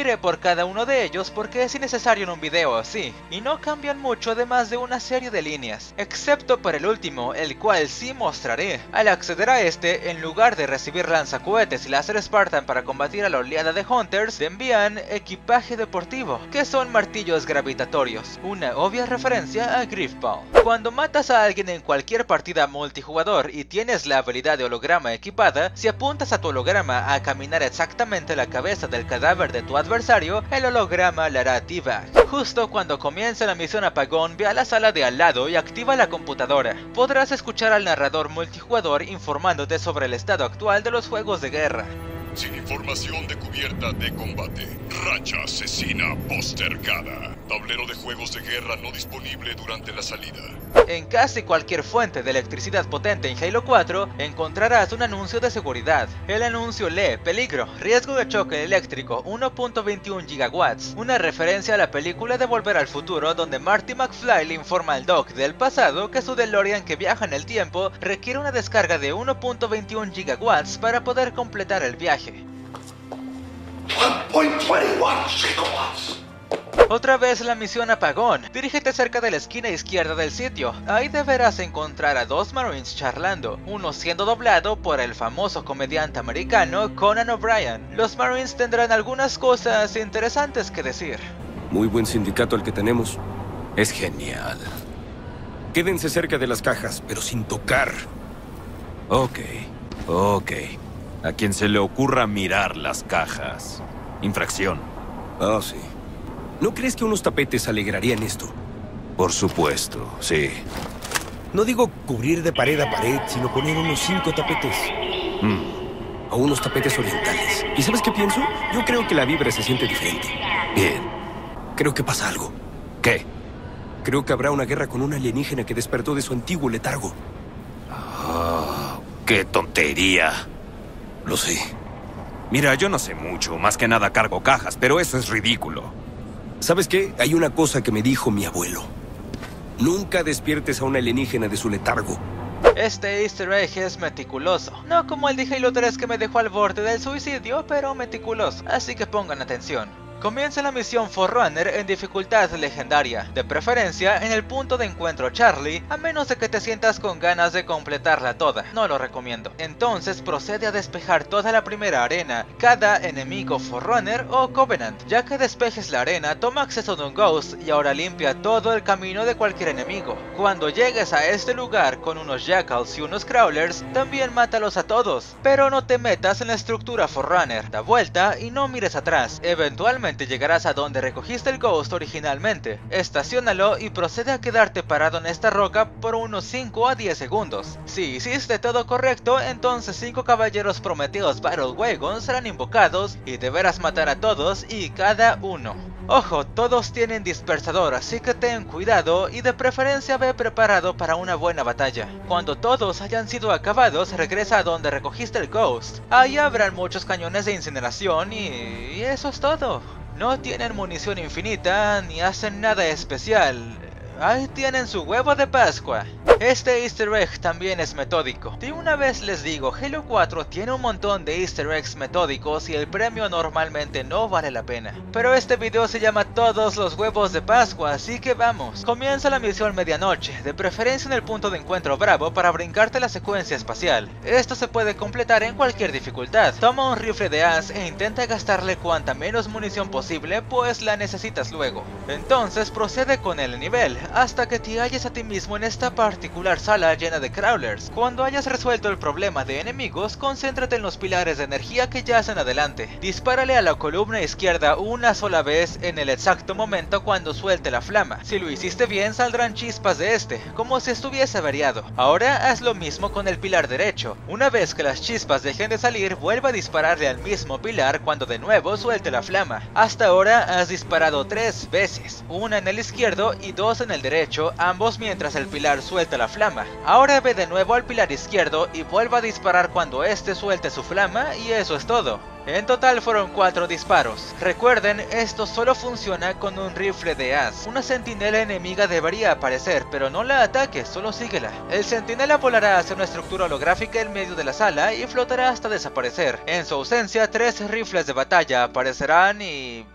iré por cada uno de ellos porque es innecesario en un video así, y no cambian mucho de más de una serie de líneas, excepto por el último, el cual sí mostraré. Al acceder a este, en lugar de recibir lanzacohetes y láser Spartan para combatir a la oleada de Hunters, te envían equipaje deportivo, que son martillos gravitatorios, una obvia referencia a Griffball. Cuando matas a alguien en cualquier partida multijugador y tienes la habilidad de holograma equipada, si apuntas a tu holograma a caminar exactamente la cabeza del cadáver de tu adversario, el holograma le hará T-Bag. Justo cuando comienza la misión Apagón, ve a la sala de al lado y activa la computadora. Podrás escuchar al narrador multijugador informándote sobre el estado actual de los juegos de guerra. Sin información de cubierta de combate. Racha asesina postergada. Tablero de juegos de guerra no disponible durante la salida. En casi cualquier fuente de electricidad potente en Halo 4 encontrarás un anuncio de seguridad. El anuncio lee: peligro, riesgo de choque eléctrico 1.21 gigawatts, una referencia a la película de Volver al Futuro, donde Marty McFly le informa al Doc del pasado que su DeLorean que viaja en el tiempo requiere una descarga de 1.21 gigawatts para poder completar el viaje. 1.21 gigawatts. Otra vez la misión Apagón. Dirígete cerca de la esquina izquierda del sitio. Ahí deberás encontrar a dos Marines charlando, uno siendo doblado por el famoso comediante americano Conan O'Brien. Los Marines tendrán algunas cosas interesantes que decir. Muy buen sindicato el que tenemos. Es genial. Quédense cerca de las cajas, pero sin tocar. Ok. A quien se le ocurra mirar las cajas. Infracción. Ah, sí. ¿No crees que unos tapetes alegrarían esto? Por supuesto, sí. No digo cubrir de pared a pared, sino poner unos 5 tapetes. O unos tapetes orientales. ¿Y sabes qué pienso? Yo creo que la vibra se siente diferente. Bien. Creo que pasa algo. ¿Qué? Creo que habrá una guerra con un alienígena que despertó de su antiguo letargo. Oh, ¡qué tontería! Lo sé. Mira, yo no sé mucho, más que nada cargo cajas, pero eso es ridículo. ¿Sabes qué? Hay una cosa que me dijo mi abuelo. Nunca despiertes a un alienígena de su letargo. Este easter egg es meticuloso, no como el de Halo 3 que me dejó al borde del suicidio, pero meticuloso, así que pongan atención. Comienza la misión Forerunner en dificultad legendaria, de preferencia en el punto de encuentro Charlie, a menos de que te sientas con ganas de completarla toda, no lo recomiendo. Entonces procede a despejar toda la primera arena, cada enemigo Forerunner o Covenant. Ya que despejes la arena, toma acceso de un Ghost y ahora limpia todo el camino de cualquier enemigo. Cuando llegues a este lugar con unos Jackals y unos Crawlers, también mátalos a todos, pero no te metas en la estructura Forerunner, da vuelta y no mires atrás. Eventualmente llegarás a donde recogiste el Ghost originalmente, estaciónalo y procede a quedarte parado en esta roca por unos 5 a 10 segundos. Si hiciste todo correcto, entonces 5 caballeros prometidos Battle Wagons serán invocados y deberás matar a todos y cada uno. Ojo, todos tienen dispersador, así que ten cuidado y de preferencia ve preparado para una buena batalla. Cuando todos hayan sido acabados, regresa a donde recogiste el Ghost. Ahí habrán muchos cañones de incineración y eso es todo. No tienen munición infinita ni hacen nada especial. Ahí tienen su huevo de Pascua. Este easter egg también es metódico. De una vez les digo, Halo 4 tiene un montón de easter eggs metódicos y el premio normalmente no vale la pena. Pero este video se llama Todos los huevos de Pascua, así que vamos. Comienza la misión medianoche, de preferencia en el punto de encuentro Bravo para brincarte la secuencia espacial. Esto se puede completar en cualquier dificultad. Toma un rifle de as e intenta gastarle cuanta menos munición posible, pues la necesitas luego. Entonces procede con el nivel, hasta que te halles a ti mismo en esta particular sala llena de Crawlers. Cuando hayas resuelto el problema de enemigos, concéntrate en los pilares de energía que yacen adelante. Dispárale a la columna izquierda una sola vez en el exacto momento cuando suelte la flama. Si lo hiciste bien, saldrán chispas de este, como si estuviese averiado. Ahora haz lo mismo con el pilar derecho. Una vez que las chispas dejen de salir, vuelva a dispararle al mismo pilar cuando de nuevo suelte la flama. Hasta ahora has disparado 3 veces, una en el izquierdo y 2 en el derecho, ambos mientras el pilar suelta la flama. Ahora ve de nuevo al pilar izquierdo y vuelva a disparar cuando este suelte su flama y eso es todo. En total fueron 4 disparos. Recuerden, esto solo funciona con un rifle de as. Una centinela enemiga debería aparecer, pero no la ataques, solo síguela. El centinela volará hacia una estructura holográfica en medio de la sala y flotará hasta desaparecer. En su ausencia, 3 rifles de batalla aparecerán y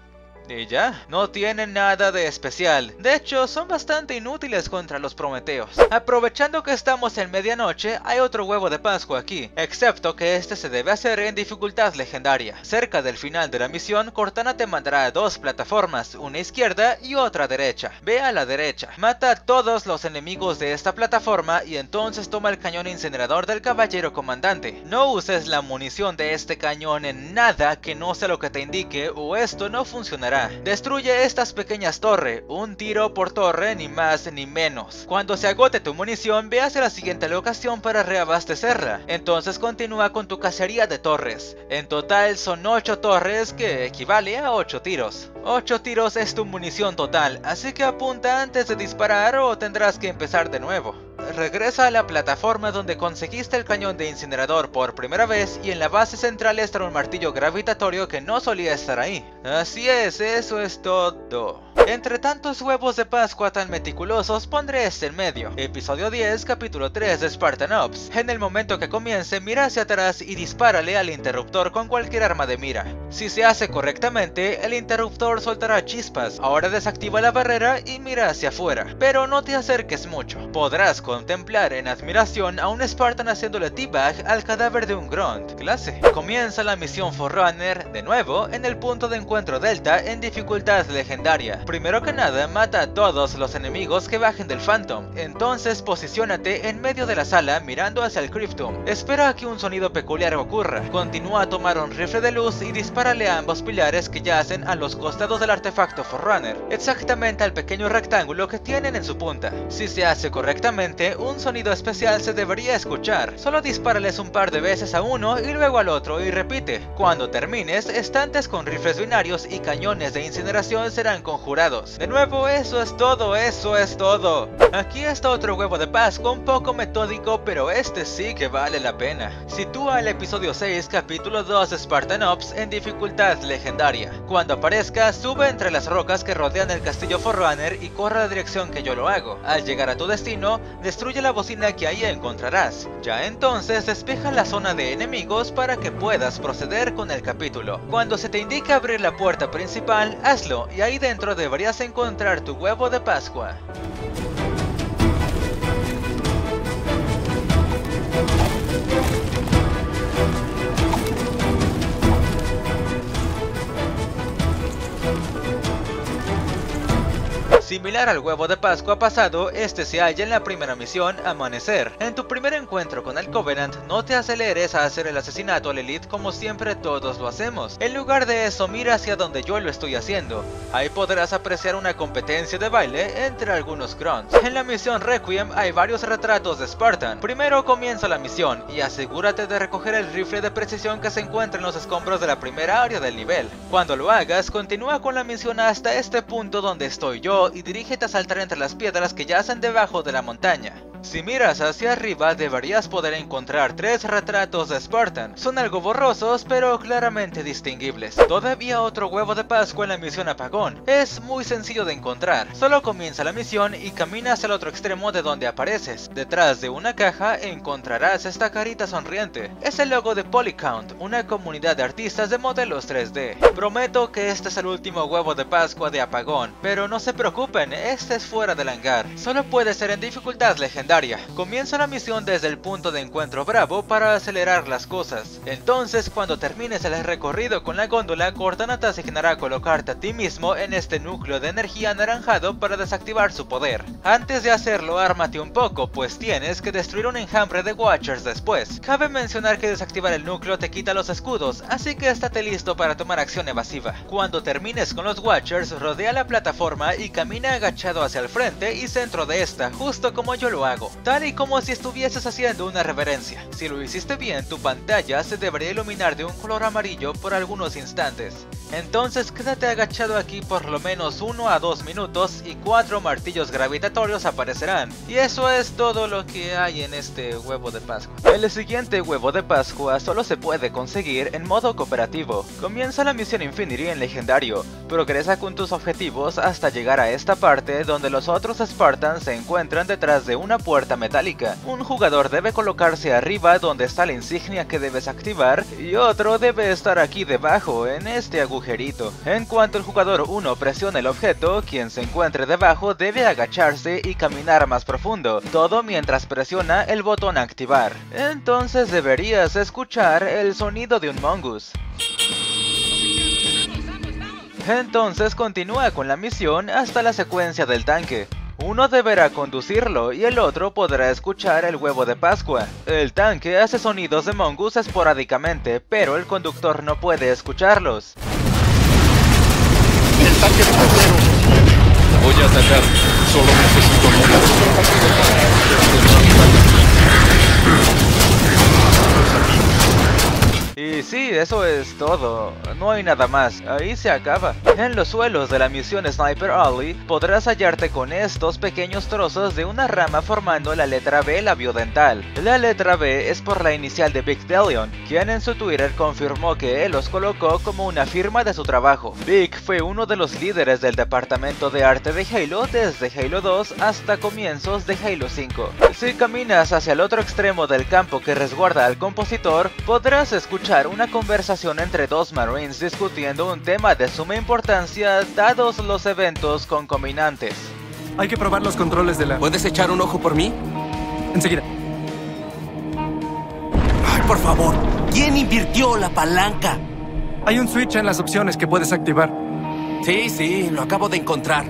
Y ya, no tienen nada de especial. De hecho, son bastante inútiles contra los prometeos. Aprovechando que estamos en medianoche, hay otro huevo de Pascua aquí, excepto que este se debe hacer en dificultad legendaria. Cerca del final de la misión, Cortana te mandará 2 plataformas, una izquierda y otra derecha. Ve a la derecha, mata a todos los enemigos de esta plataforma y entonces toma el cañón incinerador del caballero comandante. No uses la munición de este cañón en nada que no sea lo que te indique o esto no funcionará. Destruye estas pequeñas torres, un tiro por torre, ni más ni menos. Cuando se agote tu munición, ve hacia la siguiente locación para reabastecerla. Entonces continúa con tu cacería de torres. En total son 8 torres, que equivale a 8 tiros. 8 tiros es tu munición total, así que apunta antes de disparar o tendrás que empezar de nuevo. Regresa a la plataforma donde conseguiste el cañón de incinerador por primera vez y en la base central está un martillo gravitatorio que no solía estar ahí. Así es, eso es todo. Entre tantos huevos de Pascua tan meticulosos, pondré este en medio. Episodio 10, capítulo 3 de Spartan Ops. En el momento que comience, mira hacia atrás y dispárale al interruptor con cualquier arma de mira. Si se hace correctamente, el interruptor soltará chispas. Ahora desactiva la barrera y mira hacia afuera. Pero no te acerques mucho. Podrás contemplar en admiración a un Spartan haciéndole teabag al cadáver de un Grunt. Clase. Comienza la misión Forerunner, de nuevo, en el punto de encuentro Delta en dificultad legendaria. Primero que nada, mata a todos los enemigos que bajen del Phantom. Entonces posiciónate en medio de la sala mirando hacia el Cryptum. Espera a que un sonido peculiar ocurra. Continúa a tomar un rifle de luz y dispárale a ambos pilares que yacen a los costados del artefacto Forerunner, exactamente al pequeño rectángulo que tienen en su punta. Si se hace correctamente, un sonido especial se debería escuchar. Solo dispárales un par de veces a uno y luego al otro y repite. Cuando termines, estantes con rifles binarios y cañones de incineración serán conjurados. De nuevo, eso es todo, eso es todo. Aquí está otro huevo de Pascua un poco metódico, pero este sí que vale la pena. Sitúa el episodio 6, capítulo 2 de Spartan Ops en dificultad legendaria. Cuando aparezca, sube entre las rocas que rodean el castillo Forerunner y corre a la dirección que yo lo hago. Al llegar a tu destino, destruye la bocina que ahí encontrarás. Ya entonces despeja la zona de enemigos para que puedas proceder con el capítulo. Cuando se te indique abrir la puerta principal, hazlo y ahí dentro deberías encontrar tu huevo de Pascua. Similar al huevo de Pascua pasado, este se halla en la primera misión, Amanecer. En tu primer encuentro con el Covenant, no te aceleres a hacer el asesinato al Elite como siempre todos lo hacemos. En lugar de eso, mira hacia donde yo lo estoy haciendo. Ahí podrás apreciar una competencia de baile entre algunos Grunts. En la misión Requiem hay varios retratos de Spartan. Primero comienza la misión y asegúrate de recoger el rifle de precisión que se encuentra en los escombros de la primera área del nivel. Cuando lo hagas, continúa con la misión hasta este punto donde estoy yo y dirígete a saltar entre las piedras que yacen debajo de la montaña. Si miras hacia arriba deberías poder encontrar 3 retratos de Spartan. Son algo borrosos pero claramente distinguibles. Todavía otro huevo de Pascua en la misión Apagón. Es muy sencillo de encontrar. Solo comienza la misión y camina hacia el otro extremo de donde apareces. Detrás de una caja encontrarás esta carita sonriente. Es el logo de Polycount, una comunidad de artistas de modelos 3D. Prometo que este es el último huevo de Pascua de Apagón, pero no se preocupen, este es fuera del hangar. Solo puede ser en dificultad legendaria. Comienza la misión desde el punto de encuentro Bravo para acelerar las cosas. Entonces, cuando termines el recorrido con la góndola, Cortana te asignará a colocarte a ti mismo en este núcleo de energía anaranjado para desactivar su poder. Antes de hacerlo, ármate un poco, pues tienes que destruir un enjambre de Watchers después. Cabe mencionar que desactivar el núcleo te quita los escudos, así que estate listo para tomar acción evasiva. Cuando termines con los Watchers, rodea la plataforma y camina agachado hacia el frente y centro de esta, justo como yo lo hago. Tal y como si estuvieses haciendo una reverencia. Si lo hiciste bien, tu pantalla se debería iluminar de un color amarillo por algunos instantes. Entonces quédate agachado aquí por lo menos 1 a 2 minutos y 4 martillos gravitatorios aparecerán. Y eso es todo lo que hay en este huevo de Pascua. El siguiente huevo de Pascua solo se puede conseguir en modo cooperativo. Comienza la misión Infinity en legendario. Progresa con tus objetivos hasta llegar a esta parte donde los otros Spartans se encuentran detrás de una puerta metálica. Un jugador debe colocarse arriba donde está la insignia que debes activar y otro debe estar aquí debajo en este agujero agujerito. En cuanto el jugador 1 presiona el objeto, quien se encuentre debajo debe agacharse y caminar más profundo, todo mientras presiona el botón activar. Entonces deberías escuchar el sonido de un mongoose. Entonces continúa con la misión hasta la secuencia del tanque. Uno deberá conducirlo y el otro podrá escuchar el huevo de Pascua. El tanque hace sonidos de mongoose esporádicamente, pero el conductor no puede escucharlos. El tanque primero. Voy a atacar. Solo necesito Y sí, eso es todo, no hay nada más, ahí se acaba. En los suelos de la misión Sniper Alley podrás hallarte con estos pequeños trozos de una rama formando la letra B labiodental. La letra B es por la inicial de Big Delion, quien en su Twitter confirmó que él los colocó como una firma de su trabajo. Big fue uno de los líderes del departamento de arte de Halo desde Halo 2 hasta comienzos de Halo 5. Si caminas hacia el otro extremo del campo que resguarda al compositor, podrás escuchar una conversación entre dos Marines discutiendo un tema de suma importancia dados los eventos concomitantes. Hay que probar los controles de la... ¿Puedes echar un ojo por mí? Enseguida. Ay, por favor, ¿quién invirtió la palanca? Hay un switch en las opciones que puedes activar. Sí, lo acabo de encontrar.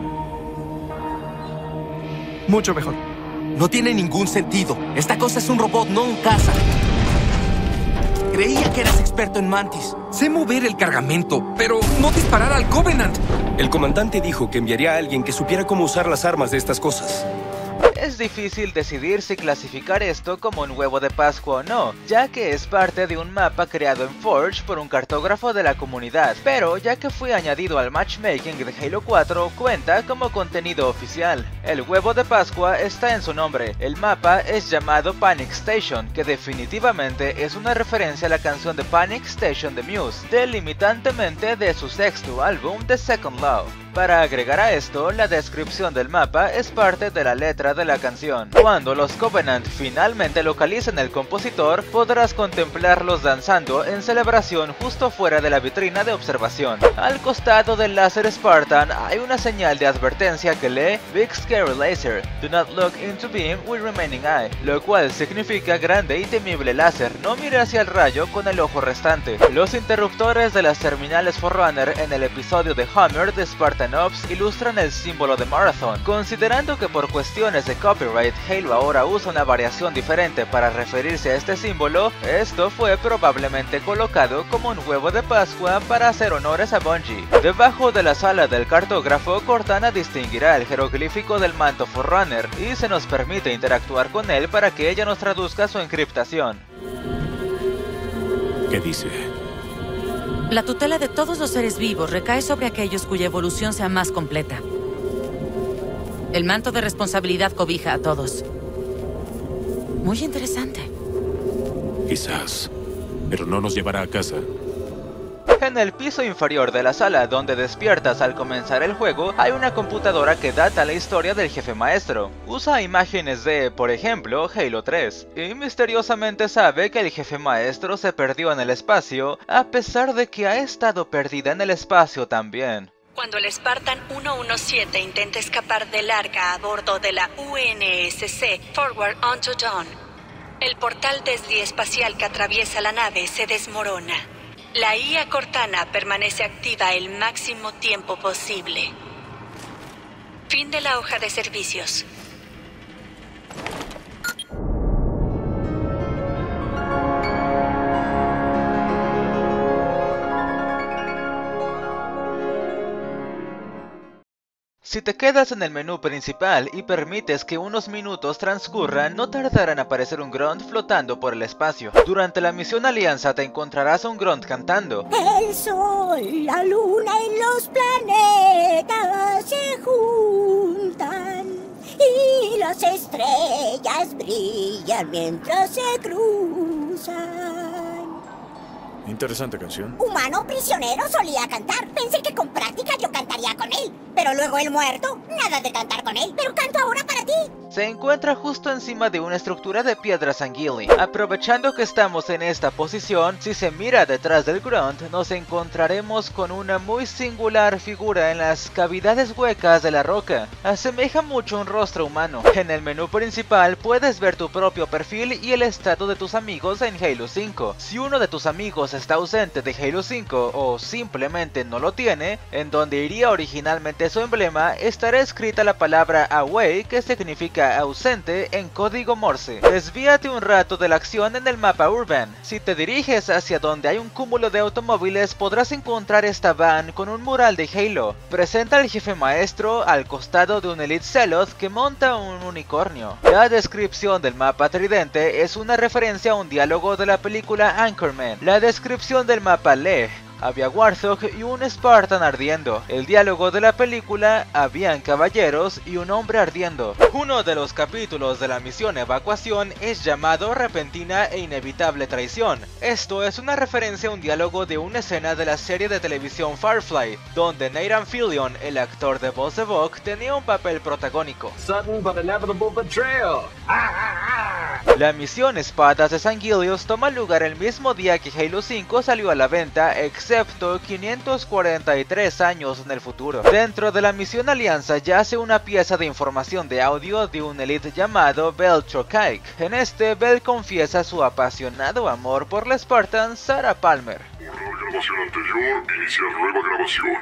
Mucho mejor. No tiene ningún sentido. Esta cosa es un robot, no un caza. Creía que eras experto en mantis. Sé mover el cargamento, pero no disparar al Covenant. El comandante dijo que enviaría a alguien que supiera cómo usar las armas de estas cosas. Es difícil decidir si clasificar esto como un huevo de Pascua o no, ya que es parte de un mapa creado en Forge por un cartógrafo de la comunidad, pero ya que fue añadido al matchmaking de Halo 4, cuenta como contenido oficial. El huevo de Pascua está en su nombre. El mapa es llamado Panic Station, que definitivamente es una referencia a la canción de Panic Station de Muse, delimitantemente de su sexto álbum The Second Law. Para agregar a esto, la descripción del mapa es parte de la letra de la canción. Cuando los Covenant finalmente localicen el compositor, podrás contemplarlos danzando en celebración justo fuera de la vitrina de observación. Al costado del láser Spartan hay una señal de advertencia que lee Big Scary Laser, do not look into beam with remaining eye, lo cual significa grande y temible láser, no mire hacia el rayo con el ojo restante. Los interruptores de las terminales Forerunner en el episodio de Hammer de Spartan Ops ilustran el símbolo de Marathon. Considerando que por cuestiones de copyright Halo ahora usa una variación diferente para referirse a este símbolo, esto fue probablemente colocado como un huevo de Pascua para hacer honores a Bungie. Debajo de la sala del cartógrafo, Cortana distinguirá el jeroglífico del manto Forerunner y se nos permite interactuar con él para que ella nos traduzca su encriptación. ¿Qué dice? La tutela de todos los seres vivos recae sobre aquellos cuya evolución sea más completa. El manto de responsabilidad cobija a todos. Muy interesante. Quizás, pero no nos llevará a casa. En el piso inferior de la sala donde despiertas al comenzar el juego, hay una computadora que data la historia del jefe maestro. Usa imágenes de, por ejemplo, Halo 3, y misteriosamente sabe que el jefe maestro se perdió en el espacio, a pesar de que ha estado perdida en el espacio también. Cuando el Spartan 117 intenta escapar de Larga a bordo de la UNSC Forward Unto Dawn, el portal desdieespacial que atraviesa la nave se desmorona. La IA Cortana permanece activa el máximo tiempo posible. Fin de la hoja de servicios. Si te quedas en el menú principal y permites que unos minutos transcurran, no tardará en aparecer un grunt flotando por el espacio. Durante la misión Alianza te encontrarás a un grunt cantando. El sol, la luna y los planetas se juntan y las estrellas brillan mientras se cruzan. Interesante canción. Humano prisionero solía cantar. Pensé que con práctica yo cantaría con él. Pero luego el muerto, nada de cantar con él. Pero canto ahora para ti. se encuentra justo encima de una estructura de piedra sanguínea. Aprovechando que estamos en esta posición, si se mira detrás del grunt, nos encontraremos con una muy singular figura en las cavidades huecas de la roca. Asemeja mucho un rostro humano. En el menú principal puedes ver tu propio perfil y el estado de tus amigos en Halo 5. Si uno de tus amigos está ausente de Halo 5 o simplemente no lo tiene, en donde iría originalmente su emblema, estará escrita la palabra away, que significa ausente en código Morse. Desvíate un rato de la acción en el mapa Urban. Si te diriges hacia donde hay un cúmulo de automóviles, podrás encontrar esta van con un mural de Halo. Presenta al jefe maestro al costado de un Elite Zealot que monta un unicornio. La descripción del mapa tridente es una referencia a un diálogo de la película Anchorman. La descripción del mapa Leh: había Warthog y un Spartan ardiendo. El diálogo de la película: habían caballeros y un hombre ardiendo. Uno de los capítulos de la misión evacuación es llamado Repentina e Inevitable Traición. Esto es una referencia a un diálogo de una escena de la serie de televisión Firefly, donde Nathan Fillion, el actor de voz de Vought, tenía un papel protagónico. Sudden but inevitable betrayal. La misión Espadas de Sanguilius toma lugar el mismo día que Halo 5 salió a la venta, excepto 543 años en el futuro. Dentro de la misión Alianza yace una pieza de información de audio de un Elite llamado Bell Chokaik. En este, Bell confiesa su apasionado amor por la Spartan Sarah Palmer. Por la grabación anterior, inicia nueva grabación.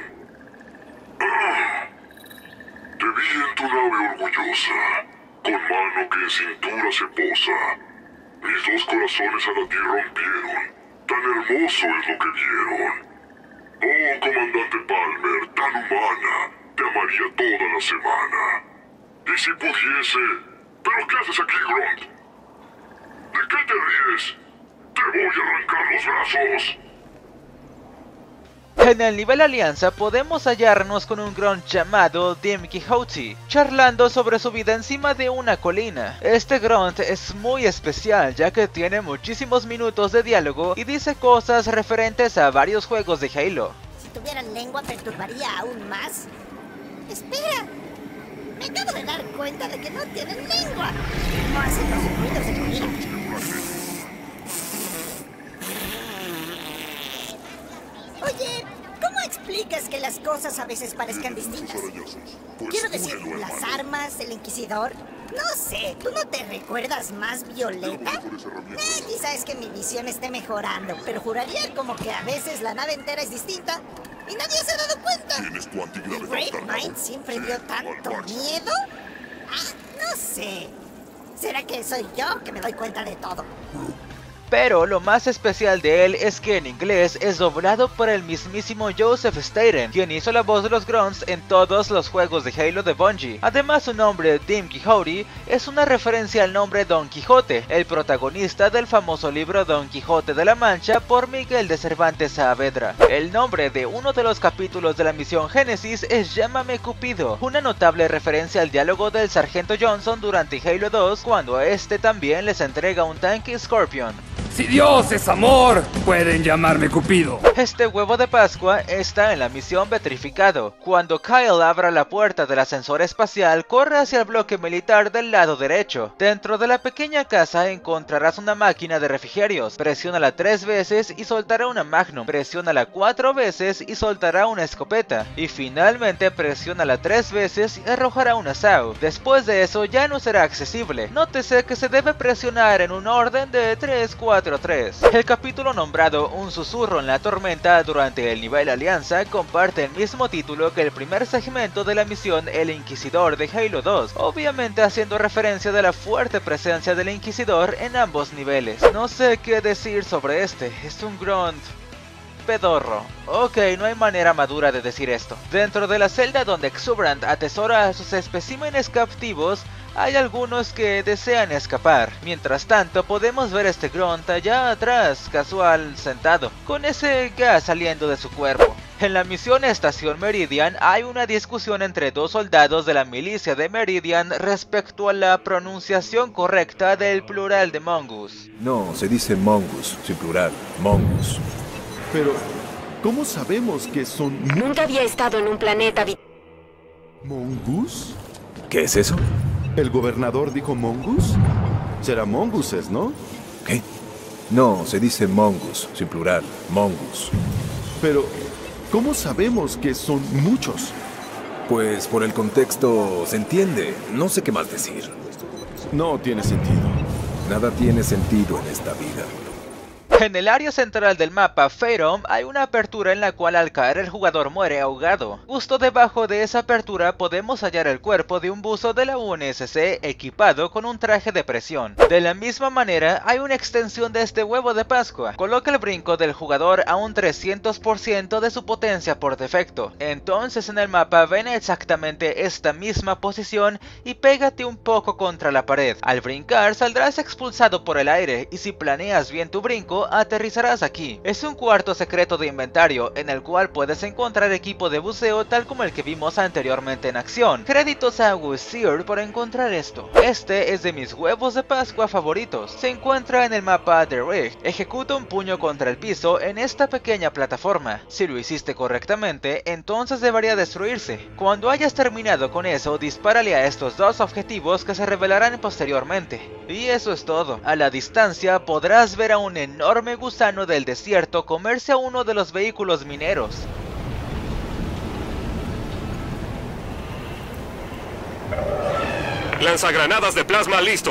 Te vi en tu nave orgullosa, con mano que en cintura se posa. Mis dos corazones a latir rompieron. Tan hermoso es lo que vieron. Oh, comandante Palmer, tan humana, te amaría toda la semana. Y si pudiese... ¿Pero qué haces aquí, Grunt? ¿De qué te ríes? ¡Te voy a arrancar los brazos! En el nivel Alianza podemos hallarnos con un grunt llamado Dim Quixote, charlando sobre su vida encima de una colina. Este grunt es muy especial ya que tiene muchísimos minutos de diálogo y dice cosas referentes a varios juegos de Halo. Si tuvieran lengua perturbaría aún más. Espera, me acabo de dar cuenta de que no tienen lengua. No hacen los ruidos de colina. Oye, ¿cómo explicas que las cosas a veces parezcan distintas? Quiero decir, las armas, el Inquisidor. No sé, ¿tú no te recuerdas más Violeta? Quizá es que mi visión esté mejorando, pero juraría como que a veces la nave entera es distinta y nadie se ha dado cuenta. ¿Y Gravemind siempre dio tanto miedo? No sé. ¿Será que soy yo que me doy cuenta de todo? Pero lo más especial de él es que en inglés es doblado por el mismísimo Joseph Staten, quien hizo la voz de los grunts en todos los juegos de Halo de Bungie. Además, su nombre Dim Quixote es una referencia al nombre Don Quijote, el protagonista del famoso libro Don Quijote de la Mancha por Miguel de Cervantes Saavedra. El nombre de uno de los capítulos de la misión Génesis es Llámame Cupido, una notable referencia al diálogo del Sargento Johnson durante Halo 2 cuando este también les entrega un tanque Scorpion. Si Dios es amor, pueden llamarme Cupido. Este huevo de Pascua está en la misión Petrificado. Cuando Kyle abra la puerta del ascensor espacial, corre hacia el bloque militar del lado derecho. Dentro de la pequeña casa encontrarás una máquina de refrigerios. Presiónala 3 veces y soltará una Magnum. Presiónala 4 veces y soltará una escopeta. Y finalmente presiónala 3 veces y arrojará una SAU. Después de eso ya no será accesible. Nótese que se debe presionar en un orden de 3, 4, 3. El capítulo nombrado Un susurro en la tormenta durante el nivel Alianza comparte el mismo título que el primer segmento de la misión El Inquisidor de Halo 2, obviamente haciendo referencia de la fuerte presencia del Inquisidor en ambos niveles. No sé qué decir sobre este, es un grunt pedorro. Ok, no hay manera madura de decir esto. Dentro de la celda donde Exuberant atesora a sus especímenes captivos, hay algunos que desean escapar. Mientras tanto, podemos ver este grunt allá atrás, casual, sentado, con ese gas saliendo de su cuerpo. En la misión Estación Meridian hay una discusión entre dos soldados de la milicia de Meridian respecto a la pronunciación correcta del plural de Mongoose. No, se dice Mongoose, sin plural, Mongoose. Pero, ¿cómo sabemos que son... Nunca había estado en un planeta... ¿Mongoose? ¿Qué es eso? ¿El gobernador dijo mongoose? Será mongooses, ¿no? ¿Qué? No, se dice mongoose, sin plural, mongoose. Pero, ¿cómo sabemos que son muchos? Pues por el contexto se entiende. No sé qué más decir. No tiene sentido. Nada tiene sentido en esta vida. En el área central del mapa Fathom hay una apertura en la cual al caer el jugador muere ahogado. Justo debajo de esa apertura podemos hallar el cuerpo de un buzo de la UNSC equipado con un traje de presión. De la misma manera hay una extensión de este huevo de Pascua. Coloca el brinco del jugador a un 300% de su potencia por defecto. Entonces en el mapa ven exactamente esta misma posición y pégate un poco contra la pared. Al brincar saldrás expulsado por el aire y si planeas bien tu brinco aterrizarás aquí. Es un cuarto secreto de inventario en el cual puedes encontrar equipo de buceo tal como el que vimos anteriormente en acción. Créditos a Sear por encontrar esto. Este es de mis huevos de Pascua favoritos. Se encuentra en el mapa The Rig. Ejecuta un puño contra el piso en esta pequeña plataforma. Si lo hiciste correctamente, entonces debería destruirse. Cuando hayas terminado con eso, dispárale a estos dos objetivos que se revelarán posteriormente. Y eso es todo. A la distancia podrás ver a un enorme gusano del desierto comerse a uno de los vehículos mineros. Lanzagranadas de plasma listo.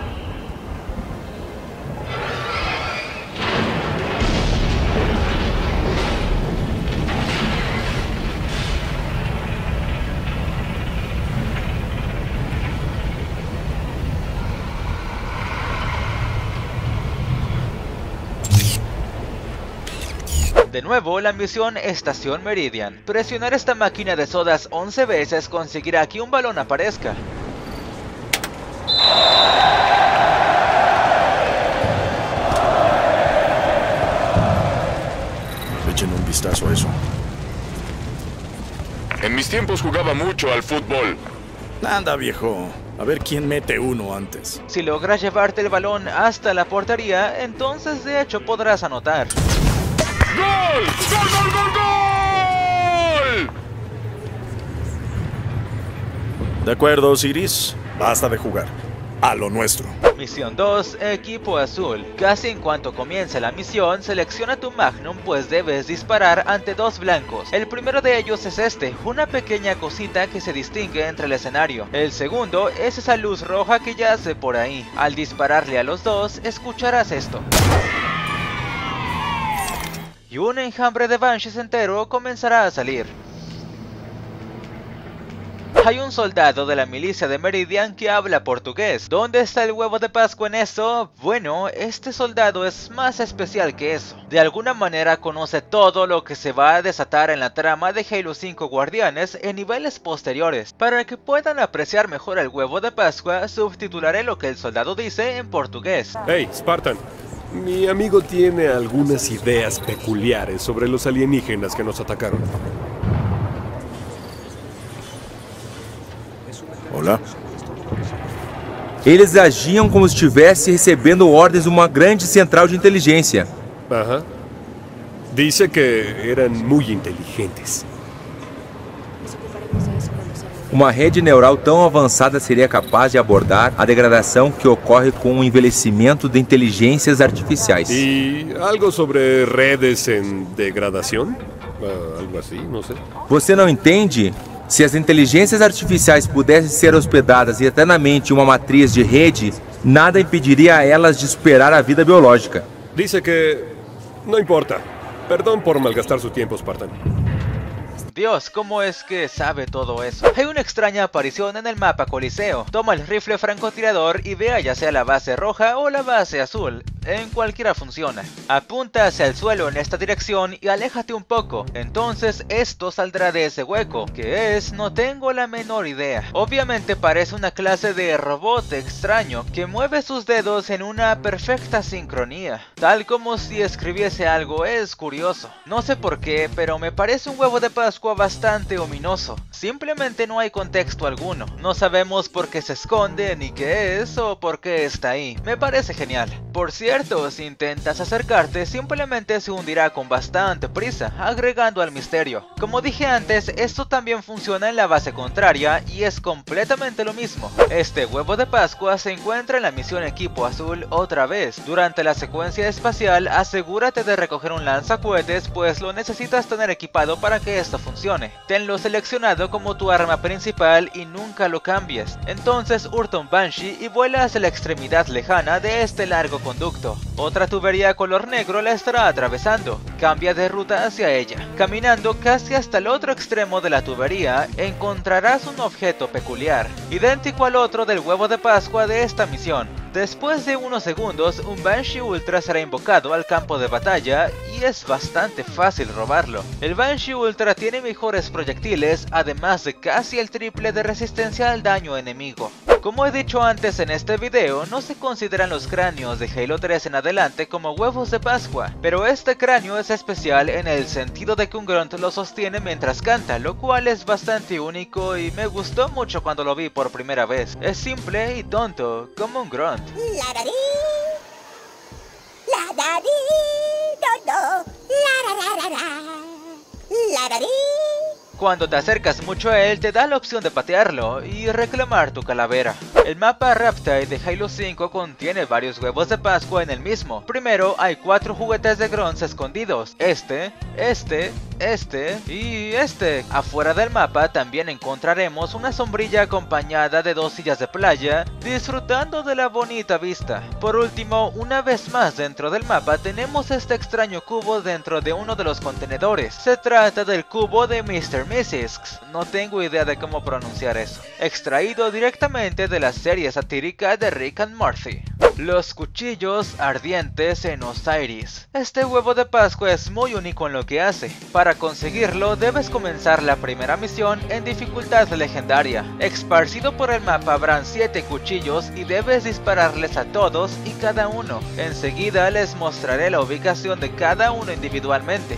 De nuevo, la misión Estación Meridian. Presionar esta máquina de sodas 11 veces conseguirá que un balón aparezca. Echen un vistazo a eso. En mis tiempos jugaba mucho al fútbol. Anda, viejo. A ver quién mete uno antes. Si logras llevarte el balón hasta la portería, entonces de hecho podrás anotar. ¡Gol! ¡Gol, gol, gol, gol! De acuerdo, Osiris. Basta de jugar. A lo nuestro. Misión 2, Equipo Azul. Casi en cuanto comience la misión, selecciona tu Magnum pues debes disparar ante dos blancos. El primero de ellos es este, una pequeña cosita que se distingue entre el escenario. El segundo es esa luz roja que yace por ahí. Al dispararle a los dos, escucharás esto. Y un enjambre de Banshees entero comenzará a salir. Hay un soldado de la milicia de Meridian que habla portugués. ¿Dónde está el huevo de Pascua en eso? Bueno, este soldado es más especial que eso. De alguna manera conoce todo lo que se va a desatar en la trama de Halo 5 Guardianes en niveles posteriores. Para que puedan apreciar mejor el huevo de Pascua, subtitularé lo que el soldado dice en portugués. Hey, Spartan. Mi amigo tiene algunas ideas peculiares sobre los alienígenas que nos atacaron. Hola. Eles agiam como se estivesse recebendo ordens de uma grande central de inteligência. Ajá. Dice que eran muy inteligentes. Uma rede neural tão avançada seria capaz de abordar a degradação que ocorre com o envelhecimento de inteligências artificiais. ¿Y algo sobre redes en degradación? Algo así, no sé. Você não entende? Se as inteligências artificiais pudessem ser hospedadas eternamente em uma matriz de rede, nada impediria a elas de superar a vida biológica. Dice que no importa. Perdón por malgastar su tiempo, Spartan. Dios, ¿cómo es que sabe todo eso? Hay una extraña aparición en el mapa Coliseo. Toma el rifle francotirador y vea ya sea la base roja o la base azul. En cualquiera funciona. Apunta hacia el suelo en esta dirección y aléjate un poco. Entonces esto saldrá de ese hueco. ¿Qué es? No tengo la menor idea. Obviamente parece una clase de robot extraño que mueve sus dedos en una perfecta sincronía. Tal como si escribiese algo. Es curioso. No sé por qué, pero me parece un huevo de Pascua bastante ominoso. Simplemente no hay contexto alguno. No sabemos por qué se esconde, ni qué es o por qué está ahí. Me parece genial. Por cierto, cierto, si intentas acercarte simplemente se hundirá con bastante prisa, agregando al misterio. Como dije antes, esto también funciona en la base contraria y es completamente lo mismo. Este huevo de Pascua se encuentra en la misión Equipo Azul otra vez. Durante la secuencia espacial, asegúrate de recoger un lanzacohetes, pues lo necesitas tener equipado para que esto funcione. Tenlo seleccionado como tu arma principal y nunca lo cambies. Entonces hurta un Banshee y vuela hacia la extremidad lejana de este largo conducto. Otra tubería color negro la estará atravesando. Cambia de ruta hacia ella. Caminando casi hasta el otro extremo de la tubería, encontrarás un objeto peculiar, idéntico al otro del huevo de Pascua de esta misión. Después de unos segundos, un Banshee Ultra será invocado al campo de batalla y es bastante fácil robarlo. El Banshee Ultra tiene mejores proyectiles, además de casi el triple de resistencia al daño enemigo. Como he dicho antes en este video, no se consideran los cráneos de Halo 3 en adelante como huevos de Pascua, pero este cráneo es especial en el sentido de que un grunt lo sostiene mientras canta, lo cual es bastante único y me gustó mucho cuando lo vi por primera vez. Es simple y tonto, como un grunt. La-da-dee, la-da-dee, do-do, la-da-da-da-da, la-da-dee. Cuando te acercas mucho a él, te da la opción de patearlo y reclamar tu calavera. El mapa Riptide de Halo 5 contiene varios huevos de Pascua en el mismo. Primero, hay 4 juguetes de grunts escondidos. Este y este. Afuera del mapa también encontraremos una sombrilla acompañada de 2 sillas de playa, disfrutando de la bonita vista. Por último, una vez más dentro del mapa tenemos este extraño cubo dentro de uno de los contenedores. Se trata del cubo de Mr. Mystics, no tengo idea de cómo pronunciar eso, extraído directamente de la serie satírica de Rick and Morty. Los cuchillos ardientes en Osiris. Este huevo de Pascua es muy único en lo que hace. Para conseguirlo debes comenzar la primera misión en dificultad legendaria. Esparcido por el mapa habrán 7 cuchillos y debes dispararles a todos y cada uno. Enseguida les mostraré la ubicación de cada uno individualmente.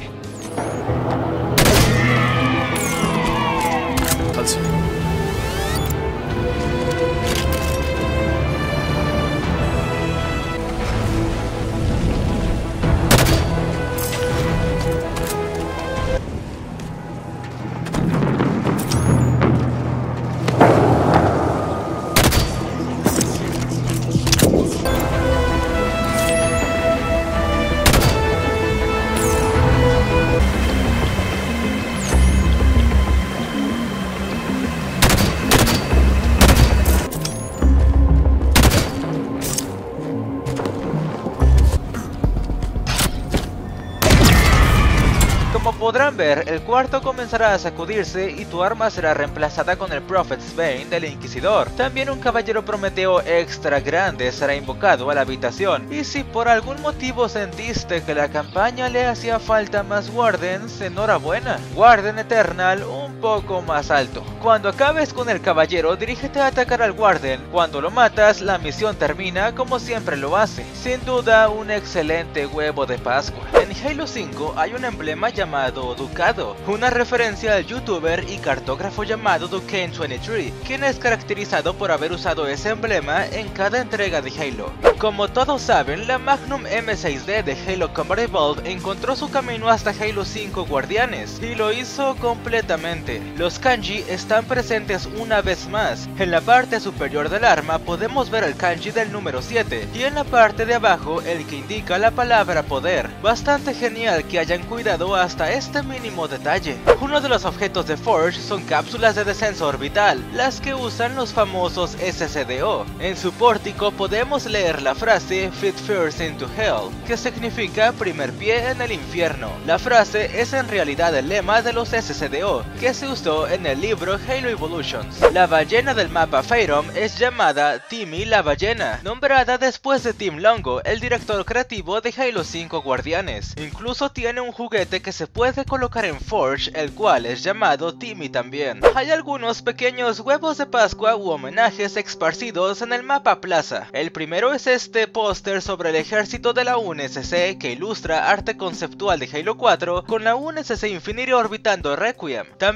Como podrán ver, el cuarto comenzará a sacudirse y tu arma será reemplazada con el Prophet's Bane del Inquisidor. También un caballero Prometeo extra grande será invocado a la habitación. Y si por algún motivo sentiste que la campaña le hacía falta más Wardens, enhorabuena. Warden Eternal un poco más alto. Cuando acabes con el caballero, dirígete a atacar al Warden. Cuando lo matas, la misión termina como siempre lo hace. Sin duda, un excelente huevo de Pascua. En Halo 5 hay un emblema llamado Ducado, una referencia al youtuber y cartógrafo llamado Duquesne23, quien es caracterizado por haber usado ese emblema en cada entrega de Halo. Como todos saben, la Magnum M6D de Halo Combat Evolved encontró su camino hasta Halo 5 Guardianes, y lo hizo completamente. Los kanji están presentes una vez más. En la parte superior del arma podemos ver el kanji del número 7, y en la parte de abajo el que indica la palabra poder. Bastante genial que hayan cuidado hasta este mínimo detalle. Uno de los objetos de Forge son cápsulas de descenso orbital, las que usan los famosos SCDO. En su pórtico podemos leer la frase Feet First into Hell, que significa primer pie en el infierno. La frase es en realidad el lema de los SCDO, que se usó en el libro Halo Evolutions. La ballena del mapa Faerûn es llamada Timmy la ballena, nombrada después de Tim Longo, el director creativo de Halo 5 Guardianes. Incluso tiene un juguete que se puede colocar en Forge, el cual es llamado Timmy también. Hay algunos pequeños huevos de Pascua u homenajes esparcidos en el mapa Plaza. El primero es este póster sobre el ejército de la UNSC que ilustra arte conceptual de Halo 4 con la UNSC Infinity orbitando Requiem. También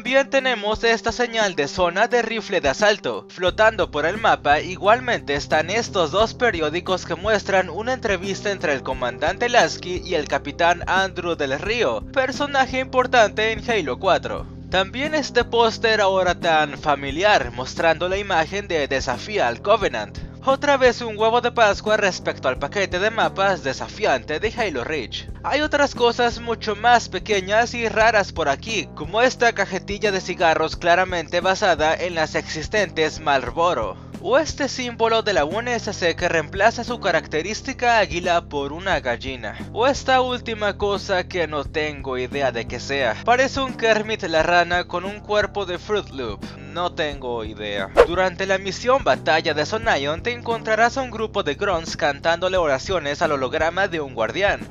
También tenemos esta señal de zona de rifle de asalto. Flotando por el mapa igualmente están estos dos periódicos que muestran una entrevista entre el comandante Lasky y el capitán Andrew del Río, personaje importante en Halo 4. También este póster ahora tan familiar, mostrando la imagen de Desafía al Covenant. Otra vez un huevo de Pascua respecto al paquete de mapas desafiante de Halo Reach. Hay otras cosas mucho más pequeñas y raras por aquí, como esta cajetilla de cigarros claramente basada en las existentes Marlboro. O este símbolo de la UNSC que reemplaza su característica águila por una gallina. O esta última cosa que no tengo idea de qué sea. Parece un Kermit la rana con un cuerpo de Fruit Loop. No tengo idea. Durante la misión Batalla de Sonion te encontrarás a un grupo de grunts cantándole oraciones al holograma de un guardián.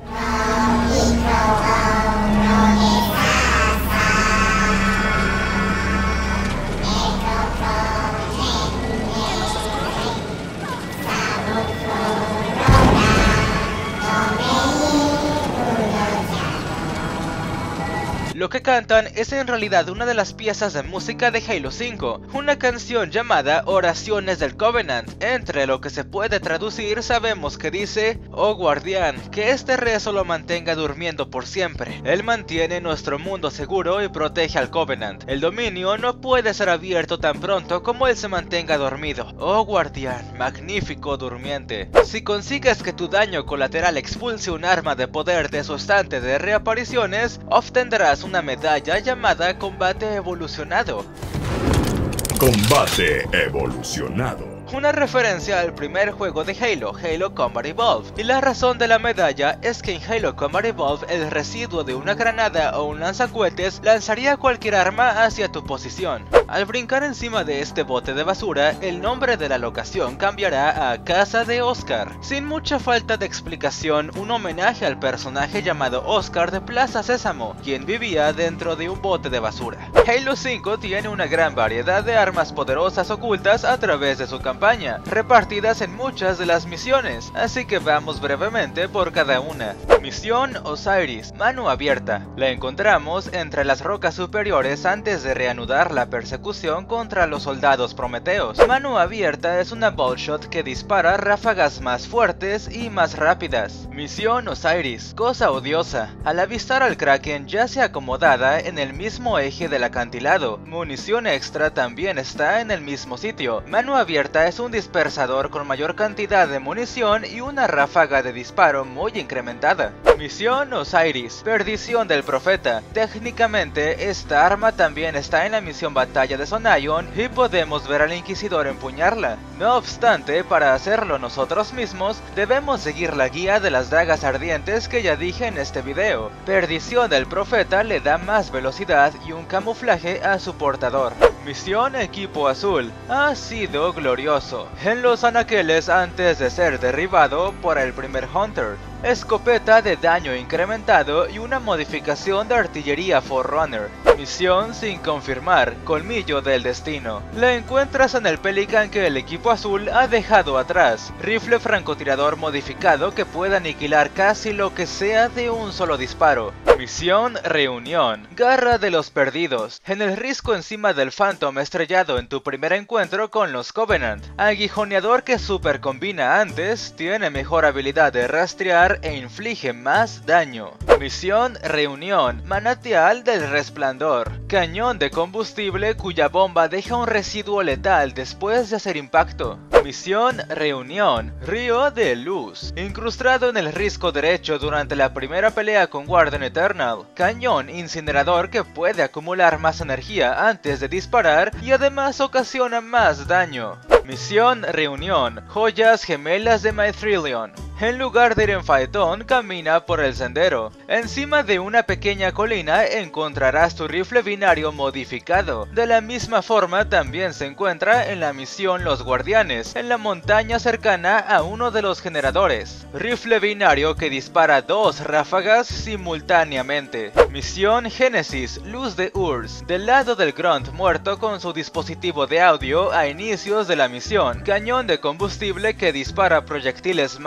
Lo que cantan es en realidad una de las piezas de música de Halo 5, una canción llamada Oraciones del Covenant. Entre lo que se puede traducir sabemos que dice: oh guardián, que este rezo lo mantenga durmiendo por siempre. Él mantiene nuestro mundo seguro y protege al Covenant. El dominio no puede ser abierto tan pronto como él se mantenga dormido. Oh guardián, magnífico durmiente. Si consigues que tu daño colateral expulse un arma de poder de su estante de reapariciones, obtendrás una medalla llamada Combate Evolucionado. Combate Evolucionado. Una referencia al primer juego de Halo, Halo Combat Evolved, y la razón de la medalla es que en Halo Combat Evolved el residuo de una granada o un lanzacohetes lanzaría cualquier arma hacia tu posición. Al brincar encima de este bote de basura, el nombre de la locación cambiará a Casa de Oscar. Sin mucha falta de explicación, un homenaje al personaje llamado Oscar de Plaza Sésamo, quien vivía dentro de un bote de basura. Halo 5 tiene una gran variedad de armas poderosas ocultas a través de su campaña, repartidas en muchas de las misiones, así que vamos brevemente por cada una. Misión Osiris, mano abierta. La encontramos entre las rocas superiores antes de reanudar la persecución contra los soldados prometeos. Mano abierta es una ballshot que dispara ráfagas más fuertes y más rápidas. Misión Osiris, cosa odiosa. Al avistar al Kraken yace acomodada en el mismo eje del acantilado. Munición extra también está en el mismo sitio. Mano abierta es un dispersador con mayor cantidad de munición y una ráfaga de disparo muy incrementada. Misión Osiris, perdición del profeta. Técnicamente esta arma también está en la misión Batalla de Sonion y podemos ver al Inquisidor empuñarla. No obstante, para hacerlo nosotros mismos, debemos seguir la guía de las dagas ardientes que ya dije en este video. Perdición del profeta le da más velocidad y un camuflaje a su portador. Misión Equipo Azul, ha sido glorioso. En los anaqueles antes de ser derribado por el primer Hunter. Escopeta de daño incrementado y una modificación de artillería Forerunner. Misión sin confirmar, Colmillo del Destino. La encuentras en el Pelican que el equipo azul ha dejado atrás. Rifle francotirador modificado que puede aniquilar casi lo que sea de un solo disparo. Misión Reunión, Garra de los Perdidos. En el risco encima del Phantom estrellado en tu primer encuentro con los Covenant. Aguijoneador que super combina antes, tiene mejor habilidad de rastrear e inflige más daño. Misión Reunión, Manantial del Resplandor. Cañón de combustible cuya bomba deja un residuo letal después de hacer impacto. Misión Reunión, Río de Luz. Incrustado en el risco derecho durante la primera pelea con Warden Eternal. Cañón incinerador que puede acumular más energía antes de disparar y además ocasiona más daño. Misión Reunión, Joyas Gemelas de Mythrilion. En lugar de ir en faetón, camina por el sendero. Encima de una pequeña colina encontrarás tu rifle binario modificado. De la misma forma también se encuentra en la misión Los Guardianes, en la montaña cercana a uno de los generadores. Rifle binario que dispara 2 ráfagas simultáneamente. Misión Génesis, Luz de Urs. Del lado del Grunt muerto con su dispositivo de audio a inicios de la misión. Cañón de combustible que dispara proyectiles más letales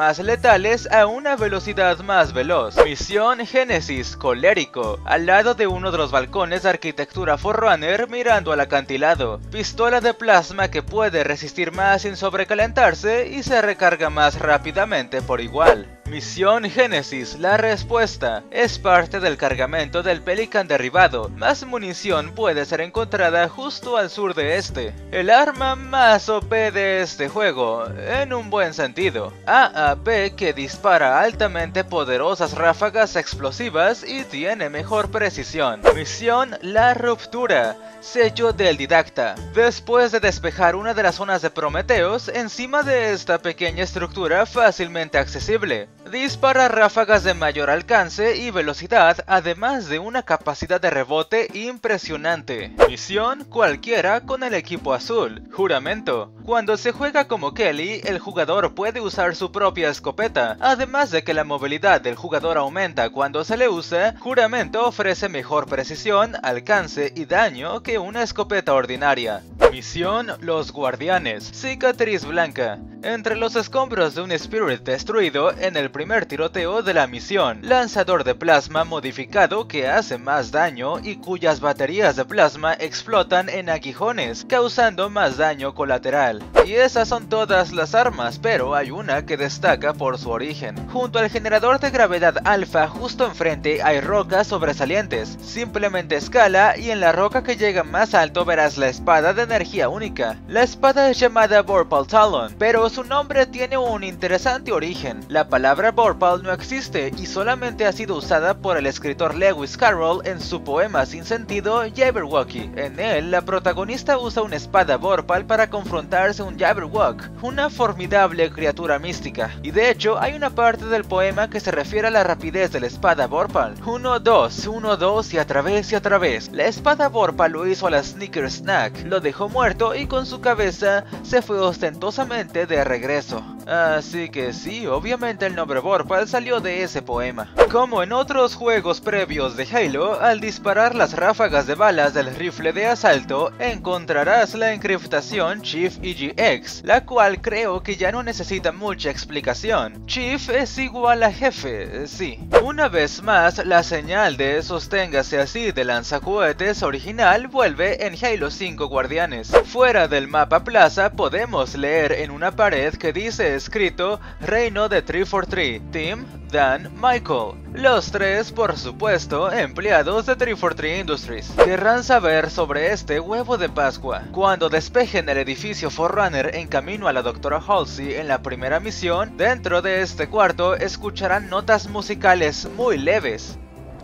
elementales a una velocidad más veloz. Misión Génesis Colérico, al lado de uno de los balcones de arquitectura Forerunner mirando al acantilado. Pistola de plasma que puede resistir más sin sobrecalentarse y se recarga más rápidamente por igual. Misión Génesis, la respuesta, es parte del cargamento del Pelican derribado. Más munición puede ser encontrada justo al sur de este. El arma más OP de este juego, en un buen sentido. AAP que dispara altamente poderosas ráfagas explosivas y tiene mejor precisión. Misión La Ruptura, sello del didacta. Después de despejar una de las zonas de Prometheus, encima de esta pequeña estructura fácilmente accesible, dispara ráfagas de mayor alcance y velocidad, además de una capacidad de rebote impresionante. Misión cualquiera con el equipo azul. Juramento. Cuando se juega como Kelly, el jugador puede usar su propia escopeta. Además de que la movilidad del jugador aumenta cuando se le usa, Juramento ofrece mejor precisión, alcance y daño que una escopeta ordinaria. Misión Los Guardianes. Cicatriz blanca. Entre los escombros de un Spirit destruido en el primer tiroteo de la misión, lanzador de plasma modificado que hace más daño y cuyas baterías de plasma explotan en aguijones, causando más daño colateral. Y esas son todas las armas, pero hay una que destaca por su origen. Junto al generador de gravedad alfa justo enfrente hay rocas sobresalientes. Simplemente escala y en la roca que llega más alto verás la espada de energía única. La espada es llamada Vorpal Talon, pero su nombre tiene un interesante origen. La palabra Vorpal no existe y solamente ha sido usada por el escritor Lewis Carroll en su poema sin sentido Jabberwocky. En él, la protagonista usa una espada Vorpal para confrontarse a un Jabberwock, una formidable criatura mística. Y de hecho, hay una parte del poema que se refiere a la rapidez de la espada Vorpal. 1, 2, 1, 2 y a través y a través. La espada Vorpal lo hizo a la Snicker Snack, lo dejó muerto y con su cabeza se fue ostentosamente de regreso. Así que sí, obviamente el nombre Vorpal salió de ese poema. Como en otros juegos previos de Halo, al disparar las ráfagas de balas del rifle de asalto, encontrarás la encriptación Chief EGX, la cual creo que ya no necesita mucha explicación. Chief es igual a jefe, sí. Una vez más, la señal de sosténgase así de lanzacohetes original vuelve en Halo 5 Guardianes. Fuera del mapa plaza podemos leer en una pared que dice escrito Reino de 343, Tim, Dan, Michael. Los tres, por supuesto, empleados de 343 Industries. Querrán saber sobre este huevo de Pascua. Cuando despejen el edificio Forerunner en camino a la Dra. Halsey en la primera misión, dentro de este cuarto escucharán notas musicales muy leves.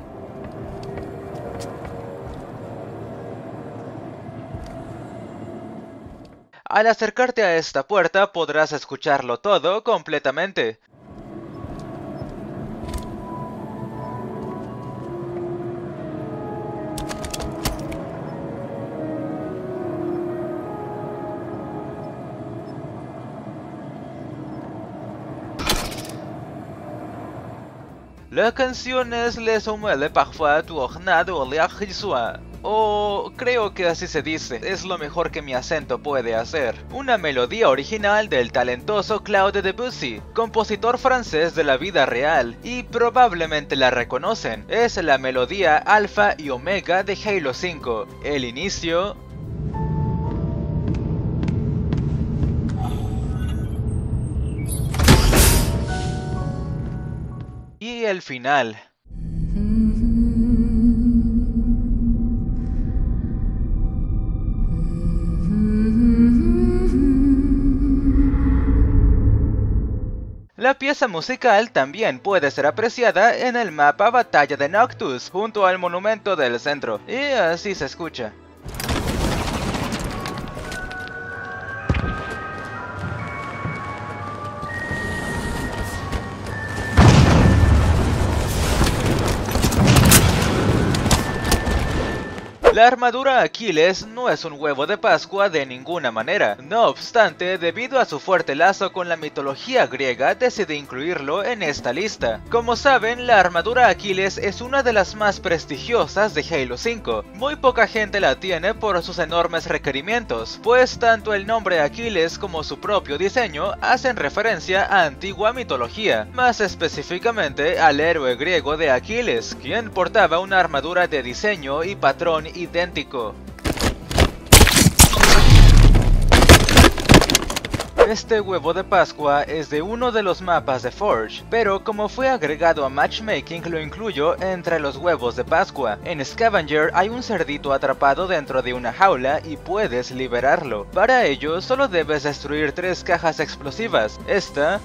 Al acercarte a esta puerta podrás escucharlo todo completamente. La canción es Les Humele Parfois Tournade au Liagisua. O creo que así se dice, es lo mejor que mi acento puede hacer. Una melodía original del talentoso Claude Debussy, compositor francés de la vida real, y probablemente la reconocen. Es la melodía alfa y omega de Halo 5. El inicio y el final. La pieza musical también puede ser apreciada en el mapa Batalla de Noctus, junto al monumento del centro, y así se escucha. La armadura Aquiles no es un huevo de Pascua de ninguna manera. No obstante, debido a su fuerte lazo con la mitología griega, decidí incluirlo en esta lista. Como saben, la armadura Aquiles es una de las más prestigiosas de Halo 5. Muy poca gente la tiene por sus enormes requerimientos, pues tanto el nombre Aquiles como su propio diseño hacen referencia a antigua mitología, más específicamente al héroe griego de Aquiles, quien portaba una armadura de diseño y patrón idéntico. Este huevo de Pascua es de uno de los mapas de Forge, pero como fue agregado a Matchmaking lo incluyo entre los huevos de Pascua. En Scavenger hay un cerdito atrapado dentro de una jaula y puedes liberarlo. Para ello solo debes destruir 3 cajas explosivas, esta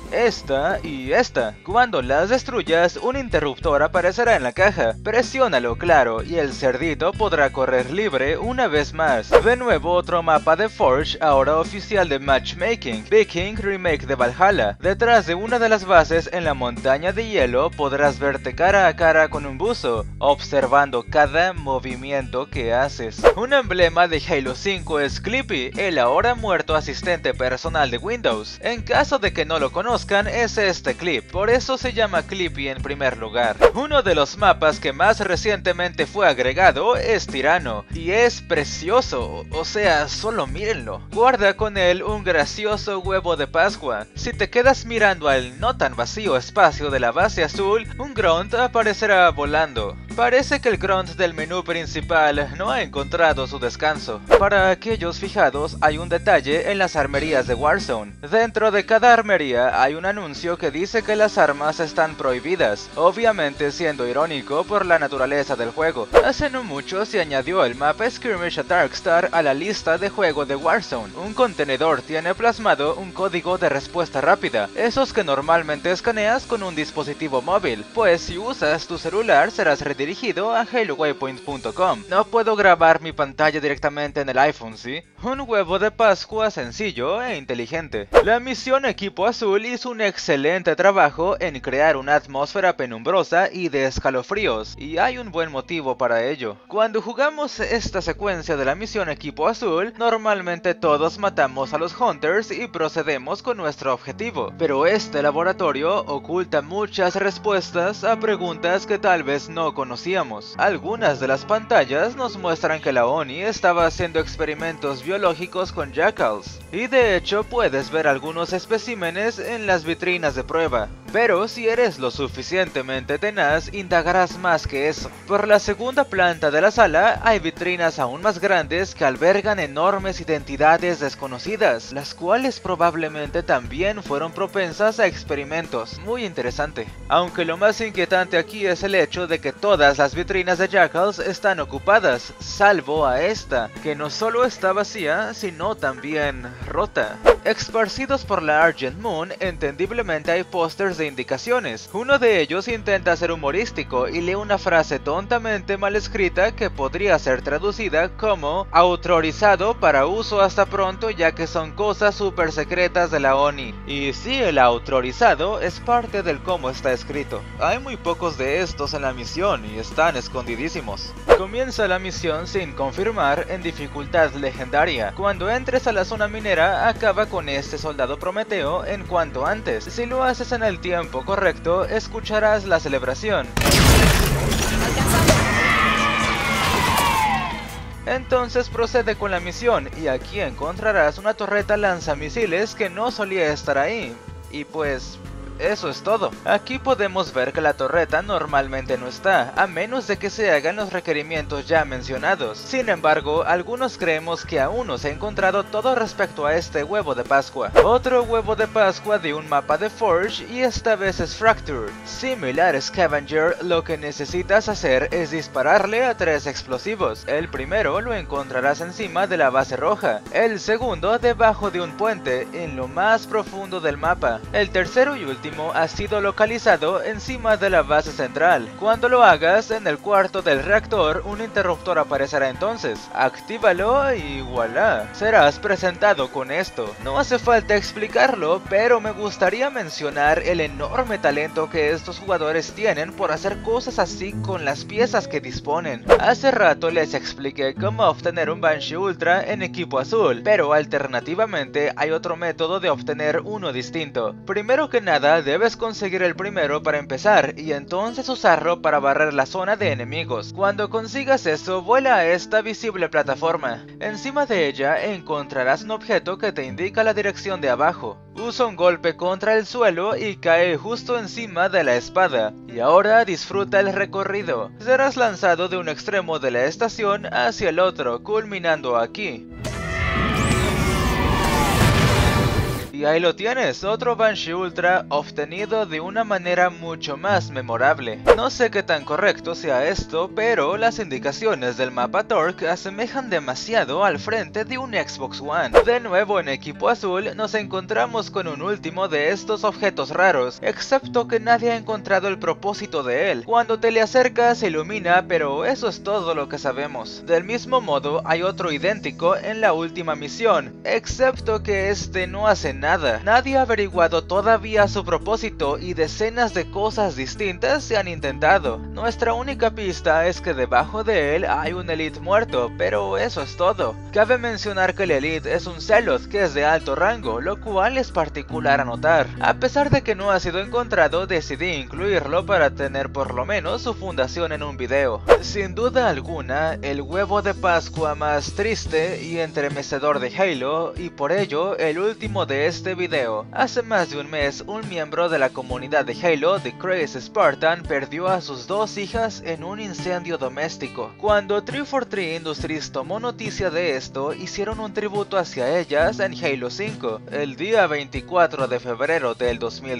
y esta. Cuando las destruyas, un interruptor aparecerá en la caja. Presiónalo, claro, y el cerdito podrá correr libre una vez más. De nuevo otro mapa de Forge, ahora oficial de Matchmaking. Viking Remake de Valhalla. Detrás de una de las bases en la montaña de hielo podrás verte cara a cara con un buzo, observando cada movimiento que haces. Un emblema de Halo 5 es Clippy, el ahora muerto asistente personal de Windows. En caso de que no lo conozcan, es este clip, por eso se llama Clippy en primer lugar. Uno de los mapas que más recientemente fue agregado es Tirano, y es precioso, o sea, solo mírenlo. Guarda con él un gracioso huevo de Pascua. Si te quedas mirando al no tan vacío espacio de la base azul, un Grunt aparecerá volando. Parece que el Grunt del menú principal no ha encontrado su descanso. Para aquellos fijados, hay un detalle en las armerías de Warzone. Dentro de cada armería hay un anuncio que dice que las armas están prohibidas, obviamente siendo irónico por la naturaleza del juego. Hace no mucho se añadió el mapa Skirmish a Darkstar a la lista de juego de Warzone. Un contenedor tiene plasmado un código de respuesta rápida, esos que normalmente escaneas con un dispositivo móvil, pues si usas tu celular serás redirigido a halowaypoint.com. No puedo grabar mi pantalla directamente en el iPhone, ¿sí? Un huevo de Pascua sencillo e inteligente. La misión Equipo Azul hizo un excelente trabajo en crear una atmósfera penumbrosa y de escalofríos, y hay un buen motivo para ello. Cuando jugamos esta secuencia de la misión Equipo Azul, normalmente todos matamos a los Hunters y procedemos con nuestro objetivo, pero este laboratorio oculta muchas respuestas a preguntas que tal vez no conocíamos. Algunas de las pantallas nos muestran que la ONI estaba haciendo experimentos biológicos con Jackals, y de hecho puedes ver algunos especímenes en las vitrinas de prueba. Pero si eres lo suficientemente tenaz, indagarás más que eso. Por la segunda planta de la sala hay vitrinas aún más grandes que albergan enormes identidades desconocidas, las cuales probablemente también fueron propensas a experimentos. Muy interesante. Aunque lo más inquietante aquí es el hecho de que todas las vitrinas de Jackals están ocupadas, salvo a esta, que no solo está vacía, sino también rota. Esparcidos por la Argent Moon, entendiblemente hay pósters de indicaciones. Uno de ellos intenta ser humorístico y lee una frase tontamente mal escrita que podría ser traducida como autorizado para uso hasta pronto, ya que son cosas súper secretas de la ONI. Y sí, el autorizado es parte del cómo está escrito. Hay muy pocos de estos en la misión y están escondidísimos. Comienza la misión sin confirmar en dificultad legendaria. Cuando entres a la zona minera, acaba con este soldado Prometeo en cuanto antes. Si lo haces en el tiempo correcto, escucharás la celebración. Entonces procede con la misión y aquí encontrarás una torreta lanzamisiles que no solía estar ahí. Y pues... eso es todo. Aquí podemos ver que la torreta normalmente no está, a menos de que se hagan los requerimientos ya mencionados. Sin embargo, algunos creemos que aún no se ha encontrado todo respecto a este huevo de Pascua. Otro huevo de Pascua de un mapa de Forge, y esta vez es Fracture. Similar a Scavenger, lo que necesitas hacer es dispararle a 3 explosivos. El primero lo encontrarás encima de la base roja, el segundo debajo de un puente, en lo más profundo del mapa. El tercero y último último ha sido localizado encima de la base central. Cuando lo hagas en el cuarto del reactor, un interruptor aparecerá entonces. Actívalo y voilà, serás presentado con esto. No hace falta explicarlo, pero me gustaría mencionar el enorme talento que estos jugadores tienen por hacer cosas así con las piezas que disponen. Hace rato les expliqué cómo obtener un Banshee Ultra en equipo azul, pero alternativamente hay otro método de obtener uno distinto. Primero que nada debes conseguir el primero para empezar y entonces usarlo para barrer la zona de enemigos. Cuando consigas eso, vuela a esta visible plataforma. Encima de ella encontrarás un objeto que te indica la dirección de abajo. Usa un golpe contra el suelo y cae justo encima de la espada. Y ahora disfruta el recorrido. Serás lanzado de un extremo de la estación hacia el otro, culminando aquí. Y ahí lo tienes, otro Banshee Ultra obtenido de una manera mucho más memorable. No sé qué tan correcto sea esto, pero las indicaciones del mapa Torque asemejan demasiado al frente de un Xbox One. De nuevo en equipo azul nos encontramos con un último de estos objetos raros, excepto que nadie ha encontrado el propósito de él. Cuando te le acercas se ilumina, pero eso es todo lo que sabemos. Del mismo modo hay otro idéntico en la última misión, excepto que este no hace nada. Nadie ha averiguado todavía su propósito y decenas de cosas distintas se han intentado. Nuestra única pista es que debajo de él hay un Elite muerto, pero eso es todo. Cabe mencionar que el Elite es un Zealoth que es de alto rango, lo cual es particular a notar. A pesar de que no ha sido encontrado, decidí incluirlo para tener por lo menos su fundación en un video. Sin duda alguna, el huevo de Pascua más triste y entremecedor de Halo, y por ello el último de este video. Hace más de un mes, un miembro de la comunidad de Halo, The Crazy Spartan, perdió a sus dos hijas en un incendio doméstico. Cuando 343 Industries tomó noticia de esto, hicieron un tributo hacia ellas en Halo 5. El día 24 de febrero del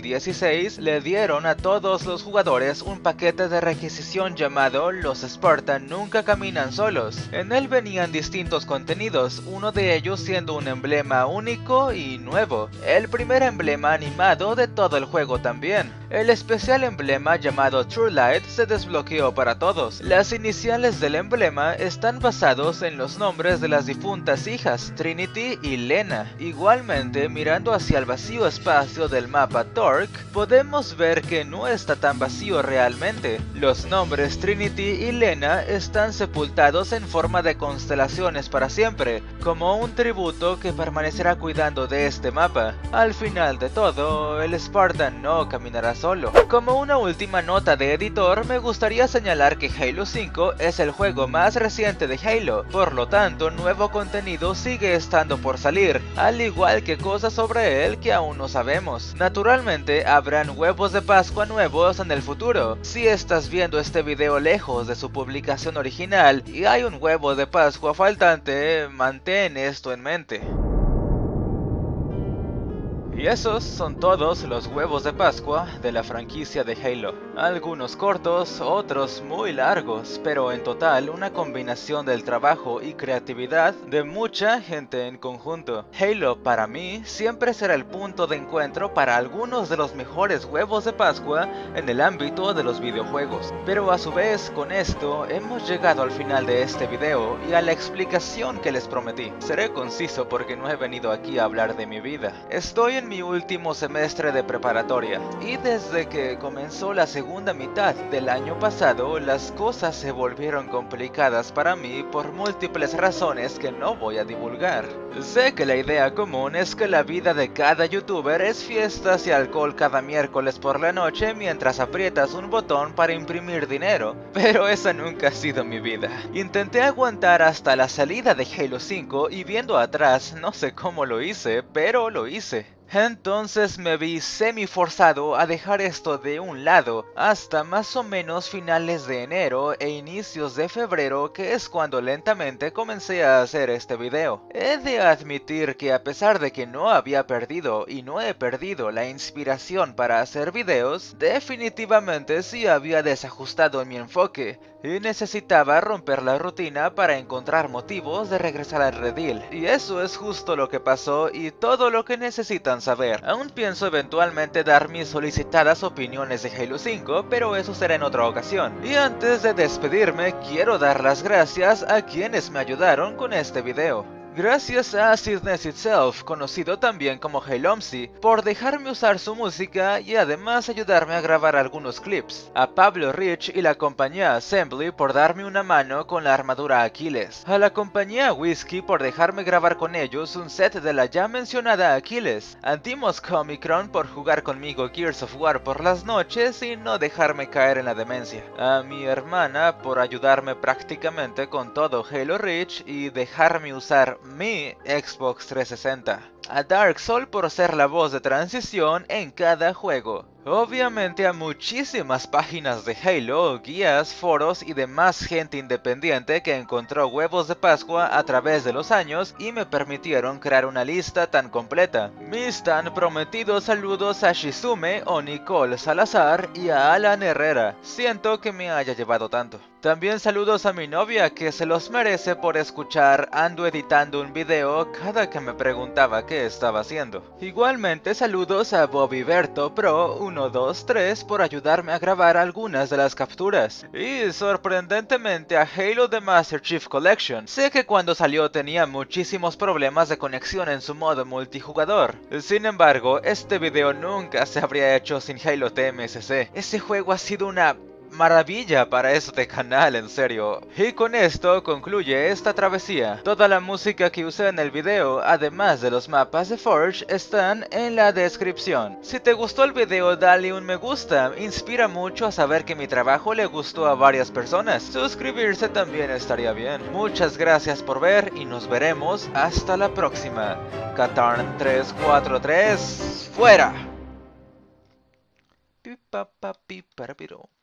2016, le dieron a todos los jugadores un paquete de requisición llamado Los Spartan Nunca Caminan Solos. En él venían distintos contenidos, uno de ellos siendo un emblema único y nuevo. El primer emblema animado de todo el juego también. El especial emblema llamado True Light se desbloqueó para todos. Las iniciales del emblema están basados en los nombres de las difuntas hijas, Trinity y Lena. Igualmente, mirando hacia el vacío espacio del mapa Torque, podemos ver que no está tan vacío realmente. Los nombres Trinity y Lena están sepultados en forma de constelaciones para siempre, como un tributo que permanecerá cuidando de este mapa. Al final de todo, el Spartan no caminará solo. Como una última nota de editor, me gustaría señalar que Halo 5 es el juego más reciente de Halo, por lo tanto nuevo contenido sigue estando por salir, al igual que cosas sobre él que aún no sabemos. Naturalmente habrán huevos de Pascua nuevos en el futuro. Si estás viendo este video lejos de su publicación original y hay un huevo de Pascua faltante, mantén esto en mente. Y esos son todos los huevos de Pascua de la franquicia de Halo. Algunos cortos, otros muy largos, pero en total una combinación del trabajo y creatividad de mucha gente en conjunto. Halo para mí siempre será el punto de encuentro para algunos de los mejores huevos de Pascua en el ámbito de los videojuegos. Pero a su vez con esto hemos llegado al final de este video y a la explicación que les prometí. Seré conciso porque no he venido aquí a hablar de mi vida. Estoy en mi último semestre de preparatoria y desde que comenzó la segunda mitad del año pasado las cosas se volvieron complicadas para mí por múltiples razones que no voy a divulgar. Sé que la idea común es que la vida de cada youtuber es fiestas y alcohol cada miércoles por la noche mientras aprietas un botón para imprimir dinero, pero esa nunca ha sido mi vida. Intenté aguantar hasta la salida de Halo 5 y viendo atrás no sé cómo lo hice, pero lo hice. Entonces me vi semi forzado a dejar esto de un lado hasta más o menos finales de enero e inicios de febrero, que es cuando lentamente comencé a hacer este video. He de admitir que a pesar de que no había perdido y no he perdido la inspiración para hacer videos, definitivamente sí había desajustado en mi enfoque y necesitaba romper la rutina para encontrar motivos de regresar al redil. Y eso es justo lo que pasó y todo lo que necesitan saber. Aún pienso eventualmente dar mis solicitadas opiniones de Halo 5, pero eso será en otra ocasión. Y antes de despedirme, quiero dar las gracias a quienes me ayudaron con este video. Gracias a Sidness Itself, conocido también como Halomsi, por dejarme usar su música y además ayudarme a grabar algunos clips. A Pablo Rich y la compañía Assembly por darme una mano con la armadura Aquiles. A la compañía Whiskey por dejarme grabar con ellos un set de la ya mencionada Aquiles. A Dimos Comicron por jugar conmigo Gears of War por las noches y no dejarme caer en la demencia. A mi hermana por ayudarme prácticamente con todo Halo Reach y dejarme usar mi Xbox 360. A Dark Soul por ser la voz de transición en cada juego. Obviamente a muchísimas páginas de Halo, guías, foros y demás gente independiente que encontró huevos de Pascua a través de los años y me permitieron crear una lista tan completa. Mis tan prometidos saludos a Shizume o Nicole Salazar y a Alan Herrera. Siento que me haya llevado tanto. También saludos a mi novia que se los merece por escuchar ando editando un video cada que me preguntaba qué estaba haciendo. Igualmente saludos a Bobby Berto Pro 123 por ayudarme a grabar algunas de las capturas. Y sorprendentemente a Halo The Master Chief Collection. Sé que cuando salió tenía muchísimos problemas de conexión en su modo multijugador. Sin embargo, este video nunca se habría hecho sin Halo TMSC. Ese juego ha sido una maravilla para este canal, en serio. Y con esto concluye esta travesía. Toda la música que usé en el video, además de los mapas de Forge, están en la descripción. Si te gustó el video, dale un me gusta. Inspira mucho a saber que mi trabajo le gustó a varias personas. Suscribirse también estaría bien. Muchas gracias por ver y nos veremos hasta la próxima. Katarn 343, fuera. Pi pa pa pi para piro.